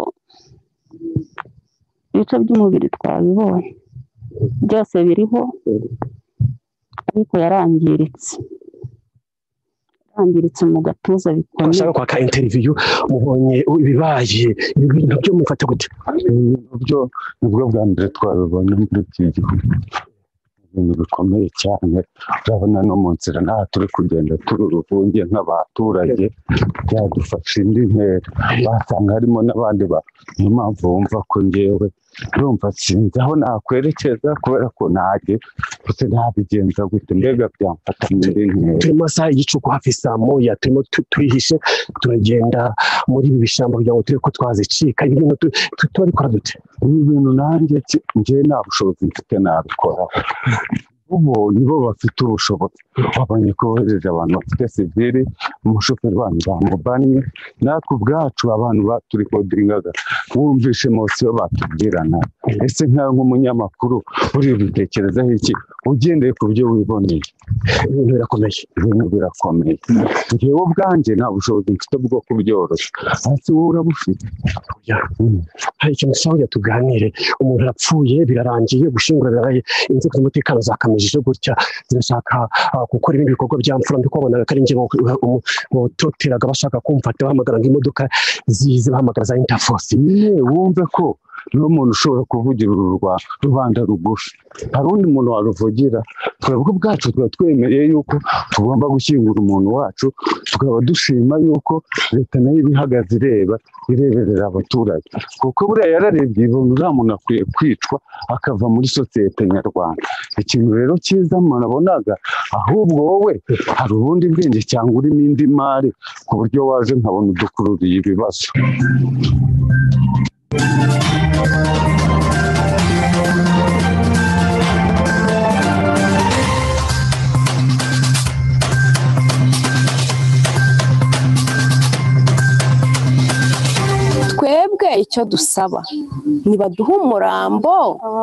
Speaker 22: ibice by'umubiri twabibonye byose biriho ariko yarangiritse yarangiritse mu gatuza bikomeye
Speaker 21: ashaka kwaka interview mubonye ibibaye ibintu byo mufata gute
Speaker 23: byo nubwo bwa mbere twabibonye muri iki gihugu
Speaker 2: ibintu bikomeye cyane urabona no mu nzira nta turi kugenda turi uruvunge nk'abaturage byadufasha indi ntera basanga harimo n'abandi ba niyo mpamvu wumva ko ngewe urumva sinzi aho nakwerekeza kubera ko ntajye gusa ntabigenza gute mbega byamfata muri ntera
Speaker 21: turi mu masaha y'igicuku hafi saa moya turimo twihishe turagenda muri ibi bishyamba kugira ngo turebe ko twazicika ibi bintu turabikora dute
Speaker 2: ibi bintu nanjye njyewe nta bushobozi mfite nabikora ubu nibo bafite ubushobozi babonye ko bohereje abantu bafite sivili umushoferi wanyu bamubanye natwe ubwacu abantu baturi kodingaga wumvishe mosiyo batubwirana ese nkaho nk'umunyamakuru uri bitekerezaho iki ugendeye ku byo wiboneye
Speaker 21: ibintu birakomeye
Speaker 2: ibintu birakomeye njyewe ubwanjye nta bushobozi mfite bwo kubyoroshya hasi wowe urabufite
Speaker 21: hari ikintu usanga tuganire umuntu yapfuye birarangiye gushingura birabaye inzego z'umutekano zakamije gutya zirashaka gukora ibindi bikorwa bya mfura mbi kubona ko ari njye mutoteraga bashaka kumfata bahamagara ngo imodoka zize bahamagara za interforce
Speaker 2: nyine wumve ko niwo muntu ushobora kuvugira uru rwa rubanda rugufi hari undi muntu waruvugira twebwe ubwacu tuba twemereye yuko tugomba gushyingura umuntu wacu tukaba dushima yuko leta nayo ibihagaze ireba ireberera abaturage kuko buriya yararebye ibintu uriya muntu akwiye kwicwa akava muri sosiyete nyarwanda ikintu rero cyiza murabonaga ahubwo wowe hari ubundi bwenge cyangwa urimo indi mari ku buryo waje nkabona udukururiye ibibazo
Speaker 20: twebwe icyo dusaba nibaduhe umurambo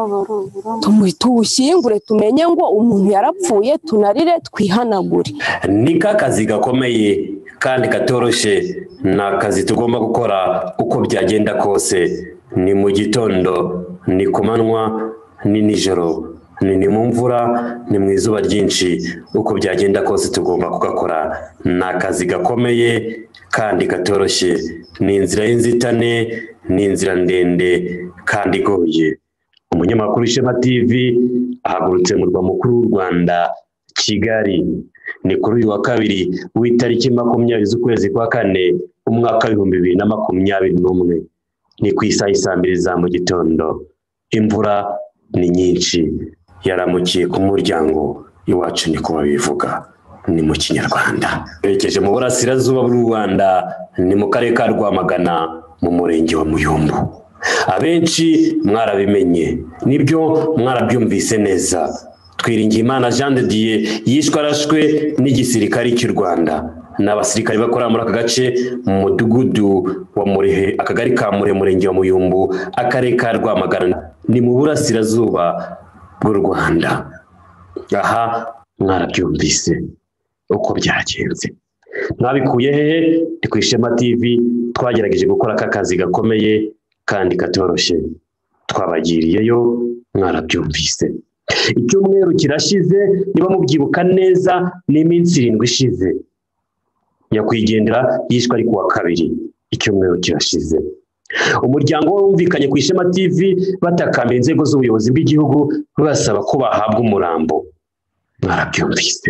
Speaker 20: tuwushyingure tumenye ngo umuntu yarapfuye tunarire twihanagure
Speaker 4: ni kazi gakomeye kandi katoroshye ni akazi tugomba gukora uko byagenda kose ni mu gitondo ni ku manywa ni nijoro ni mu mvura ni mu izuba ryinshi uko byagenda kose tugomba kugakora ni akazi gakomeye kandi katoroshye ni inzira y'inzitane ni inzira ndende kandi igoye umunyamakuru w'Ishema T V ahagurutse mu murwa mukuru w'u Rwanda Kigali ni kuri uyu wa kabiri w'itariki makumyabiri z'ukwezi kwa kane umwaka w'ibihumbi bibiri na makumyabiri n'umwe ni ku isaha saa mbiri za mu gitondo imvura ni nyinshi yaramukiye ku muryango iwacu ni kuba bivuga ni mu kinyarwanda berekeje mu burasirazuba bw'u Rwanda ni mu karere ka Rwamagana mu murenge wa Muyumbu abenshi mwarabimenye nibyo mwarabyumvise neza Twiringiyimana Jean de Dieu yishwe arashwe n'igisirikare cy'u Rwanda n'abasirikare bakora muri aka gace mu mudugudu wa Murehe akagari ka Mure murenge wa Muyumbu akarere ka Rwamagana ni mu burasirazuba bw'u Rwanda aha mwarabyumvise uko byagenze mwabikuye hehe ni ku Ishema T V twagerageje gukora aka kazi gakomeye kandi katoroshye twabagiriyeyo mwarabyumvise icyumweru kirashize niba mubyibuka neza ni iminsi irindwi ishize nyakwigendera yishwe ari kuwa kabiri icyumweru kirashize umuryango wumvikanye ku Ishema T V batakamba inzego z'ubuyobozi bw'igihugu basaba ko bahabwa umurambo mwarabyumvise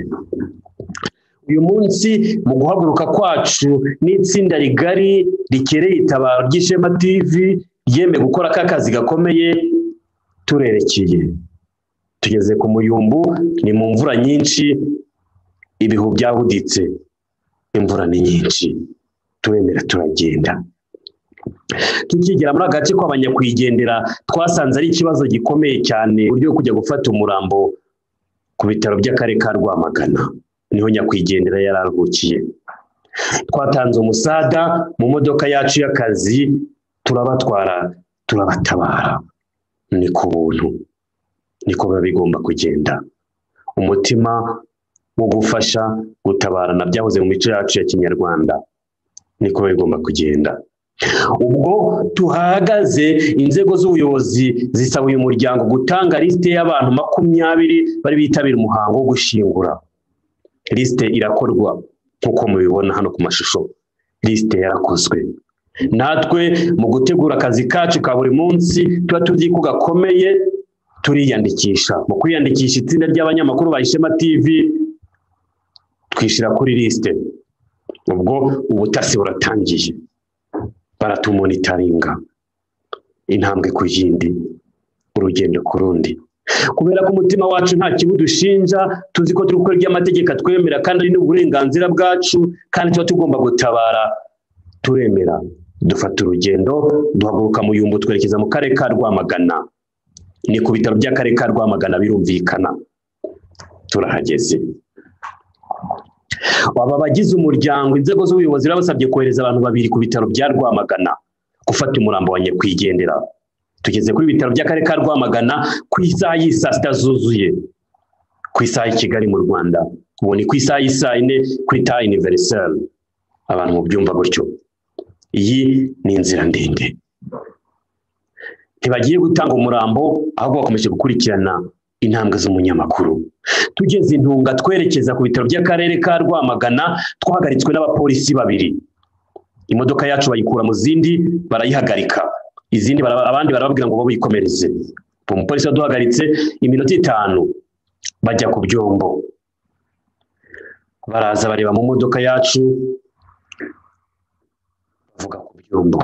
Speaker 4: uyu munsi mu guhaguruka kwacu n'itsinda rigari rikereye itabaro ry'Ishema T V yeme gukora aka kazi gakomeye turerekeye tugeze ku Muyumbu ni mu mvura nyinshi ibihu byahuditse imvura ni nyinshi turemera turagenda tukigera muri agace kw'abanyakwigendera twasanze ari ikibazo gikomeye cyane uburyo kujya gufata umurambo ku bitaro by'akarere ka Rwamagana niho nyakwigendera yararuhukiye twatanze umusada mu modoka yacu y'akazi turabatwara turabatabara ni ku buntu niko biba bigomba kugenda umutima wo gufasha gutabarana byahoze mu mico yacu ya Kinyarwanda niko biba bigomba kugenda ubwo tuhagaze inzego z'ubuyobozi zisaba uyu muryango gutanga lisite y'abantu makumyabiri bari bitabira umuhango wo gushingura lisite irakorwa nk'uko mubibona hano ku mashusho lisite yarakozwe natwe mu gutegura akazi kacu ka buri munsi tuba tuzi ko gakomeye turiyandikisha. Mu kwiyandikisha itsinda ry'abanyamakuru ba Ishema T V twishira kuri liste. Ubwo ubutasi buratangiye, baratumonitaringa intambwe ku yindi, urugendo ku rundi. Kubera ko umutima wacu nta kibudushinja, tuzi ko turi gukora iby'amategeko twemera kandi ari n'uburenganzira bwacu, kandi tuba tugomba gutabara, turemera. Dufata urugendo, duhaguruka mu Yumbu twerekeza mu karere ka Rwamagana. Ni ku bitaro by'akarere ka Rwamagana, birumvikana. Turahageze. Aba bagize umuryango, inzego z'ubuyobozi babasabye kohereza abantu babiri ku bitaro bya Rwamagana gufata umurambo wa nyakwigendera. Tugeze kuri bitaro by'akarere ka Rwamagana ku isaha y'isa sita zuzuye, ku isaha i Kigali mu Rwanda. Ubu ni ku isaha y'isa ine kuri ta universal. Abantu mu byumva gutyo. Iyi ni inzira ndende. Ntibagiye gutanga umurambo, ahubwo bakomeje gukurikirana intambwe z'umunyamakuru. Tugeze Intunga twerekeza ku bitaro by'akarere ka Rwamagana, twahagaritswe n'abapolisi babiri. Imodoka yacu bayikura mu zindi, barayihagarika. Izindi abandi barababwira ngo bo bikomereze. Umupolisi waduhagaritse iminota itanu, bajya ku byombo. Baraza bareba mu modoka yacu, bavuga ku byombo.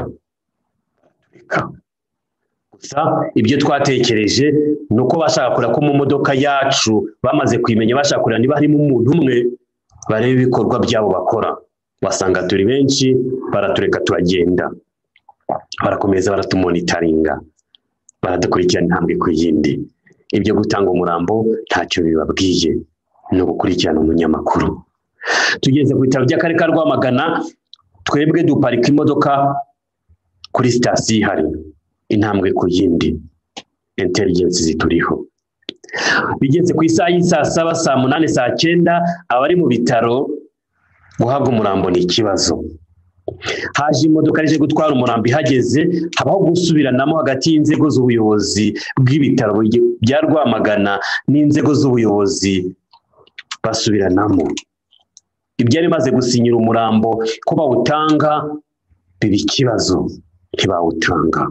Speaker 4: Gusa ibyo twatekereje ni uko bashaka kureba ko mu modoka yacu bamaze kwimenya, bashaka kureba niba harimo umuntu umwe, bareba ibikorwa byabo bakora. Basanga turi benshi, baratureka turagenda. Barakomeza baratumonitaringa, baradukurikirana intambwe ku yindi. Ibyo gutanga umurambo ntacyo bibabwiye, ni ugukurikirana umunyamakuru. Tugeze ku bitaro by'akarere ka Rwamagana, twebwe duparika imodoka kuri sitasiyo ihari. Intambwe ku yindi, intelligence zituriho. Bigeze ku isaha y'isa saba, saa munani, saa cyenda, abari mu bitaro guhabwa umurambo ni ikibazo. Haje imodoka rije gutwara umurambo, ihageze habaho gusubiranamo hagati y'inzego z'ubuyobozi bw'ibitaro bya Rwamagana n'inzego z'ubuyobozi, basubiranamo. Ibyari bimaze gusinyira umurambo ko bawutanga biba ikibazo, ntibawutanga.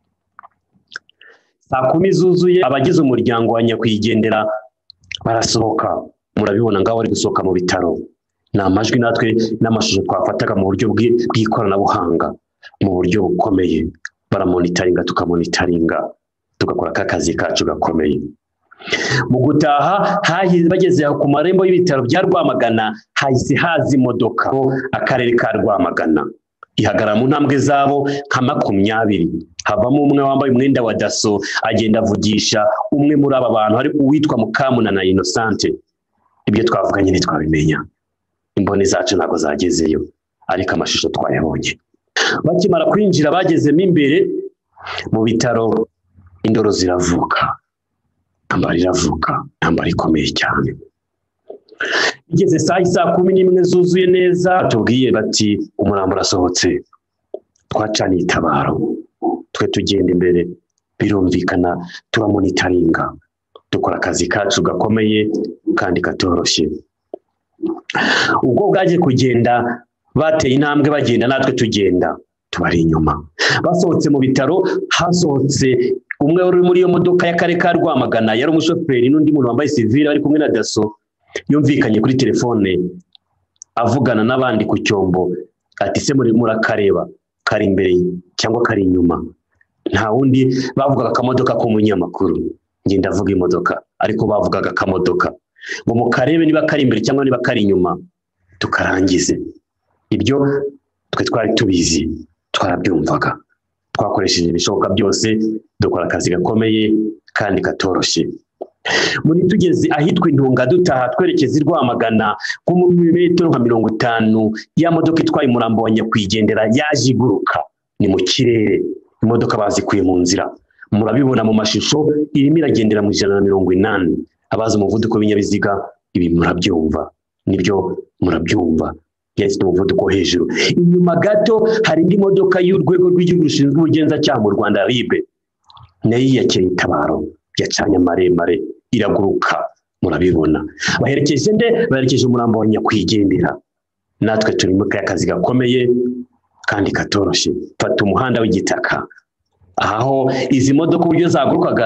Speaker 4: Saa kumi zuzuye, abagize umuryango wa nyakwigendera barasohoka. Murabibona ngaho bari gusohoka mu bitaro. Ni amajwi natwe n'amashusho twafataga mu buryo bw'ikoranabuhanga, mu buryo bukomeye. Baramonitaringa, tukamonitaringa, tugakora akazi kacu gakomeye. Mu gutaha, bageze ku marembo y'ibitaro bya Rwamagana, hahise haza imodoka akarere ka Rwamagana. Ihagarara mu ntambwe zabo nka makumyabiri. Havamo umwe wambaye umwenda wa daso, agenda avugisha umwe muri aba bantu, hari uwitwa Mukamunana Innocente. Ibyo twavuganye ntitwabimenya, imboni zacu ntabwo zagezeyo, ariko amashusho twayabonye. Bakimara kwinjira, bagezemo imbere mu bitaro, indoro ziravuka, intambara iravuka, intambara ikomeye cyane. Igeze saa saa kumi n'imwe zuzuye neza, tubwiye bati umurambo urasohotse. Twacaniye itabaro, twe tugenda imbere, birumvikana turamonitaringa, dukora akazi kacu gakomeye kandi katoroshye. Ubwo bwaje kugenda, bateye intambwe bagenda, natwe tugenda tubari inyuma. Basohotse mu bitaro, hasohotse umwe uri muri iyo modoka y'akarere ka Rwamagana, yari umushoferi n'undi muntu wambaye civile ari kumwe na daso. Yumvikanye kuri telefone avugana n'abandi ku cyombo, ati se muri murakareba kari imbere cyangwa kari inyuma? Nta wundi bavugaga akamodoka k'umunyamakuru, nge ndavuga imodoka, ariko bavugaga akamodoka ngo mukarebe niba kari imbere cyangwa niba kari inyuma, tukarangize. Ibyo twe twari tubizi, twarabyumvaga. Twakoresheje ibishoboka byose, dukora akazi gakomeye kandi katoroshye. Muri tugeze ahitwa Intunga dutaha twerekeza i Rwamagana, ku metero nka mirongo itanu, ya modoka itwaye umurambo wa nyakwigendera yaje iguruka, ni mu kirere. Imodoka bazikuye mu nzira, murabibona mu mashusho, irimo iragendera mu ijana na mirongo inani. Abazi umuvuduko w'ibinyabiziga, ibi murabyumva, nibyo murabyumva, yahise umuvuduko hejuru. Inyuma gato hari indi modoka y'urwego rw'igihugu rushinzwe ubugenzacyaha mu Rwanda R I B, nayo yakira itabaro, yacanye amaremare, iraguruka, murabibona. Baherekeje nde? Baherekeje umurambo wa nyakwigendera. Natwe turi mu kazi gakomeye kandi katoroshye. Fata umuhanda w'igitaka, aho izi modoka uburyo zagurukaga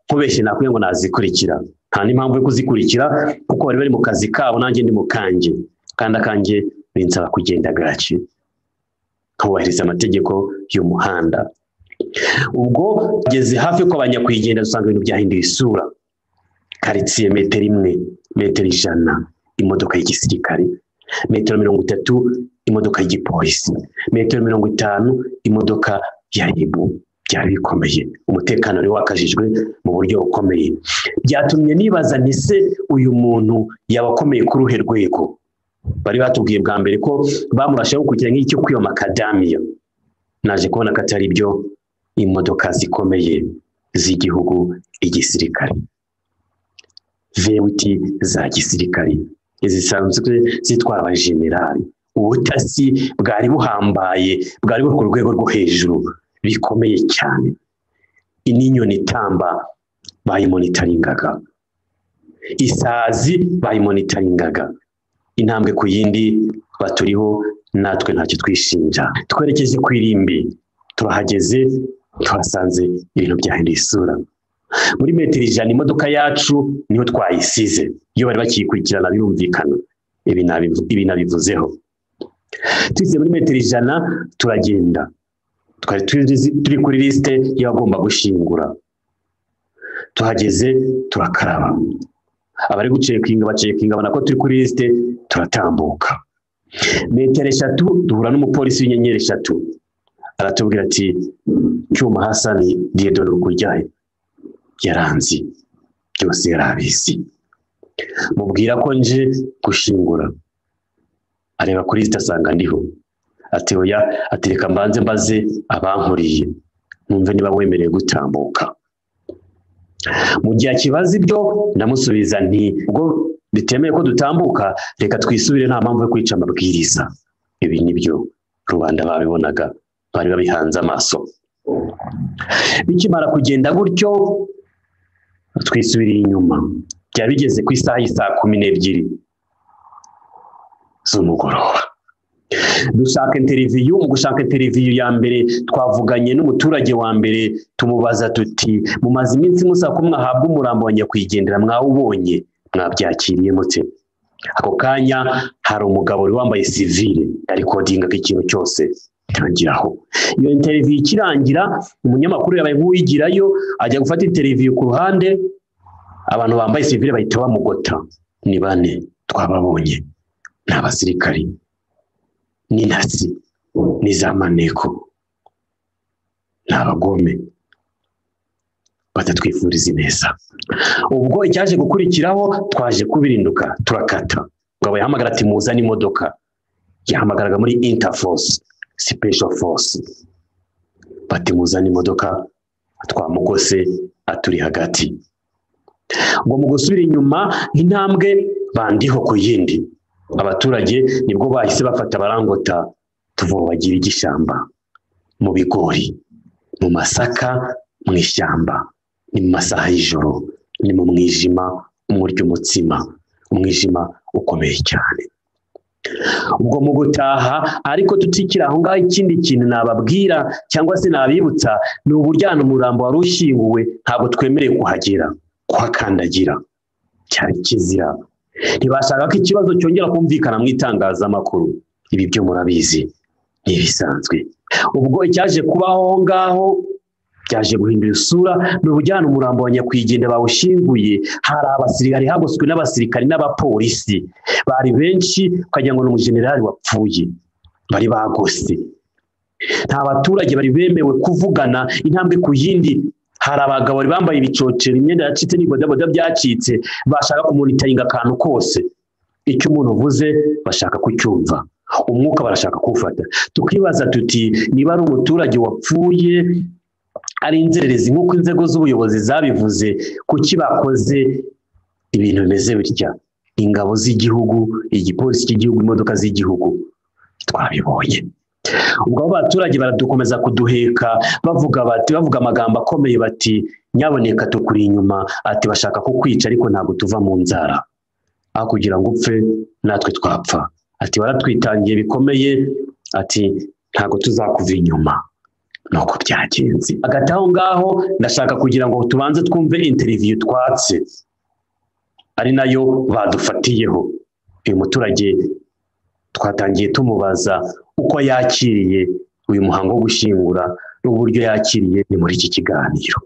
Speaker 4: nkubeshye nakwiye ngo nazikurikira nta n'impamvu yo kuzikurikira kuko bari bari mu kazi kabo nanjye ndi mu kanjye kandi akanjye binsaba kugenda gake nkubahiriza amategeko y'umuhanda. Ubwo ngeze hafi ko abanyakwigendera dusanga ibintu byahinduye isura. Karitsiye metero imwe, metero ijana imodoka y'igisirikare, metero mirongo itatu imodoka y'igipolisi, metero mirongo itanu imodoka ya ribu. Byari bikomeye, umutekano wari wakajijwe mu buryo bukomeye. Byatumye nibaza nti se uyu muntu yaba akomeye ku ruhe rwego? Bari batubwiye bwa mbere ko bamurashaho kugira nk'icyo kwiba makadamiya. Naje kubona ko atari byo, imodoka zikomeye z'igihugu, igisirikare, vewiti za gisirikare, izisanzwe zitwara abajenerali. Ubutasi bwari buhambaye, bwari buri ku rwego rwo hejuru, bikomeye cyane. Ininyoni itamba bayimonitaringaga, isazi bayimonitaringaga, intambwe ku yindi baturiho, natwe ntacyo twishinja. Twerekeje ku irimbi, turahageze, twasanze ibintu byahinduye isura. Muri metero ijana imodoka yacu niho twayisize, iyo bari bakiyikurikirana birumvikana. Ibi nabivuzeho. Tugeze muri metero ijana turagenda, twari turi kuri lisite y'abagomba gushingura. Tuhageze turakaraba, abari gucekinga bacekinga babona ko turi kuri lisite, turatambuka. Metero eshatu duhura n'umupolisi w'inyenyeri eshatu, aratubwira ati Cyuma Hasani Dieudonne Ruguryahe. Yaranzi byose yarabizi. Mubwira ko nje gushingura, areba kuri lisite asanga ndiho. Ati oya, atereka mbanze mbaze abankuriye numve niba wemereye gutambuka. Mu gihe akibaza ibyo ndamusubiza nti ubwo bitemeye ko dutambuka reka twisubire, nta mpamvu yo kwica amabwiriza. Ibi nibyo rubanda babibonaga, bari babihanze amaso. Bikimara kugenda gutyo twisubiriye inyuma, byari bigeze ku isaha y'isaa kumi n'ebyiri z'umugoroba. Dushaka interview. Mu gushaka interview ya mbere twavuganye n'umuturage wa mbere, tumubaza tuti mumaze iminsi musaba ko mwahabwa umurambo wa nyakwigendera, mwawubonye, mwabyakiriye mute? Ako kanya hari umugabo wari wambaye civile ari kodinga ikintu cyose kirangiraho. Iyo interview ikirangira, umunyamakuru yabaye nk'uwigirayo ajya gufata interview ku ruhande, abantu bambaye civile bahita bamugota. Ni bane twababonye, ni abasirikari, ni nasi, ni za maneko, ni abagome batatwifuriza neza. Ubwo icyaje gukurikiraho twaje kubirinduka, turakata. Ngabo yahamagara ati muzane imodoka. Yahamagaraga muri Interforce Special Force, bati muzane imodoka. Twamugose aturi hagati. Ngo mu gusubira inyuma intambwe bandiho ku yindi, abaturage nibwo bahise bafata barangota tuvobagira igishamba, mu bigori, mu masaka, mu ishyamba. Ni mu masaha y'ijoro, ni mu mwijima umurya umutsima, umwijima ukomeye cyane. Ubwo mu gutaha ariko tutikira aho ngaho, ikindi kintu nababwira cyangwa se nabibutsa ni uburyano umurambo wari ushyinguwe ntabwo twemereye kuhagera, kuhakandagira cyari kizira. Ntibashaka ko ikibazo cyongera kumvikana mu itangazamakuru. Ibi byo murabizi ni ibisanzwe. Ubwo icyaje kubaho aho ngaho byaje guhindura isura. Ni ubujyana umurambo wa nyakwigendera bawushyinguye, hari abasirikari, hagoswe n'abasirikari n'abapolisi bari benshi, ukagira ngo ni umujenerali wapfuye, bari bagose. Nta baturage bari bemewe kuvugana intambwe ku yindi. Hari abagabo bari bambaye ibicocero, imyenda yacitse n'ibodaboda byacitse, bashaka kumonitaringa akantu kose. Icyo umuntu uvuze bashaka kucyumva, umwuka barashaka kuwufata. Tukibaza tuti niba ari umuturage wapfuye ari inzererezi nk'uko inzego z'ubuyobozi zabivuze, kuki bakoze ibintu bimeze bitya? Ingabo z'igihugu, igipolisi cy'igihugu, imodoka z'igihugu, twabibonye. Ubwo abaturage baradukomeza kuduheka bavuga bati bavuga amagambo akomeye bati nyaboneka tukuri inyuma, ati bashaka kukwica ariko ntabwo tuva mu nzara, aho kugira ngo upfe natwe twapfa. Ati baratwitangiye bikomeye, ati ntabwo tuzakuva inyuma. nuko byagenze. Hagati aho ngaho ndashaka kugira ngo tubanze twumve interview twatse ari nayo badufatiyeho. Uyu muturage twatangiye tumubaza uko yakiriye uyu muhango wo gushyingura n'uburyo yakiriye ni muri iki kiganiro.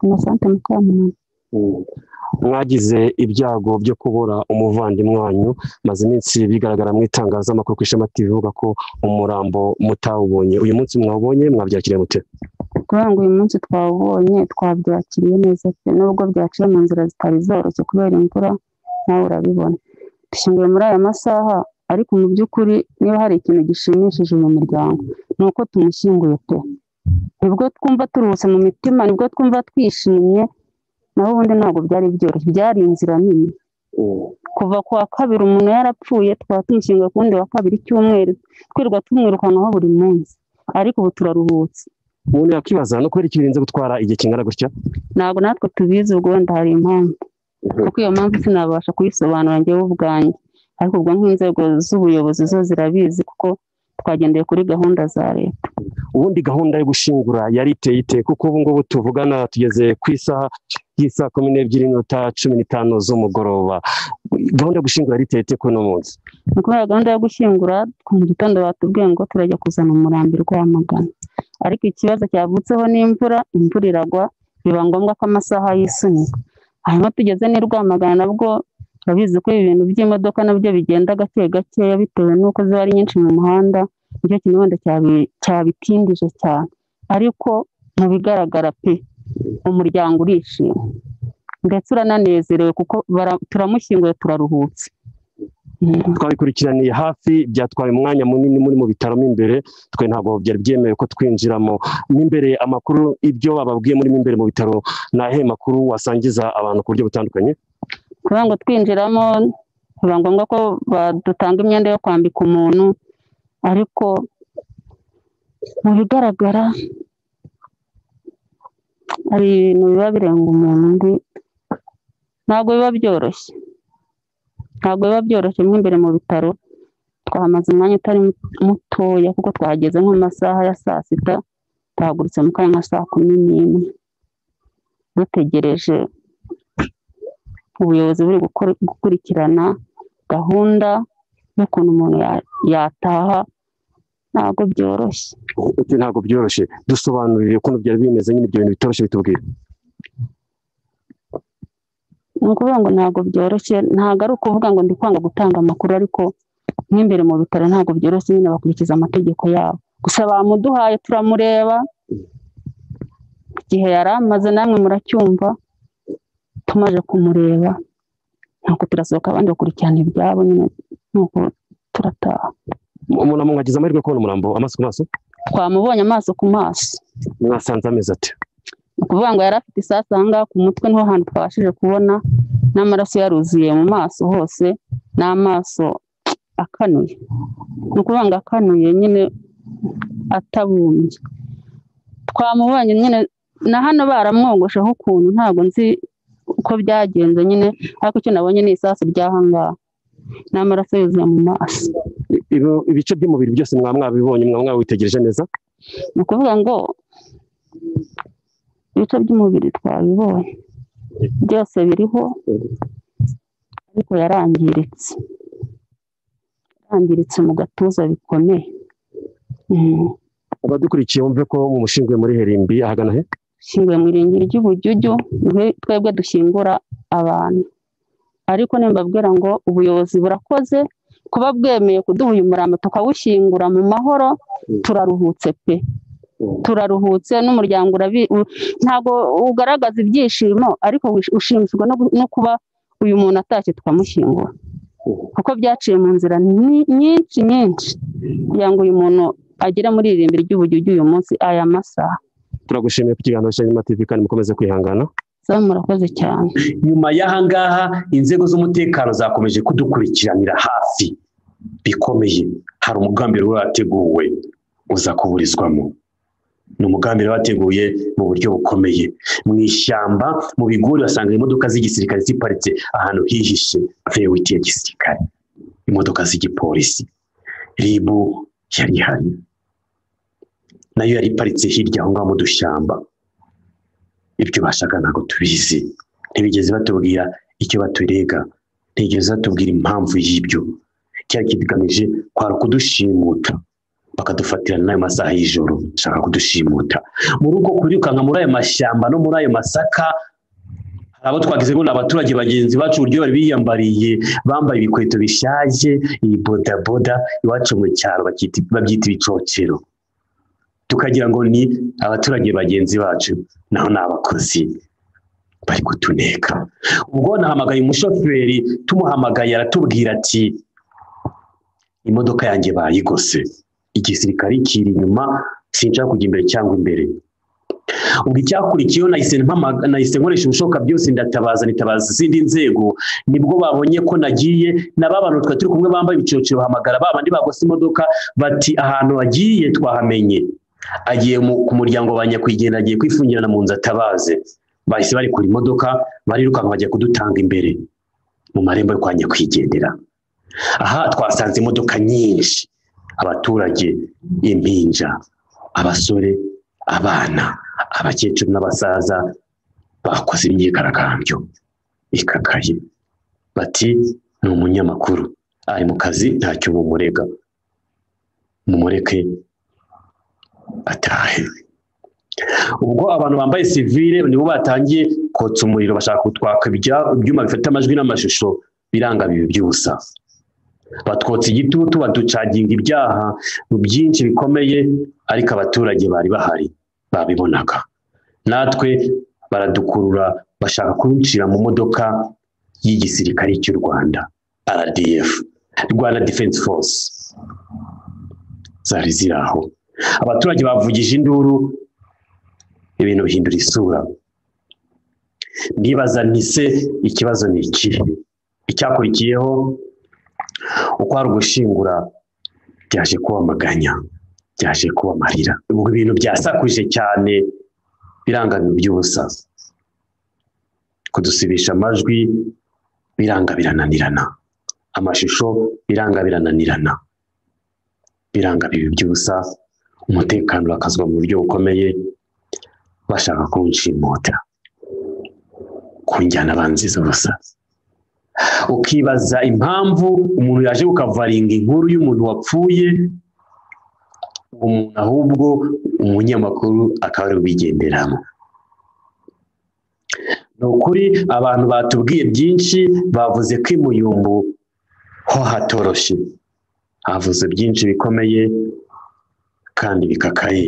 Speaker 21: Mwagize ibyago byo kubura umuvandimwe wanyu, maze iminsi bigaragara mu itangazamakuru ku Ishema T V bivuga ko umurambo mutawubonye. Uyu munsi mwabonye, mwabyakiriye mute?
Speaker 22: Kubera ngo uyu munsi twawubonye twabyakiriye neza cyane, nubwo byaciye mu nzira zitari zoroshye kubera imvura, nawe urabibona. Dushyinguye muri aya masaha, ariko mu by'ukuri niba hari ikintu gishimishije mu muryango ni uko tumushyinguye pe. Nibwo twumva turuhutse mu mitima, nibwo twumva twishimye, naho ubundi ntabwo byari byoroshye, byari inzira nini. Kuva ku wa kabiri umuntu yarapfuye, twaba tumushyinguye ku wundi wa kabiri icyumweru, twirirwa tumwirukankaho buri munsi, ariko ubu turaruhutse.
Speaker 21: Umuntu yakibaza no kubera iki birinze gutwara igihe kingana gutya?
Speaker 22: Ntabwo natwe tubizi, ubwo wenda hari impamvu, kuko iyo mpamvu sinabasha kuyisobanura njyewe ubwanjye, ariko ubwo nk'inzego z'ubuyobozi zo zirabizi kuko twagendeye kuri gahunda za leta.
Speaker 21: Ubundi gahunda yo gushingura yari iteye ite? Kuko ubu ngubu tuvugana tugeze ku isaha y'isa kumi n'ebyiri n'iminota cumi n'itanu z'umugoroba. Gahunda yo gushingura yari iteye ite kuri uno munsi?
Speaker 22: Ni kubera gahunda yo gushingura mu gitondo batubwiye ngo turajya kuzana umurambi Rwamagana, ariko ikibazo cyavutseho n'imvura, imvura iragwa biba ngombwa ko amasaha yisunika. Hanyuma tugeze ni Rwamagana, nabwo urabizi ko ibintu by'imodoka nabyo bigenda gake gakeya bitewe n'uko ziba ari nyinshi mu muhanda, nicyo kintu wenda cyabitindije cyane, ariko mu bigaragara pe umuryango urishimye ndetse urananezerewe kuko turamushyinguye, turaruhutse.
Speaker 21: Twabikurikiraniye hafi, byatwaye umwanya munini muri mu bitaro mo imbere, twe ntabwo byari byemewe ko twinjiramo mo imbere. Amakuru ibyo bababwiye muri mo imbere mu bitaro, ni ayahe makuru wasangiza abantu ku buryo butandukanye?
Speaker 22: Kugira ngo twinjiramo biba ngombwa ko badutanga imyenda yo kwambika umuntu, ariko mu bigaragara hari ibintu biba birenga umuntu undi, ntabwo biba byoroshye, ntabwo biba byoroshye mo imbere mu bitaro. Twahamaze umwanya utari mutoya kuko twahageze nko mu masaha ya saa sita, tuhagurutse mu kanya nka saa kumi n'imwe, dutegereje ubuyobozi buri gukurikirana gahunda y'ukuntu umuntu yataha. Ntabwo byoroshye.
Speaker 21: Uti ntabwo byoroshye, dusobanurire ukuntu byari bimeze nyine, ibyo bintu bitoroshye bitubwire.
Speaker 22: Ni ukuvuga ngo ntabwo byoroshye, ntabwo ari ukuvuga ngo ndi kwanga gutanga amakuru, ariko nk'imbere mu bitaro ntabwo byoroshye, nyine bakurikiza amategeko yabo. Gusa bamuduhaye turamureba, igihe yari amaze namwe muracyumva, tumaze kumureba nuko turasohoka, abandi bakurikirana ibyabo, nyine nuko turataha.
Speaker 21: Umuntu amwagize amahirwe kubona umurambo amaso ku maso?
Speaker 22: Twamubonye amaso ku maso.
Speaker 21: Mwasanze ameze ate?
Speaker 22: Ni ukuvuga ngo yari afite isasu aha ngaha ku mutwe, niho hantu twabashije kubona, n'amaraso yaruzuye mu maso hose, n'amaso akanuye. Ni ukuvuga ngo akanuye nyine atabumbye. Twamubonye nyine na hano baramwogosheho ukuntu, ntabwo nzi uko byagenze nyine, ariko icyo nabonye ni isasu ry'aha ngaha n'amaraso yuzuye mu maso.
Speaker 21: Ibice by'umubiri byose mwa mwabibonye, mwa mwabitegereje neza?
Speaker 22: Ni ukuvuga ngo ibice by'umubiri twabibonye byose biriho, ariko yarangiritse, yarangiritse mu gatuza bikomeye.
Speaker 21: Abadukurikiye bumve ko mu mushinguye muri Herimbi ahagana he?
Speaker 22: Dushyinguye mu iringiri ry'Ubujyujyu, twebwe dushyingura abantu, ariko nimbabwira ngo ubuyobozi burakoze kuba bwemeye kuduha uyu murambo tukawushyingura mu mahoro. Turaruhutse pe, turaruhutse, n'umuryango ntabwo ugaragaza ibyishimo, ariko ushimishwa no kuba uyu muntu atashye tukamushyingura, kuko byaciye mu nzira nyinshi nyinshi kugira ngo uyu muntu agere muri iri rimbi ry'Ubujyujyu uyu munsi aya masaha.
Speaker 21: Turagushimiye ku kiganiro cya Ishema T V kandi mukomeze kwihangana.
Speaker 22: Murakoze cyane.
Speaker 4: Nyuma y'aha ngaha inzego z'umutekano zakomeje kudukurikiranira hafi bikomeye. Hari umugambi rero wateguwe uza kuburizwamo, ni umugambi rero wateguye mu buryo bukomeye. Mu ishyamba mu biguri basanga imodoka z'igisirikare ziparitse ahantu hihishe, vewiti ya gisirikare, imodoka z'igipolisi, ribu yari ihari.
Speaker 5: nayo yari iparitse hirya aho ngaho mu dushyamba. Ibyo bashaka ntabwo tubizi, ntibigeze batubwira icyo baturega, ntibigeze batubwira impamvu y'ibyo. Cyari kigamije kwara kudushimuta bakadufatira n'ayo masaha y'ijoro, bashaka kudushimuta mu rugo, kwirukanka muri ayo mashyamba no muri ayo masaka. Hari abo twagize ngo abaturage bagenzi bacu uburyo bari biyambariye, bambaye ibikweto bishaje, iyi bodaboda iwacu mu cyaro babyita ibicocero, tukagira ngo ni abaturage bagenzi bacu, naho ni abakozi bari kutuneka. Ubwo nahamagaye umushoferi, tumuhamagaye aratubwira ati imodoka yanjye bayigose, igisirikare kiri inyuma, sinshaka kujya imbere cyangwa imbere. Ubwo icyakurikiyeho nahise nahise nkoresha ibishoboka byose, ndatabaza nitabaza izindi nzego. Nibwo babonye ko nagiye, na babantu twa turi kumwe bambaye ibicocero bahamagara babandi bagose imodoka, bati ahantu agiye twahamenye, agiye ku muryango wa nyakwigendera, agiye kwifungirana mu nzu atabaze. Bahise bari kuri imodoka, barirukanka bajya kudutanga imbere mu marembo yo kwa nyakwigendera. Aha twasanze imodoka nyinshi, abaturage, impinja, abasore, abana, abakecuru n'abasaza bakoze imyigaragambyo ikakaye. Bati ni umunyamakuru ari mu kazi, ntacyo bumurega, mumureke atahe. Ubwo abantu bambaye sivile nibo batangiye kotsa umuriro, bashaka kutwaka ibyuma bifite amajwi n'amashusho, biranga bibi by'ubusa. Batwotse igitutu, baducaginga ibyaha byinshi bikomeye, ariko abaturage bari bahari babibonaga. Natwe baradukurura, bashaka kuncira mu modoka y'igisirikare cy'u Rwanda, R D F, Rwanda Defense Force, zari ziraho. Abaturage bavugije induru, ibintu bihindura isura. Ndibaza ntise ikibazo ni ikihe? Icyakurikiyeho uko ari ugushingura byaje kuba amaganya, byaje kuba amarira. Ubwo ibintu byasakuje cyane, biranga by'ubusa. Kudusibisha amajwi biranga birananirana, amashusho biranga birananirana, biranga bibi by'ubusa. Umutekano urakazwa mu buryo bukomeye, bashaka kunshimuta, kunjyana banziza ubusa. Ukibaza impamvu umuntu yaje ukavaringa inkuru y'umuntu wapfuye, umuntu ahubwo umunyamakuru akaba ari ubigenderamo. Ni ukuri abantu batubwiye byinshi, bavuze ko i Muyumbu ho hatoroshye, havuze byinshi bikomeye kandi bikakaye.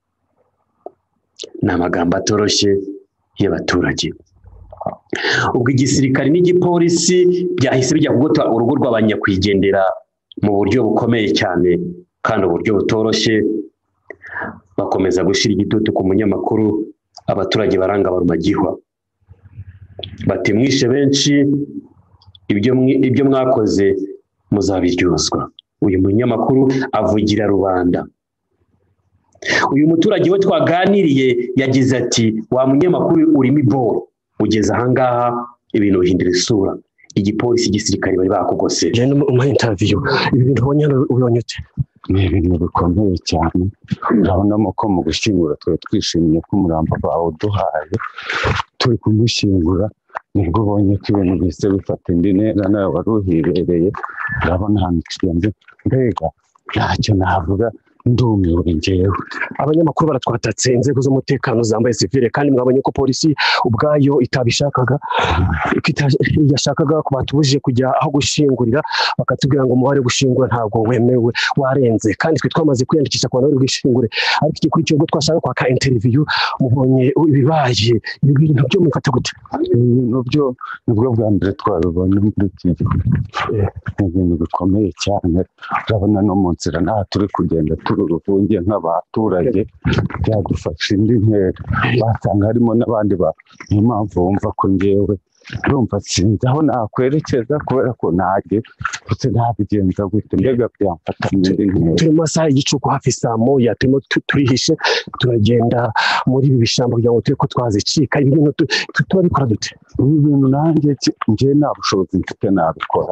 Speaker 5: Ni amagambo atoroshye y'abaturage. Ubwo igisirikare n'igipolisi byahise bijya kugota urugo rw'abanyakwigendera mu buryo bukomeye cyane kandi uburyo butoroshye, bakomeza gushyira igitutu ku munyamakuru. Abaturage baranga barumagihwa, bati mwishe benshi, ibyo ibyo mwakoze muzabiryozwa. Uyu munyamakuru avugira rubanda. Uyu muturage we twaganiriye yagize ati wa munyamakuru urimo iboro, ugeze ahangaha ibintu bihindura isura. Igipolisi igisirikare bari bakugose.
Speaker 21: Je no mu interview ibi bintu ubonye ubonyute
Speaker 2: ni ibintu bikomeye cyane. Urabonamo ko mu gushingura twe twishimiye ko umurambo bawo duhaye turi kumushyingura, nibwo ubonye ko ibintu bise bifata indi ntera, nawe wari uhibereye. Urabona ahantu tugeze, mbega ntacyo navuga, ndumiwe njyewe.
Speaker 21: Abanyamakuru baratwatatse, inzego z'umutekano zambaye sivile, kandi mwabonye ko polisi ubwayo itabishakaga, yashakaga ko batubujije kujya aho gushingurira, bakatubwira ngo umubare gushingura ntabwo wemewe, warenze. Kandi twe twamaze kwiyandikisha ku bantu bari bwishingure, ariko igikurikiyeho ubwo twashaka kwaka interview, mubonye ibibaye ibintu byo mufata gute?
Speaker 2: Ibintu byo nibwo bwa mbere twabibonye muri iki gihugu, ibintu bikomeye cyane. Urabona no mu nzira nta turi kugenda turi uruvunge nk'abaturage, byadufasha indi ntera. Basanga harimo n'abandi ba, niyo mpamvu wumva ko njyewe urumva sinzi aho nakwerekeza kubera ko ntajye ndetse ntabigenza gute mbega byamfata
Speaker 21: turi mu masaha y'igicuku hafi saa moya turimo turihishe turagenda muri ibi bishyamba kugira ngo turi ko twazicika ibi bintu tubabikora dute
Speaker 2: ibi bintu nanjye njye nta bushobozi mfite nabikora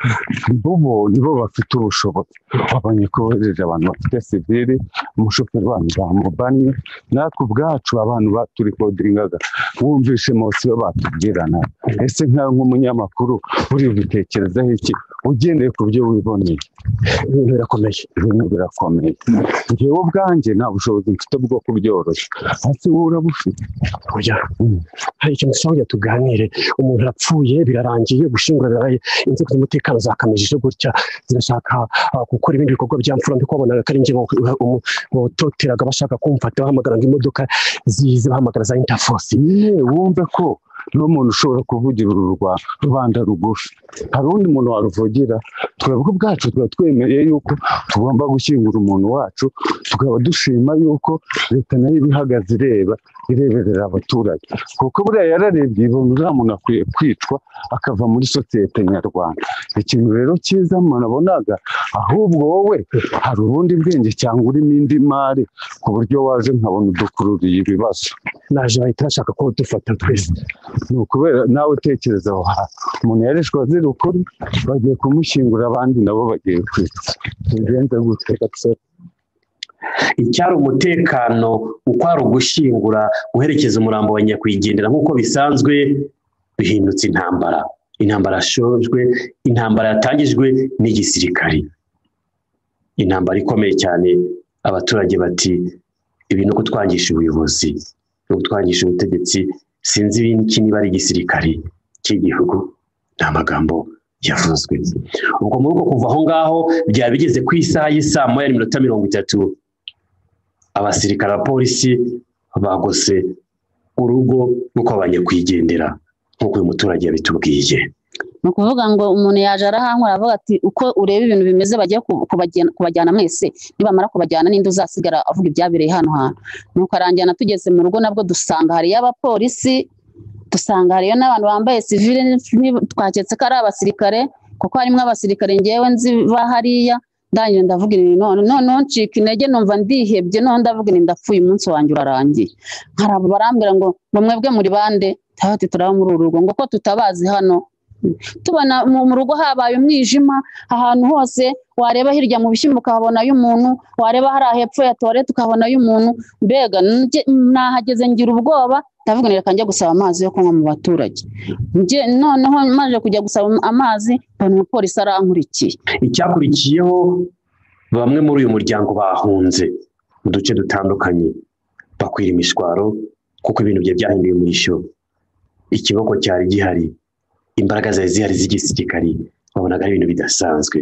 Speaker 2: bo nibo bafite ubushobozi babonye ko bohereje abantu bafite sivili umushoferi wanyu bamubanye natwe ubwacu abantu baturi kodiringaga wumvishe munsi yo batubwirana ese nkawe nk'umunyamakuru uri bitekerezaho iki ugendeye ku byo wiboneye
Speaker 21: ibintu birakomeye
Speaker 2: ibintu birakomeye njyewe ubwanjye nta bushobozi mfite bwo kubyoroshya hasi wowe urabufite
Speaker 21: oya hari ikintu dushobora tuganire umuntu arapfuye birarangiye gushingura biraye inzego z'umutekano zakamijije gutya zirashaka gukora ibindi bikorwa bya mfura ndi kubona ko ari njye mutoteraga bashaka kumfata bahamagara ngo imodoka zize bahamagara za interforce
Speaker 2: wumve ko n'umuntu ushobora kuvugira uru rwa rubanda rugufi hari undi muntu waruvugira twebwe ubwacu twaba twemereye yuko tugomba gushyingura umuntu wacu tukaba dushima yuko leta nayo ibihagaze ireba ireberera abaturage kuko buriya yararebye ibona uriya muntu akwiye kwicwa akava muri sosiyete nyarwanda ikintu rero cyiza nabonaga ahubwo wowe hari ubundi bwenge cyangwa urimo indi mari ku buryo waje nkabona udukururiye ibibazo
Speaker 21: naje bahita bashaka ko dufata twese
Speaker 2: ni ukubera nawe utekereza aho hantu umuntu yarishwe azira ukuri bagiye kumushyingura abandi nabo bagiye kwitsa bigenze gutya gatse
Speaker 5: icyari umutekano uko ari ugushyingura guherekeza umurambo wa nyakwigendera nk'uko bisanzwe bihindutse intambara intambara yashojwe intambara yatangijwe n'igisirikari intambara ikomeye cyane abaturage bati ibi no kutwangisha ubuyobozi no kutwangisha ubutegetsi sinzi ibiki niba ari igisirikari cy'igihugu nta magambo yavuzwe ubwo muri uko kuva aho ngaho byaba bigeze ku isaha y'isaa moya n'iminota mirongo itatu abasirikare abapolisi bagose urugo rw'uko abanyakwigendera nk'uko uyu muturage yabitubwiye
Speaker 22: ni ukuvuga ngo umuntu yaje arahankora avuga ati uko ureba ibintu bimeze bagiye kubajyana mwese nibamara kubajyana n'indi uzasigara avuga ibyabereye hano hantu nuko arangira tugeze mu rugo nabwo dusanga hariyo abapolisi dusanga hariyo n'abantu bambaye sivile twaketse ko ari abasirikare kuko harimo abasirikare ngewe nzi bahariya ndangije ndavuga ibi none none ncika intege numva ndihebye none ndavuga ni ndapfuye umunsi wanjye urarangiye nkarabo barambwira ngo ngo mwebwe muri bande tati turaba muri uru rugo ngo ko tutabazi hano tubona mu rugo habaye umwijima ahantu hose wareba hirya mu bishyimbo ukahabonayo umuntu wareba hari hepfo ya toilette ukahabonayo umuntu mbega nahageze ngira ubwoba ndavuga reka njya gusaba amazi yo kunywa mu baturage noneho maje kujya gusaba amazi mbona umupolisi arankurikiye
Speaker 5: icyakurikiyeho bamwe muri uyu muryango bahunze mu duce dutandukanye bakwira imishwaro kuko ibintu bye byahinduye umurishyo ikiboko cyari gihari imbaraga zari zihari z'igisirikari babonaga ari ibintu bidasanzwe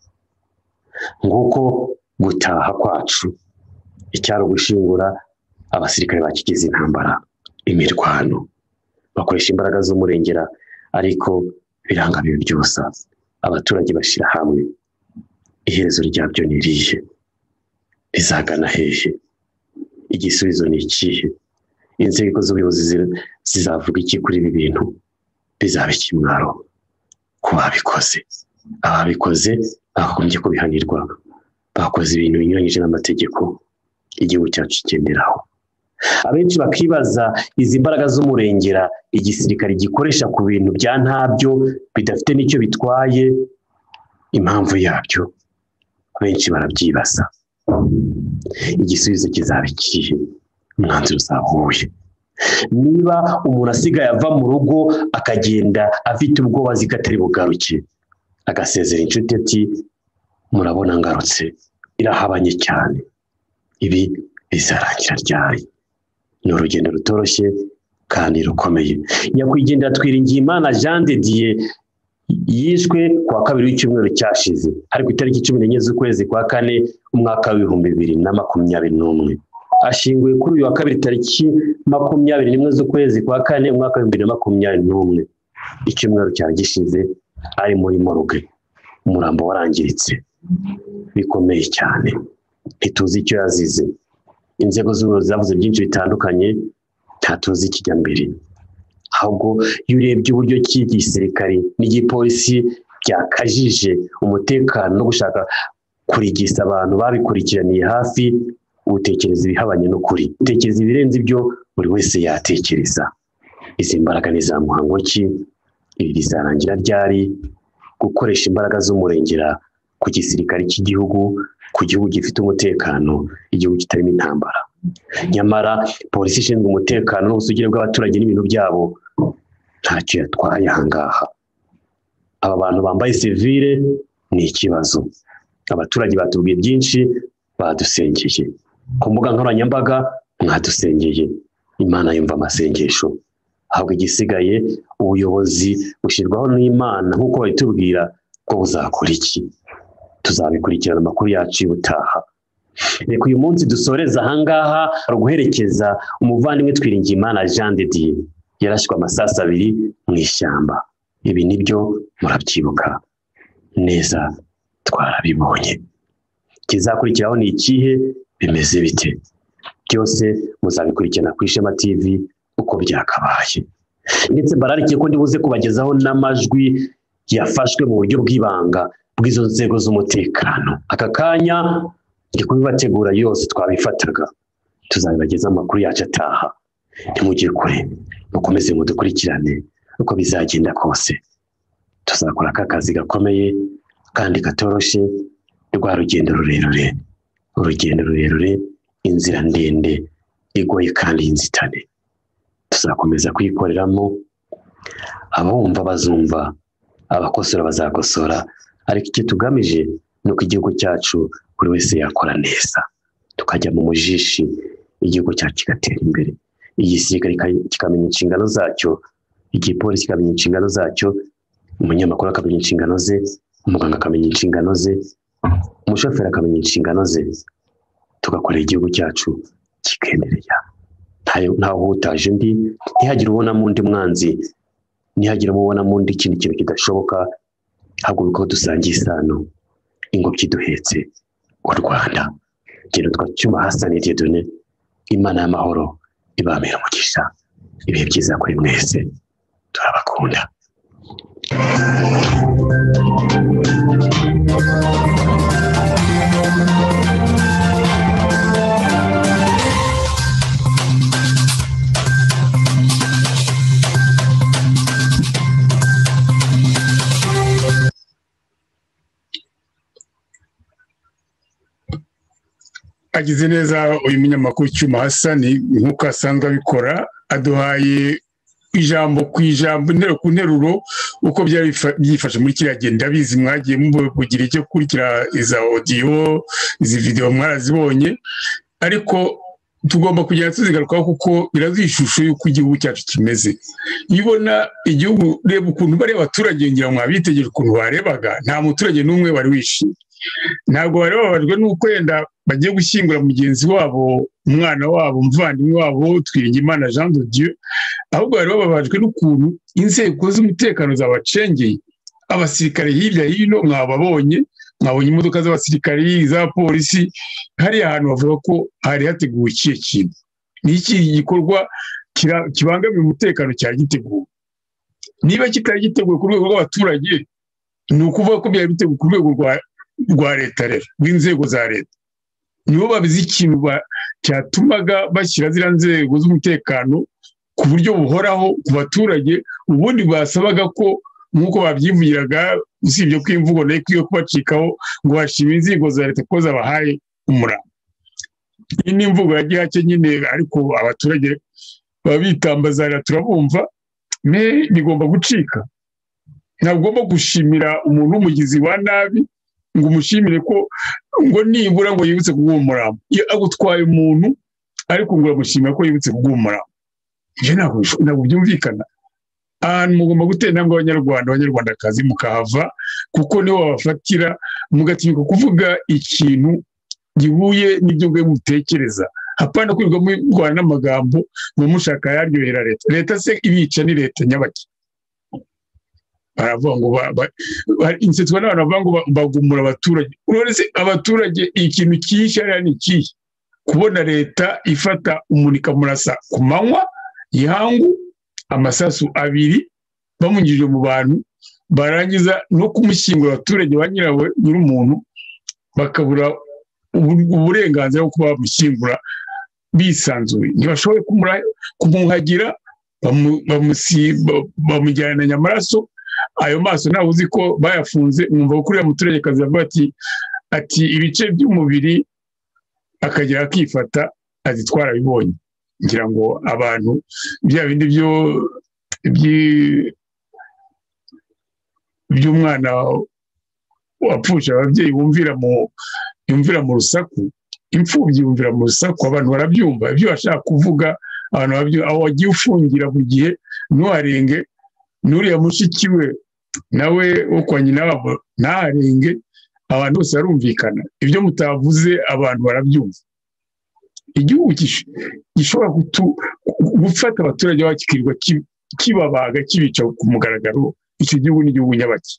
Speaker 5: nguko gutaha kwacu icyaro gushingura abasirikare bakigize intambara imirwano bakoresha imbaraga z'umurengera ariko biranga bibi byose abaturage bashira hamwe iherezo ryabyo ni irihe rizagana hehe igisubizo ni ikihe inzego z'ubuyobozi zizavuga iki kuri ibi bintu bizaba ikimwaro ku babikoze ababikoze bagombye kubihanirwa bakoze ibintu binyuranyije n'amategeko igihugu cyacu kigenderaho abenshi bakibaza izi mbaraga z'umurengera igisirikare gikoresha ku bintu bya ntabyo bidafite n'icyo bitwaye impamvu yabyo abenshi barabyibaza igisubizo kizaba ikihe umwanzuro uzahuye niba umuntu asigaye ava mu rugo akagenda afite ubwoba azi ko atari bugaruke agasezera inshuti ati murabona ngarutse irahabanye cyane ibi bizarangira ryari ni urugendo rutoroshye kandi rukomeye nyakwigendera Twiringiyimana Jean de Dieu yishwe kuwa kabiri w'icyumweru cyashize ariko itariki cumi n'enye z'ukwezi kwa kane umwaka w'ibihumbi bibiri na makumyabiri n'umwe ashinguye kuri uyu wa kabiri tariki makumyabiri n'imwe z'ukwezi kwa kane umwaka w'ibihumbi bibiri na makumyabiri n'umwe icyumweru cyari gishize ari muri morgue umurambo warangiritse bikomeye cyane ntituzi icyo yazize inzego z'ubuyobozi zavuze byinshi bitandukanye ntatuzi ikijya mbere ahubwo iyo urebye uburyo cy'igisirikare n'igipolisi byakajije umutekano no gushaka kurigisa abantu babikurikiraniye hafi, utekereza ibihabanye n'ukuri, utekereza ibirenze ibyo buri wese yatekereza. Izi mbaraga ni za muhango ki? Ibi bizarangira ryari? Gukoresha imbaraga z'umurengera ku gisirikare cy'igihugu, ku gihugu gifite umutekano, igihugu kitarimo intambara. Nyamara polisi ishinzwe umutekano n'ubusugire bw'abaturage n'ibintu byabo ntacyo yatwaye ahangaha. Aba bantu bambaye sivile ni ikibazo. Abaturage batubwiye byinshi, badusengeye ku mbuga nkoranyambaga, mwadusengeye, Imana yumva amasengesho. Ahubwo igisigaye ubuyobozi bushyirwaho n'Imana nk'uko bayitubwira ko buzakora iki. Tuzabikurikirana amakuru yacu y'ubutaha. Reka uyu munsi dusoreza ahangaha ari guherekeza umuvandimwe Twiringiyimana Jean de Dieu, yarashwe amasasu abiri mu ishyamba. Ibi nibyo murabyibuka neza, twarabibonye. Kizakurikiraho ni ikihe? Bimeze bite? Byose muzabikurikirana ku Ishema T V uko byakabaye. Ndetse bararikiye ko ndibuze kubagezaho n'amajwi yafashwe mu buryo bw'ibanga bw'izo nzego z'umutekano. Aka kanya ndi kubibategura yose twabifataga. Tuzabibageza amakuru yacu ataha. Ntimujye kure, mukomeze mudukurikirane uko bizagenda kose. Tuzakora aka kazi gakomeye kandi katoroshye, rwa rugendo rurerure, urugendo rurerure, inzira ndende igoye kandi inzitane. Tuzakomeza kuyikoreramo, abumva bazumva, abakosora bazakosora, ariko icyo tugamije ni uko igihugu cyacu buri wese yakora neza, tukajya mu mujishi, igihugu cyacu kigatera imbere, igisirikare kikamenya inshingano zacyo, igipolisi kikamenya inshingano zacyo, umunyamakuru akamenya inshingano ze, umuganga akamenya inshingano ze, umushoferi akamenya inshingano ze, tugakorera igihugu cyacu kikenderera. Ntaho hutaje undi, ntihagire ubona mu ndi mwanzi, ntihagire umubona mu ndi ikindi kintu kidashoboka, ahubwo biko dusangiye isano, ingobyi duhetse u Rwanda. Gero twacyuma Hassan Dieudonné, Imana y'amahoro ibamera umugisha, ibihe byiza kuri mwese, turabakunda.
Speaker 1: Agize neza uyu munyamakuru Cyuma Hassan nk'uko asanzwe abikora, aduhaye ijambo ku ijambo, intero ku nteruro, uko byari byifashe muri kiriya gihe. Ndabizi mwagiye mubugira icyo kurikira iza audio, izi video mwarazibonye, ariko tugomba kugenda tuzigarukaho kuko birazishusho y'uko igihugu cyacu kimeze. Ibona igihugu, reba ukuntu bari abaturage, ngira mwabitegereje ukuntu barebaga, nta muturage n'umwe wari wishimye. Ntabwo bari bababajwe n'uko yenda bagiye gushyingura mugenzi wabo, umwana wabo, umuvandimwe wabo Twiringiyimana Jean de Dieu, ahubwo bari bababajwe n'ukuntu inzego z'umutekano zabacengeye. Abasirikare hirya hino mwababonye, mwabonye imodoka z'abasirikari, za polisi, hari ahantu bavuga ko hari hateguwe ikihe kintu. Ni iki gikorwa kibangamiye umutekano cyari giteguwe? Niba kitari giteguwe ku rwego rw'abaturage, ni ukuvuga ko byari biteguwe ku rwego rwa rwa leta, rero rw'inzego za leta. Nibo babizi ikintu cyatumaga bashyira ziriya nzego z'umutekano ku buryo buhoraho ku baturage. Ubundi basabaga ko nk'uko babyivugiraga, usibye ko imvugo nayo ikwiye kubacikaho, ngo bashime inzego za leta ko zabahaye umurava. Iyi ni imvugo ya gihake nyine, ariko abaturage baba bitambazarira, turabumva. Me bigomba gucika. Ntabwo ugomba gushimira umuntu w'umugizi wa nabi ngo umushimire ko ngo nibura ngo yibutse kuguha umurambo. Iyo agutwaye umuntu ariko ngo uramushimira ko yibutse kuguha umurambo, ibyo ntabwo byumvikana. Ahantu mugomba gutera intambwe abanyarwanda, abanyarwandakazi mukahava, kuko niho babafatira, mugatinyuka kuvuga ikintu gihuye n'ibyo mwe mutekereza. Hapana kwirirwa murwana n'amagambo ngo mushaka yaryohera leta. Leta se ibica ni leta nyabaki? Baravuga ngo insetswa n'abantu bavuga ngo bagumura abaturage. Uretse abaturage ikintu cyishe ari ni iki? Kubona leta ifata umunika murasa ku manywa ihangu, amasasu abiri bamunyujije mu bantu barangiza no kumushyingura abaturage ba nyirawe nyir'umuntu bakabura uburenganzira bwo kuba bamushyingura bisanzuye. Ntibashoboye kumuhagira, bamujyananye amaraso. Ayo maso ntawe uzi ko bayafunze. Mwumva ko uriya muturage kazi avuga ati ati ibice by'umubiri akagera akifata ati twarabibonye. Ngira ngo abantu bya bindi byo by'umwana wapfusha ababyeyi bumvira mu yumvira mu rusaku, imfubyi yumvira mu rusaku, abantu barabyumva ibyo bashaka kuvuga. Abantu aho wagiye ufungira mu gihe ntuharenge, n'uriya mushiki we nawe wo kwa nyina wabo ntaharenge, abantu bose barumvikana. Ibyo mutavuze abantu barabyumva. Igihugu gishobora gufata abaturage babo kikirirwa kibabaga kibica ku mugaragaro, icyo gihugu ni igihugu nyabaki.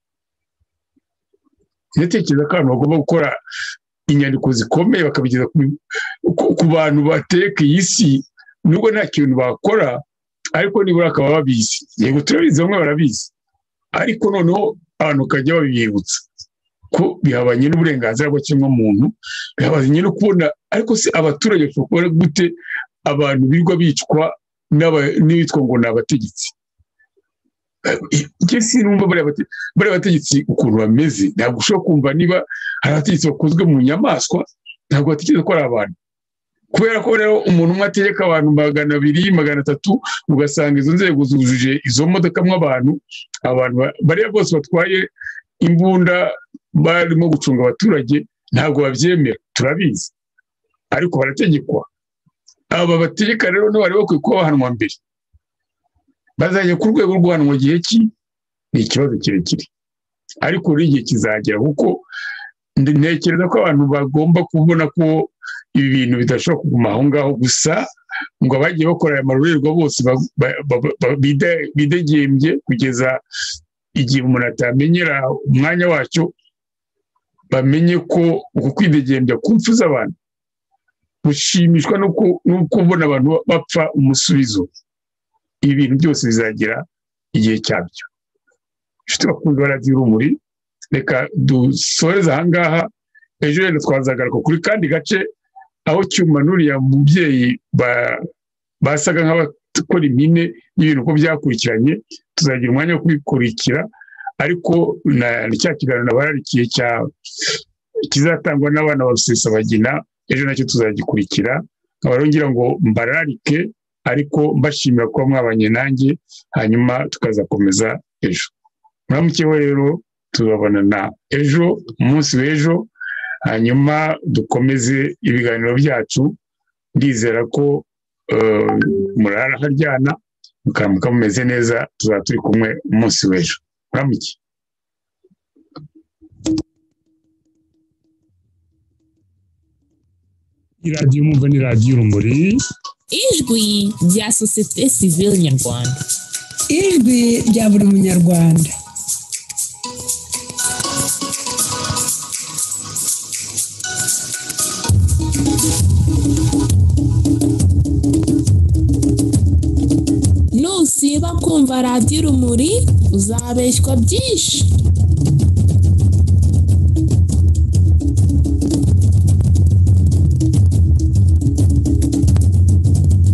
Speaker 1: Ndatekereza ko abantu bagomba gukora inyandiko zikomeye bakabigeza ku bantu bateka iyi si, nubwo nta kintu bakora ariko nibura akaba babizi. Yego turabizi, bamwe barabizi, ariko noneho abantu bakajya babibibutsa ko bihabanye n'uburenganzira bw'ikiremwamuntu, bihabanye no kubona. Ariko se abaturage bashobora gute abantu birirwa bicwa n'ibitwa ngo ni abategetsi? Njye sinumva bariya bategetsi ukuntu bameze. Ntabwo ushobora kumva niba hari abategetsi bakozwe mu nyamaswa, ntabwo batekereza ko ari abantu. Kubera ko rero umuntu umwe ategeka abantu magana abiri magana atatu, ugasanga izo nzego zujuje izo modoka mwe abantu abantu bariya bose batwaye imbunda barimo gucunga abaturage ntabwo babyemera, turabizi, ariko barategekwa. Aba bategeka rero no bari bakwiye kuba bahanwa mbere. Bazajya ku rwego rw'uhanwa gihe ki ni ikibazo kirekire, ariko buri gihe kizagera, kuko ntekereza ko abantu bagomba kubona ko ibi bintu bidashobora kuguma aho ngaho gusa ngo abagiye bakora aya marorerwa bose bidegembye kugeza igihe umuntu atamenyera umwanya wacyo. Bamenye ko uku kwidegembya kumfuza abantu gushimishwa no kubona abantu bapfa umusubizo. Ibi bintu byose bizagira igihe cyabyo. Inshuti bakunze ba radiyo Urumuri, reka dusoreze aha ngaha. Ejo rero twazagaruka kuri kandi gace aho Cyuma n'uriya mubyeyi basaga nk'abakora impine y'ibintu uko byakurikiranye. Tuzagira umwanya wo kubikurikira, ariko ni cya kiganiro nabararikiye kizatangwa n'abana ba Rusesabagina. Ejo nacyo tuzagikurikira. Nkaba ngira ngo mbararike, ariko mbashimira kuba mwabanye nanjye, hanyuma tukazakomeza ejo. Muramukeho rero, tuzabonana ejo, umunsi w'ejo, hanyuma dukomeze ibiganiro byacu. Ndizera ko murara haryana mukamuka mumeze neza. Tuzaba turi kumwe umunsi w'ejo. Muramuke. Iradiyo Umva ni radiyo Urumuri,
Speaker 6: ijwi rya sosiyete sivile nyarwanda,
Speaker 7: ijwi rya buri munyarwanda.
Speaker 6: nusiba kumva radiyo Urumuri uzabeshywa byinshi.